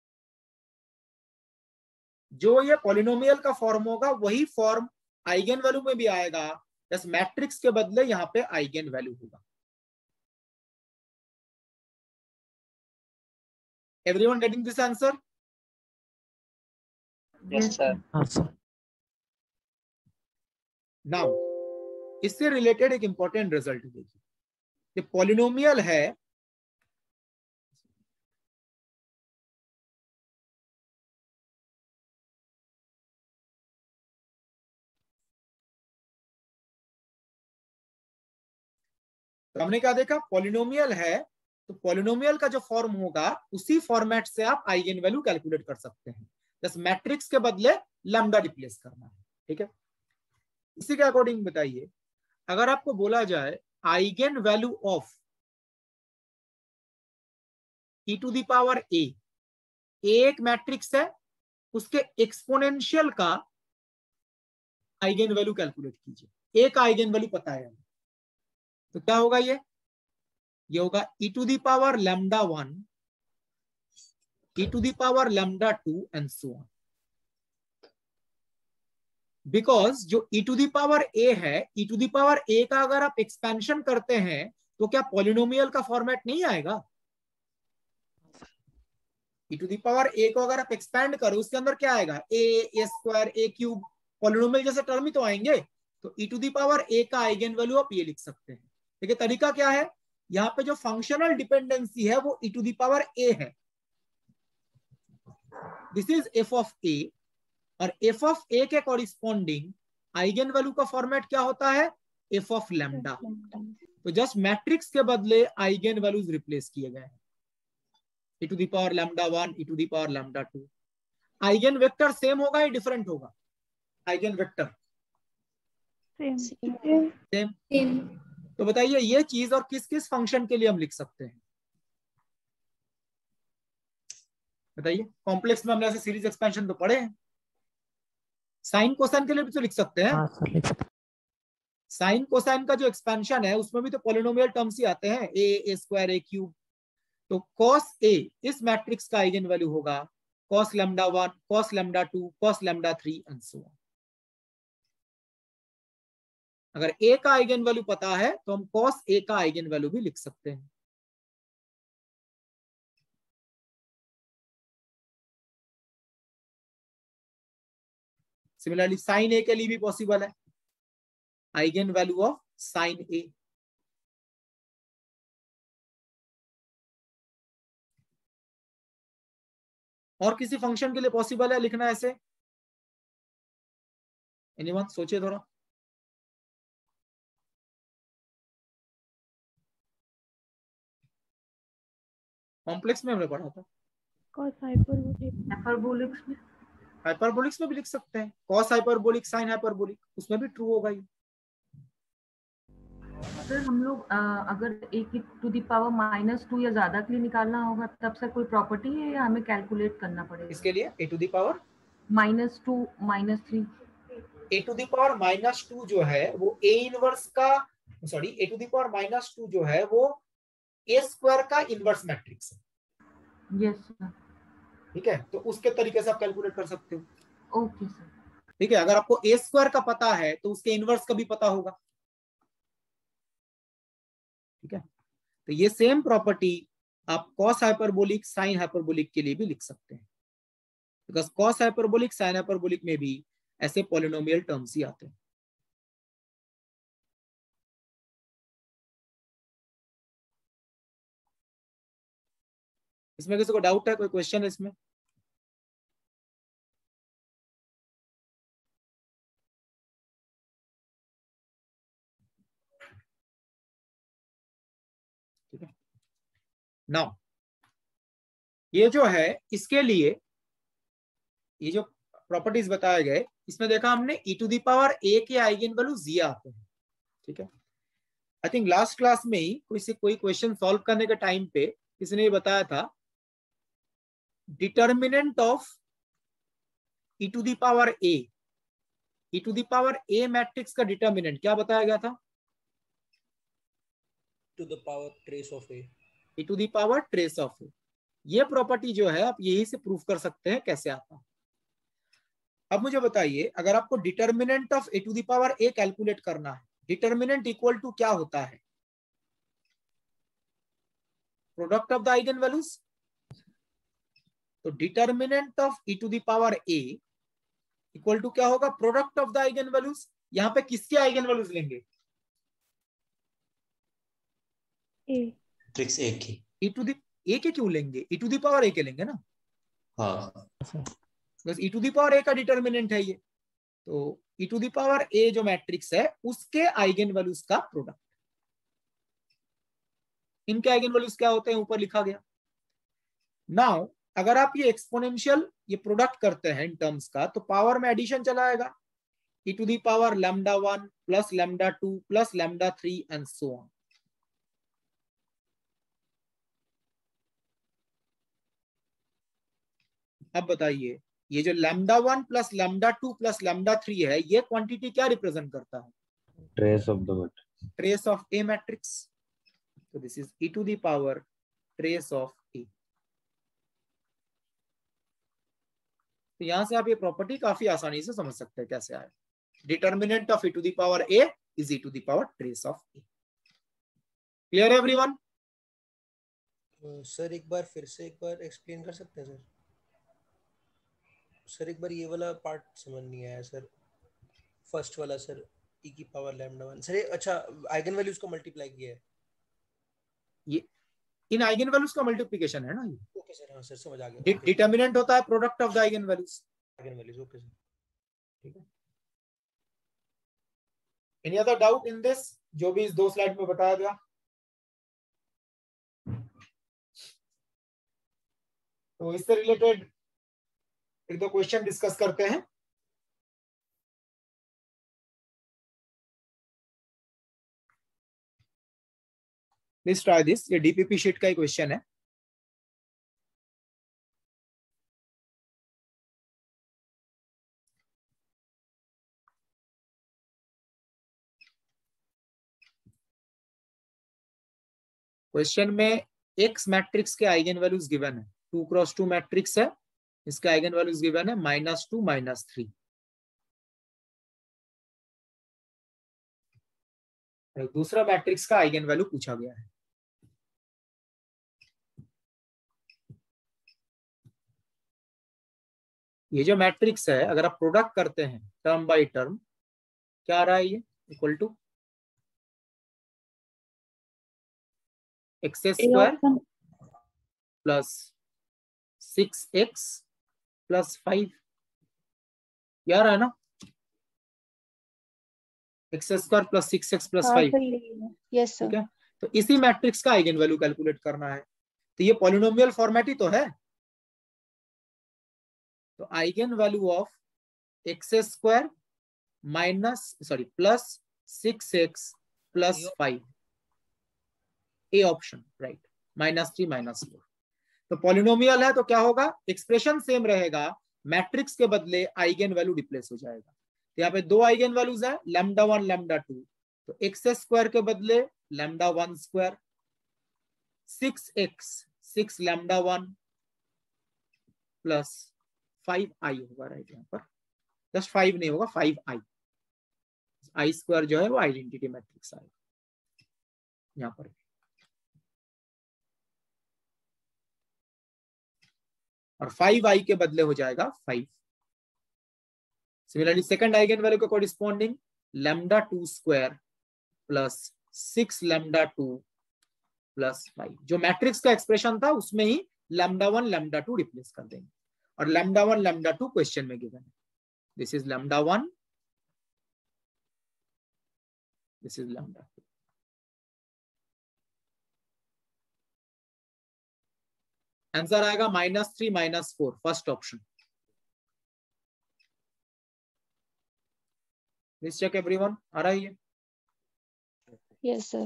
जो ये पॉलिनोमियल का फॉर्म होगा वही फॉर्म आइगन वैल्यू में भी आएगा, बस मैट्रिक्स के बदले यहां पे आइगन वैल्यू होगा। Everyone getting this answer? Yes sir. हाँ सर। नाउ इससे रिलेटेड एक इंपॉर्टेंट रिजल्ट देखिए, ये पॉलिनोमियल है, तो हमने क्या देखा, पॉलिनोमियल है, तो पॉलिनोमियल का जो फॉर्म होगा उसी फॉर्मेट से आप आइगेन वैल्यू कैलकुलेट कर सकते हैं, बस मैट्रिक्स के बदले लैम्डा रिप्लेस करना है। ठीक है, इसी के अकॉर्डिंग बताइए, अगर आपको बोला जाए eigen value of e to the power a, एक मैट्रिक्स है, उसके एक्सपोनेंशियल का आइगेन वैल्यू कैलकुलेट कीजिए, एक आइगेन वैल्यू पता है, तो क्या होगा, ये होगा e to the power lambda 1, e to the power lambda 2 and so on. Because जो e to the power a है, e to the power a का अगर आप एक्सपेंशन करते हैं तो क्या पॉलिनोमियल का फॉर्मेट नहीं आएगा? e to the power a को अगर आप एक्सपेंड करो उसके अंदर क्या आएगा, a square a cube, polynomial जैसे टर्म ही तो आएंगे। तो e to the power a का आइगेन वैल्यू आप ये लिख सकते हैं। देखिए तरीका क्या है, यहाँ पे जो फंक्शनल डिपेंडेंसी है वो e to the power a है, this is f of a, और f ऑफ a के कॉरिस्पॉन्डिंग आइगेन वैल्यू का फॉर्मेट क्या होता है, f ऑफ लैम्डा। तो जस्ट मैट्रिक्स के बदले आइगेन वैल्यूज रिप्लेस किए गए हैं, e to the power lambda 1, e to the power lambda 2। Eigen vector same होगा या डिफरेंट होगा? Eigen vector same. तो बताइए ये चीज और किस किस फंक्शन के लिए हम लिख सकते हैं, बताइए। कॉम्प्लेक्स में हमने ऐसे सीरीज एक्सपेंशन तो पढ़े हैं, साइन कोसाइन के लिए भी तो लिख सकते हैं। हाँ सर लिख सकते। साइन कोसाइन का जो एक्सपेंशन है उसमें भी तो पॉलिनोमियल टर्म्स ही आते हैं, a स्क्वायर a क्यूब। तो cos a इस मैट्रिक्स का आइगेन वैल्यू होगा cos lambda 1, cos lambda 2, cos lambda 3 and so on. अगर a का आइगेन वैल्यू पता है तो हम cos a का आइगेन वैल्यू भी लिख सकते हैं। सिमिलरली साइन a के लिए भी पॉसिबल है, eigen value of sine a। और किसी फंक्शन के लिए पॉसिबल है लिखना ऐसे? एनीवन सोचिए थोड़ा। कॉम्प्लेक्स में हमने पढ़ा था, हाइपरबोलिक्स में, हाइपरबोलिक्स में भी लिख सकते हैं, कॉस हाइपरबोलिक, साइन हाइपरबोलिक, उसमें भी ट्रू होगा ये। सर हम लोग अगर a की टू द पावर -2 या ज्यादा के लिए निकालना होगा तब सर कोई प्रॉपर्टी है या हमें कैलकुलेट करना पड़ेगा? इसके लिए a to the power -2 -3, a to the power -2 जो है वो a इनवर्स का, sorry a to the power -2 जो है वो a स्क्वायर का इनवर्स मैट्रिक्स है। Yes sir. ठीक है, तो उसके तरीके से आप कैलकुलेट कर सकते हो। Okay sir. ठीक है, अगर आपको a स्क्वायर का पता है तो उसके इनवर्स का भी पता होगा। ठीक है, तो ये सेम प्रॉपर्टी आप कॉस हाइपरबोलिक, साइन हाइपरबोलिक के लिए भी लिख सकते हैं, because cos hyperbolic, sine hyperbolic में भी ऐसे पॉलिनोमियल टर्म्स ही आते हैं। इसमें किसी को डाउट है, कोई क्वेश्चन है इसमें? ठीक है, नाउ ये जो है इसके लिए ये जो प्रॉपर्टीज बताए गए इसमें देखा हमने e to the power a के आइगेन वैल्यू z आते हैं। ठीक है, आई थिंक लास्ट क्लास में ही कोई क्वेश्चन सॉल्व करने के टाइम पे किसी ने ये बताया था, determinant of e to the power a, e to the power a matrix का डिटर्मिनेंट क्या बताया गया था? To the power trace of a, e to the power trace of a। ये प्रॉपर्टी जो है आप यही से प्रूफ कर सकते हैं कैसे आता है। अब मुझे बताइए, अगर आपको determinant of a to the power a calculate करना है, डिटर्मिनेंट इक्वल टू क्या होता है? Product of the eigen values. तो determinant of e to the power a equal to क्या होगा, product of the eigen values. यहाँ पे किसके आइगन वैल्यूज लेंगे, मैट्रिक्स ए की। ई टू दी ए के क्यों लेंगे, ई टू दी पावर ए के लेंगे ना, हाँ बस ई टू दी पावर ए का डिटर्मिनेंट है ये। तो ई टू दी पावर ए जो मैट्रिक्स है उसके आइगन वैल्यूज का प्रोडक्ट। इनके आइगन वैल्यूज क्या होते हैं, ऊपर लिखा गया। नाउ अगर आप ये एक्सपोनेंशियल ये प्रोडक्ट करते हैं इन टर्म्स का, तो पावर में एडिशन चला आएगा, e to the power lambda 1 plus lambda 2 plus lambda 3 and so on। अब बताइए ये जो lambda 1 plus lambda 2 plus lambda 3 है, ये क्वांटिटी क्या रिप्रेजेंट करता है, trace of the matrix, trace of A matrix. तो this is e to the power trace of A. तो यहां से आप ये प्रॉपर्टी काफी आसानी से समझ सकते हैं कैसे आए। Determinant of e to the power a is e to the power trace of a। Clear everyone? Sir एक बार फिर से एक बार एक्सप्लेन कर सकते हैं सर? सर एक बार ये वाला पार्ट समझ नहीं आया सर, फर्स्ट वाला सर, e की पावर लैम्डा 1 सर। अच्छा आइगन वैल्यूज को मल्टीप्लाई किया है, ये इन आइगन वैल्यूज का मल्टीप्लिकेशन है ना ये। ओके सर, हाँ सर समझ आ गया। डिटर्मिनेंट होता है product of the eigen values, eigenvalues, okay sir. ठीक है। Any other doubt in this, जो भी इस 2 स्लाइड में बताया गया? तो इससे रिलेटेड एक दो क्वेश्चन डिस्कस करते हैं। प्लीज ट्राई दिस, ये डीपीपी शीट का ही क्वेश्चन है। क्वेश्चन में एक्स मैट्रिक्स के आइगन वैल्यूज गिवन है, 2 क्रॉस 2 मैट्रिक्स है, इसके आइगन वैल्यूज गिवन है -2 -3। दूसरा मैट्रिक्स का आइगन वैल्यू पूछा गया है। ये जो मैट्रिक्स है अगर आप प्रोडक्ट करते हैं टर्म बाय टर्म, क्या आ रहा है ये, equal to X square plus 6x plus 5, ये आ रहा है ना, X square plus 6x plus 5। Yes sir. ठीक है, तो इसी मैट्रिक्स का आइगन वैल्यू कैलकुलेट करना है। तो ये पॉलिनोमियल फॉर्मेट ही तो है। तो eigen value of X square plus 6x plus 5, A option right, -3 -4। तो पॉलिनोमियल है तो क्या होगा, एक्सप्रेशन सेम रहेगा, मैट्रिक्स के बदले आइगन वैल्यू रिप्लेस हो जाएगा। तो यहाँ पे 2 आइगन वैल्यूज है, लैम्डा 1 लैम्डा 2, तो एक्स स्क्वायर के बदले lambda 1 square, 6x 6 lambda 1 plus 5i होगा राइट। यहाँ पर जस्ट 5 नहीं होगा, 5i, आई स्क्वायर जो है वो आइडेंटिटी मैट्रिक्स आएगा यहाँ पर। और 5i के बदले हो जाएगा 5। सिमिलरली सेकंड आइगन वैल्यू के corresponding lambda 2 square plus 6 lambda 2 plus 5, जो मैट्रिक्स का एक्सप्रेशन था उसमें ही लैम्डा 1 लैम्डा 2 रिप्लेस कर देंगे। और लैम्डा 1 लैम्डा 2 क्वेश्चन में गिवन है। This is lambda 1, this is lambda 2। Answer आएगा -3 -4, first option. Please check everyone, आ रहा है ये? Yes sir.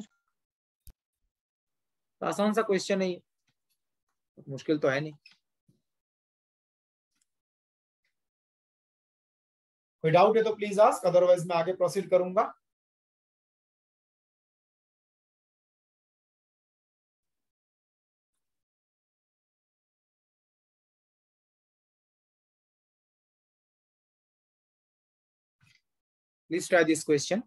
तो आसान सा क्वेश्चन है ये, मुश्किल तो है नहीं। कोई डाउट है तो प्लीज आस्क, अदरवाइज मैं आगे प्रोसीड करूंगा। Please try this question.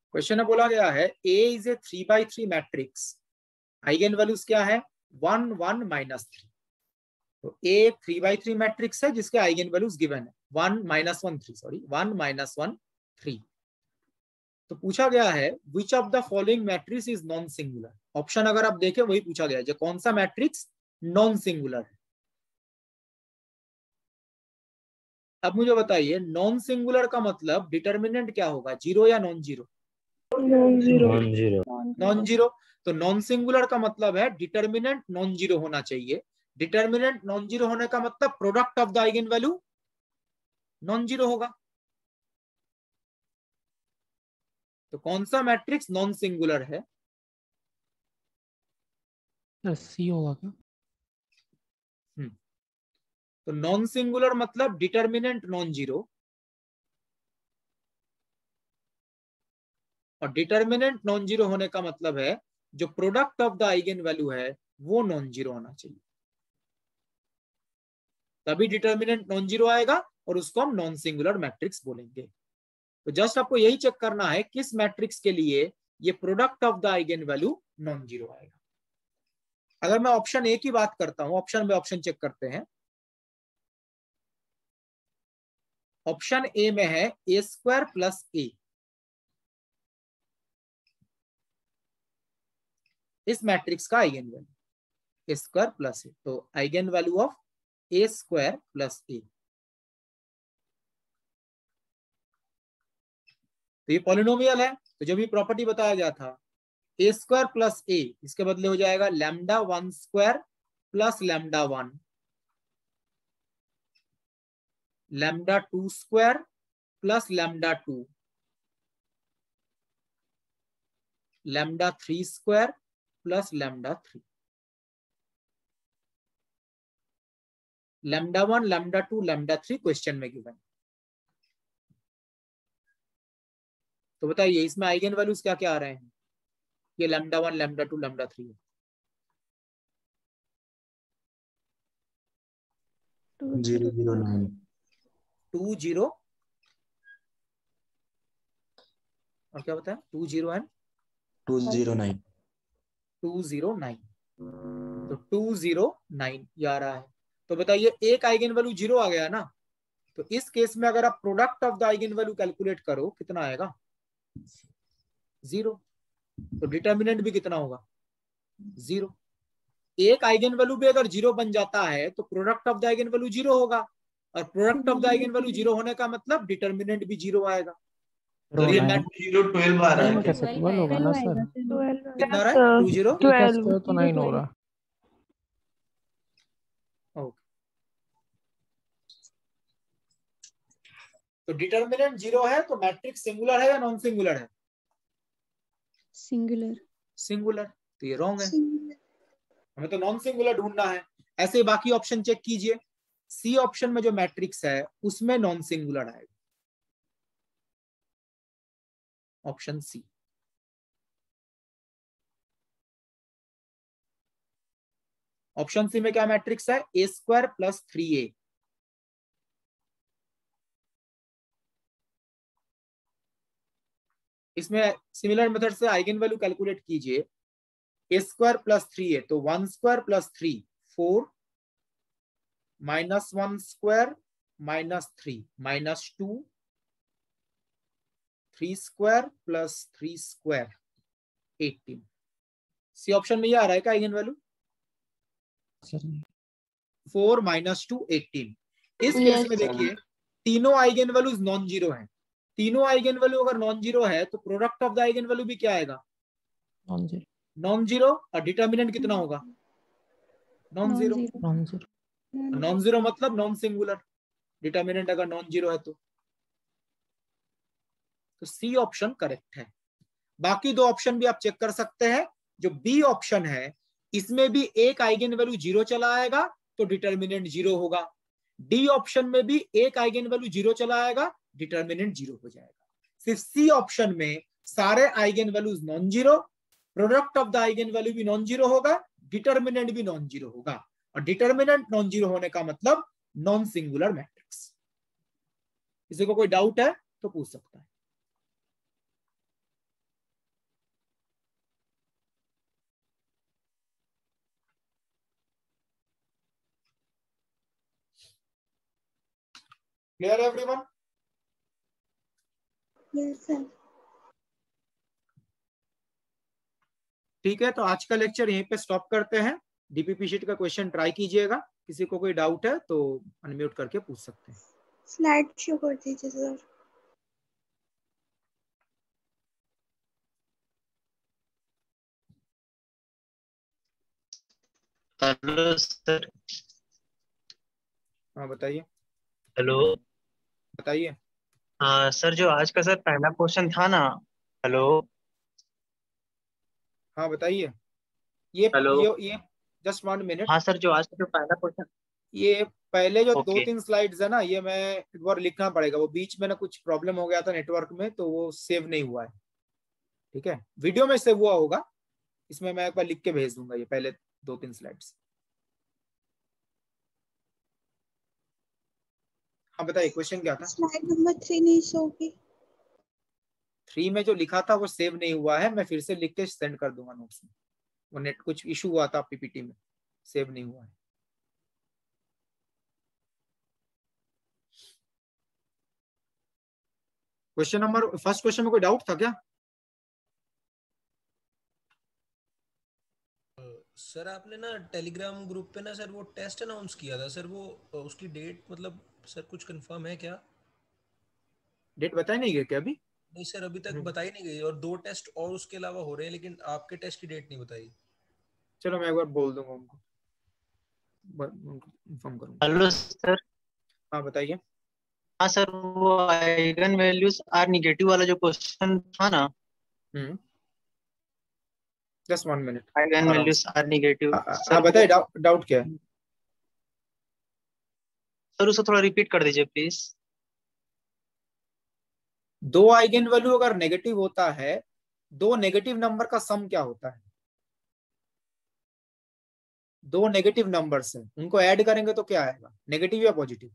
Question में बोला गया है A is a 3x3 matrix, eigen values क्या है 1 1 -3। तो A 3x3 मैट्रिक्स है जिसके आइगन वैल्यूज गिवन है 1 -1 3 सॉरी 1 -1 3। तो पूछा गया है which of the following matrix is non singular. Option अगर आप देखें वही पूछा गया है, जो कौन सा मैट्रिक्स नॉन सिंगुलर है। अब मुझे बताइए नॉन सिंगुलर का मतलब डिटर्मिनेंट क्या होगा, जीरो या non zero? Non zero. Non zero. तो नॉन सिंगुलर का मतलब है डिटर्मिनेंट नॉन जीरो होना चाहिए। डिटर्मिनेंट नॉन जीरो होने का मतलब product of the eigen value non zero होगा। तो कौन सा मैट्रिक्स नॉन सिंगुलर है? सर सी होगा क्या? तो नॉन सिंगुलर मतलब डिटर्मिनेंट नॉन जीरो, और डिटर्मिनेंट नॉन जीरो होने का मतलब है जो product of the eigen value है वो नॉन जीरो होना चाहिए, तभी डिटर्मिनेंट नॉन जीरो आएगा और उसको हम नॉन सिंगुलर मैट्रिक्स बोलेंगे। तो जस्ट आपको यही चेक करना है किस मैट्रिक्स के लिए ये product of the eigen value non zero आएगा। अगर मैं ऑप्शन ए की बात करता हूं, ऑप्शन में ऑप्शन चेक करते हैं। ऑप्शन ए में है ए स्क्वायर प्लस ए। इस मैट्रिक्स का eigen value A square plus A, तो eigen value of A square plus A. तो ये पॉलिनोमियल है, तो जो भी प्रॉपर्टी बताया गया था ए स्क्वायर प्लस ए, इसके बदले हो जाएगा lambda 1 square plus lambda 1, lambda 2 square plus lambda 2, lambda 3 square plus lambda 3, lambda 1 lambda 2 lambda 3 question में गिवन। तो बताइए इसमें आइगन वैल्यूज क्या क्या आ रहे हैं? ये लैम्डा 1 लैम्डा 2 लैम्डा 3 है। 2009 20 और क्या बताया 20 एंड 209 209। तो 209 ये आ रहा है। तो बताइए एक आइगन वैल्यू जीरो आ गया ना, तो इस केस में अगर आप product of the eigen value calculate करो कितना आएगा? जीरो। तो डिटर्मिनेंट भी कितना होगा? जीरो। एक आइगन वैल्यू भी अगर जीरो बन जाता है तो product of the eigen value zero होगा, और product of the eigen value zero होने का मतलब डिटर्मिनेंट भी जीरो आएगा। तो ये 12 आ रहा है। कैसे 12 होगा ना सर? कितना आ रहा है? 20 तो 9 हो रहा। ओके। तो डिटर्मिनेंट जीरो है तो मैट्रिक्स सिंगुलर है या नॉन सिंगुलर है? सिंगुलर। सिंगुलर। तो ये रॉन्ग है, हमें तो नॉन सिंगुलर ढूंढना है। ऐसे बाकी ऑप्शन चेक कीजिए। सी ऑप्शन में जो मैट्रिक्स है उसमें नॉन सिंगुलर आएगा, ऑप्शन सी। ऑप्शन सी में क्या मैट्रिक्स है? A square plus 3a। इसमें सिमिलर मेथड से आइगन वैल्यू कैलकुलेट कीजिए। ए स्क्वायर प्लस 3a, तो 1 square plus 3 4, minus 1 square minus 3 minus 2, 3 square plus 3 square 18। C option में ये आ रहा है क्या आइगन वैल्यू? 4 माइनस 2 18। इस केस में देखिए तीनों आइगन वैल्यूज नॉन जीरो हैं। तीनों आइगन वैल्यू अगर नॉन जीरो है तो product of the eigen value भी क्या आएगा? Non zero. और डिटर्मिनेंट कितना होगा? Non zero. नॉन जीरो मतलब नॉन सिंगुलर, डिटर्मिनेंट अगर नॉन जीरो है तो सी ऑप्शन करेक्ट है। बाकी दो ऑप्शन भी आप चेक कर सकते हैं। जो बी ऑप्शन है इसमें भी एक आइगन वैल्यू जीरो चला आएगा तो डिटर्मिनेंट जीरो होगा। डी ऑप्शन में भी एक आइगन वैल्यू जीरो चला आएगा, डिटर्मिनेंट जीरो हो जाएगा। सिर्फ सी ऑप्शन में सारे eigen values non zero, product of the eigen value भी नॉन जीरो होगा, डिटर्मिनेंट भी नॉन जीरो होगा। और डिटर्मिनेंट नॉन जीरो होने का मतलब नॉन सिंगुलर मैट्रिक्स। किसी को कोई डाउट है तो पूछ सकता है। Clear everyone? Yes sir. ठीक है, तो आज का लेक्चर यहीं पे स्टॉप करते हैं। डीपीपी शीट का क्वेश्चन ट्राई कीजिएगा, किसी को कोई डाउट है तो अनम्यूट करके पूछ सकते हैं। स्लाइड शो कर दीजिए सर। Hello sir. हाँ बताइए। हेलो। बताइए। हाँ सर, जो आज का सर पहला क्वेश्चन था ना। हेलो। हाँ बताइए। ये हेलो। ये जस्ट 1 मिनट। हाँ सर, जो आज का जो पहला क्वेश्चन। ये पहले जो ओके। 2-3 स्लाइड्स है ना, ये मैं एक बार लिखना पड़ेगा, वो बीच में ना कुछ प्रॉब्लम हो गया था नेटवर्क में, तो वो सेव नहीं हुआ है। ठीक है, वीडियो में सेव हुआ होगा, इसमें मैं एक बार लिख के भेज दूंगा ये पहले 2-3 स्लाइड्स। हाँ बताइए, क्वेश्चन क्या था? स्लाइड नंबर 3 नहीं शो होगी। 3 में जो लिखा था वो सेव नहीं हुआ है, मैं फिर से लिख के सेंड कर दूंगा नोट्स में। वो नेट कुछ इशू हुआ था पीपीटी में, सेव नहीं हुआ है। फर्स्ट क्वेश्चन में कोई डाउट था क्या? सर आपने ना टेलीग्राम ग्रुप पे ना सर वो टेस्ट अनाउंस किया था सर, वो उसकी डेट मतलब सर कुछ कंफर्म है क्या? डेट बताई नहीं गई क्या अभी? नहीं सर, अभी तक बताई नहीं गई, और 2 टेस्ट और उसके अलावा हो रहे हैं, लेकिन आपके टेस्ट की डेट नहीं बताई। चलो मैं एक बार बोल दूंगा उनको, इन्फॉर्म करूंगा। Hello sir. हाँ बताइए। हाँ सर, वो आइगन वैल्यूज आर निगेटिव वाला जो क्वेश्चन था ना। Just 1 minute. Eigenvalues are negative हाँ सर। बताइए, डाउट क्या है? सर उसे थोड़ा रिपीट कर दीजिए प्लीज। 2 आइगन वैल्यू अगर नेगेटिव होता है, 2 नेगेटिव नंबर का सम क्या होता है? 2 नेगेटिव नंबर्स है, उनको ऐड करेंगे तो क्या आएगा, नेगेटिव या पॉजिटिव?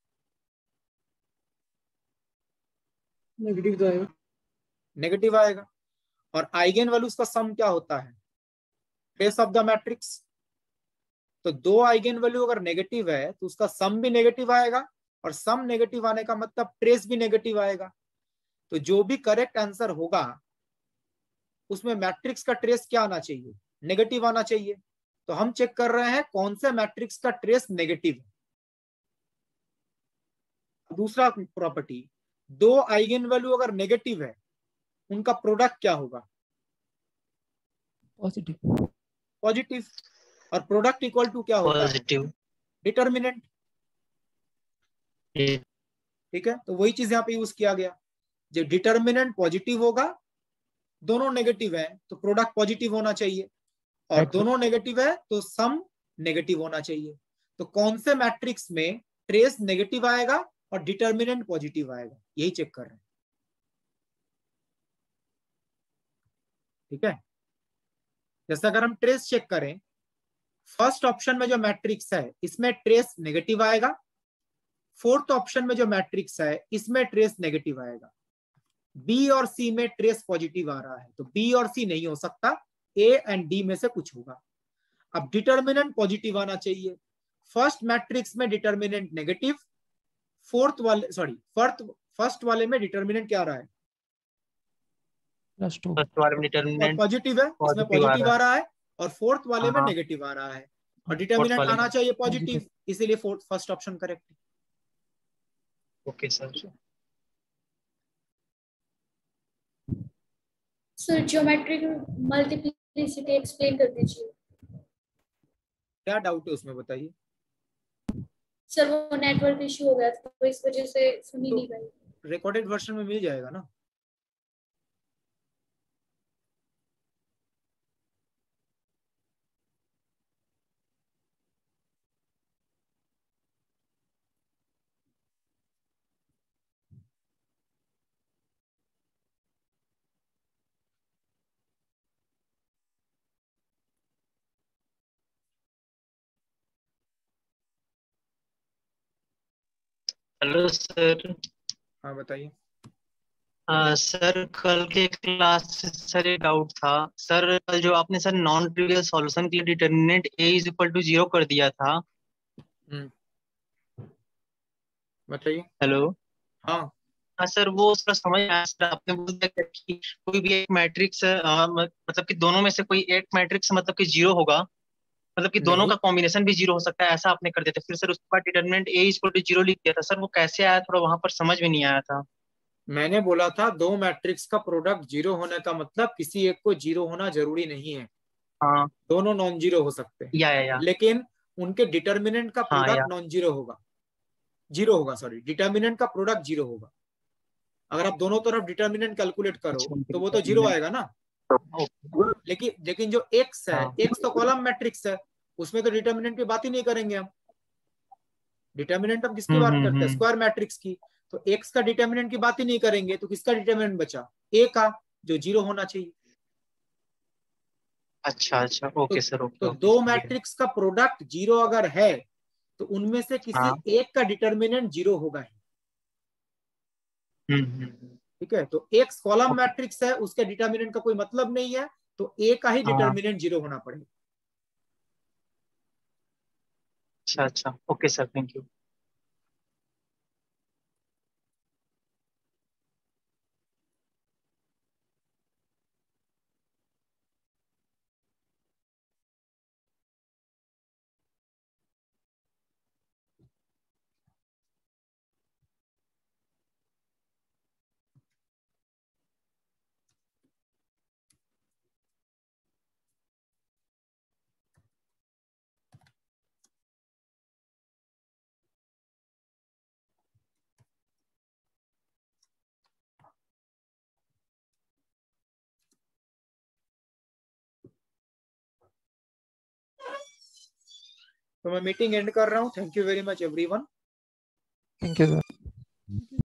नेगेटिव तो आएगा। नेगेटिव आएगा। और आइगन वैल्यूज का सम क्या होता है? Trace of the matrix. तो 2 आइगन वैल्यू अगर नेगेटिव है तो उसका सम भी नेगेटिव आएगा, और सम नेगेटिव आने का मतलब ट्रेस भी नेगेटिव आएगा। तो जो भी करेक्ट आंसर होगा उसमें मैट्रिक्स का ट्रेस क्या आना चाहिए, नेगेटिव आना चाहिए। तो हम चेक कर रहे हैं कौन से मैट्रिक्स का ट्रेस नेगेटिव है। दूसरा प्रॉपर्टी, 2 आइगन वैल्यू अगर नेगेटिव है उनका प्रोडक्ट क्या होगा? पॉजिटिव। पॉजिटिव। और प्रोडक्ट इक्वल टू क्या होता है? पॉजिटिव। डिटर्मिनेंट। ठीक है, तो वही चीज यहाँ पे यूज किया गया। जब डिटर्मिनेंट पॉजिटिव होगा, दोनों नेगेटिव है तो प्रोडक्ट पॉजिटिव होना चाहिए, और दोनों नेगेटिव है तो सम नेगेटिव होना चाहिए। तो कौन से मैट्रिक्स में ट्रेस नेगेटिव आएगा और डिटर्मिनेंट पॉजिटिव आएगा, यही चेक कर रहे हैं। ठीक है, जैसे अगर हम ट्रेस चेक करें, फर्स्ट ऑप्शन में जो मैट्रिक्स है इसमें ट्रेस नेगेटिव आएगा, फोर्थ ऑप्शन में जो मैट्रिक्स है इसमें ट्रेस नेगेटिव आएगा। बी और सी में ट्रेस पॉजिटिव आ रहा है, तो बी और सी नहीं हो सकता, ए एंड डी में से कुछ होगा। अब डिटर्मिनेंट पॉजिटिव आना चाहिए। फर्स्ट मैट्रिक्स में डिटर्मिनेंट नेगेटिव, फर्स्ट वाले में डिटर्मिनेंट क्या आ रहा है? +2। फर्स्ट वाले में डिटर्मिनेंट पॉजिटिव है, इसमें पॉजिटिव आ रहा है, और फोर्थ वाले में हाँ। नेगेटिव आ रहा है, और डिटर्मिनेंट वाले आना में चाहिए पॉजिटिव, इसीलिए फर्स्ट ऑप्शन करेक्ट है। Okay sir. Sir geometric multiplicity explain कर दीजिए। क्या डाउट है उसमें बताइए। सर वो नेटवर्क इशू हो गया था तो इस वजह से सुन ही नहीं पाई। रिकॉर्डेड वर्जन में मिल जाएगा ना? Hello sir. हाँ बताइए। सर कल के क्लास से सर एक डाउट था सर, कल जो आपने सर नॉन ट्रिवियल सॉल्यूशन के लिए डिटर्मिनेंट a = 0 कर दिया था। बताइए। हेलो। हाँ हाँ सर, वो सर समझ में आया सर, आपने बोल दिया कि कोई भी एक मैट्रिक्स मतलब कि दोनों में से कोई एक मैट्रिक्स मतलब कि जीरो होगा, मतलब कि दोनों नहीं, का कॉम्बिनेशन भी जीरो हो सकता है, ऐसा आपने कर दिया था। फिर सर उसके बाद determinant A equal to zero लिख दिया था सर, वो कैसे आया थोड़ा वहां पर समझ में नहीं आया था। मैंने बोला था दो मैट्रिक्स का प्रोडक्ट जीरो होने का मतलब किसी एक को जीरो होना जरूरी नहीं है, हाँ दोनों नॉन जीरो हो सकते हैं, या लेकिन उनके डिटर्मिनेंट का हाँ प्रोडक्ट या नॉन जीरो होगा, जीरो होगा, सॉरी, डिटर्मिनेंट का प्रोडक्ट जीरो होगा। अगर आप दोनों तरफ डिटर्मिनेंट कैलकुलेट करो अच्छा, तो वो तो जीरो आएगा ना। ओके। लेकिन जो एक्स है, हाँ एक्स तो कॉलम मैट्रिक्स है, उसमें तो डिटर्मिनेंट की बात ही नहीं करेंगे हम। डिटर्मिनेंट हम किसकी बात करते हैं? स्क्वायर मैट्रिक्स की। तो एक्स का डिटर्मिनेंट की बात ही नहीं करेंगे, तो किसका डिटर्मिनेंट बचा? ए का, जो जीरो होना चाहिए। अच्छा अच्छा, ओके सर, ओके तो ओके दो समझ गया। मैट्रिक्स का प्रोडक्ट जीरो अगर है तो उनमें से किसी हाँ एक का डिटर्मिनेंट जीरो होगा ही। हम्म। ठीक है, तो एक्स कॉलम ओके। मैट्रिक्स है, उसके डिटर्मिनेंट का कोई मतलब नहीं है, तो ए का ही हाँ डिटर्मिनेंट जीरो होना पड़ेगा। अच्छा अच्छा, ओके सर, थैंक यू। तो मैं मीटिंग एंड कर रहा हूँ। Thank you very much everyone. Thank you sir.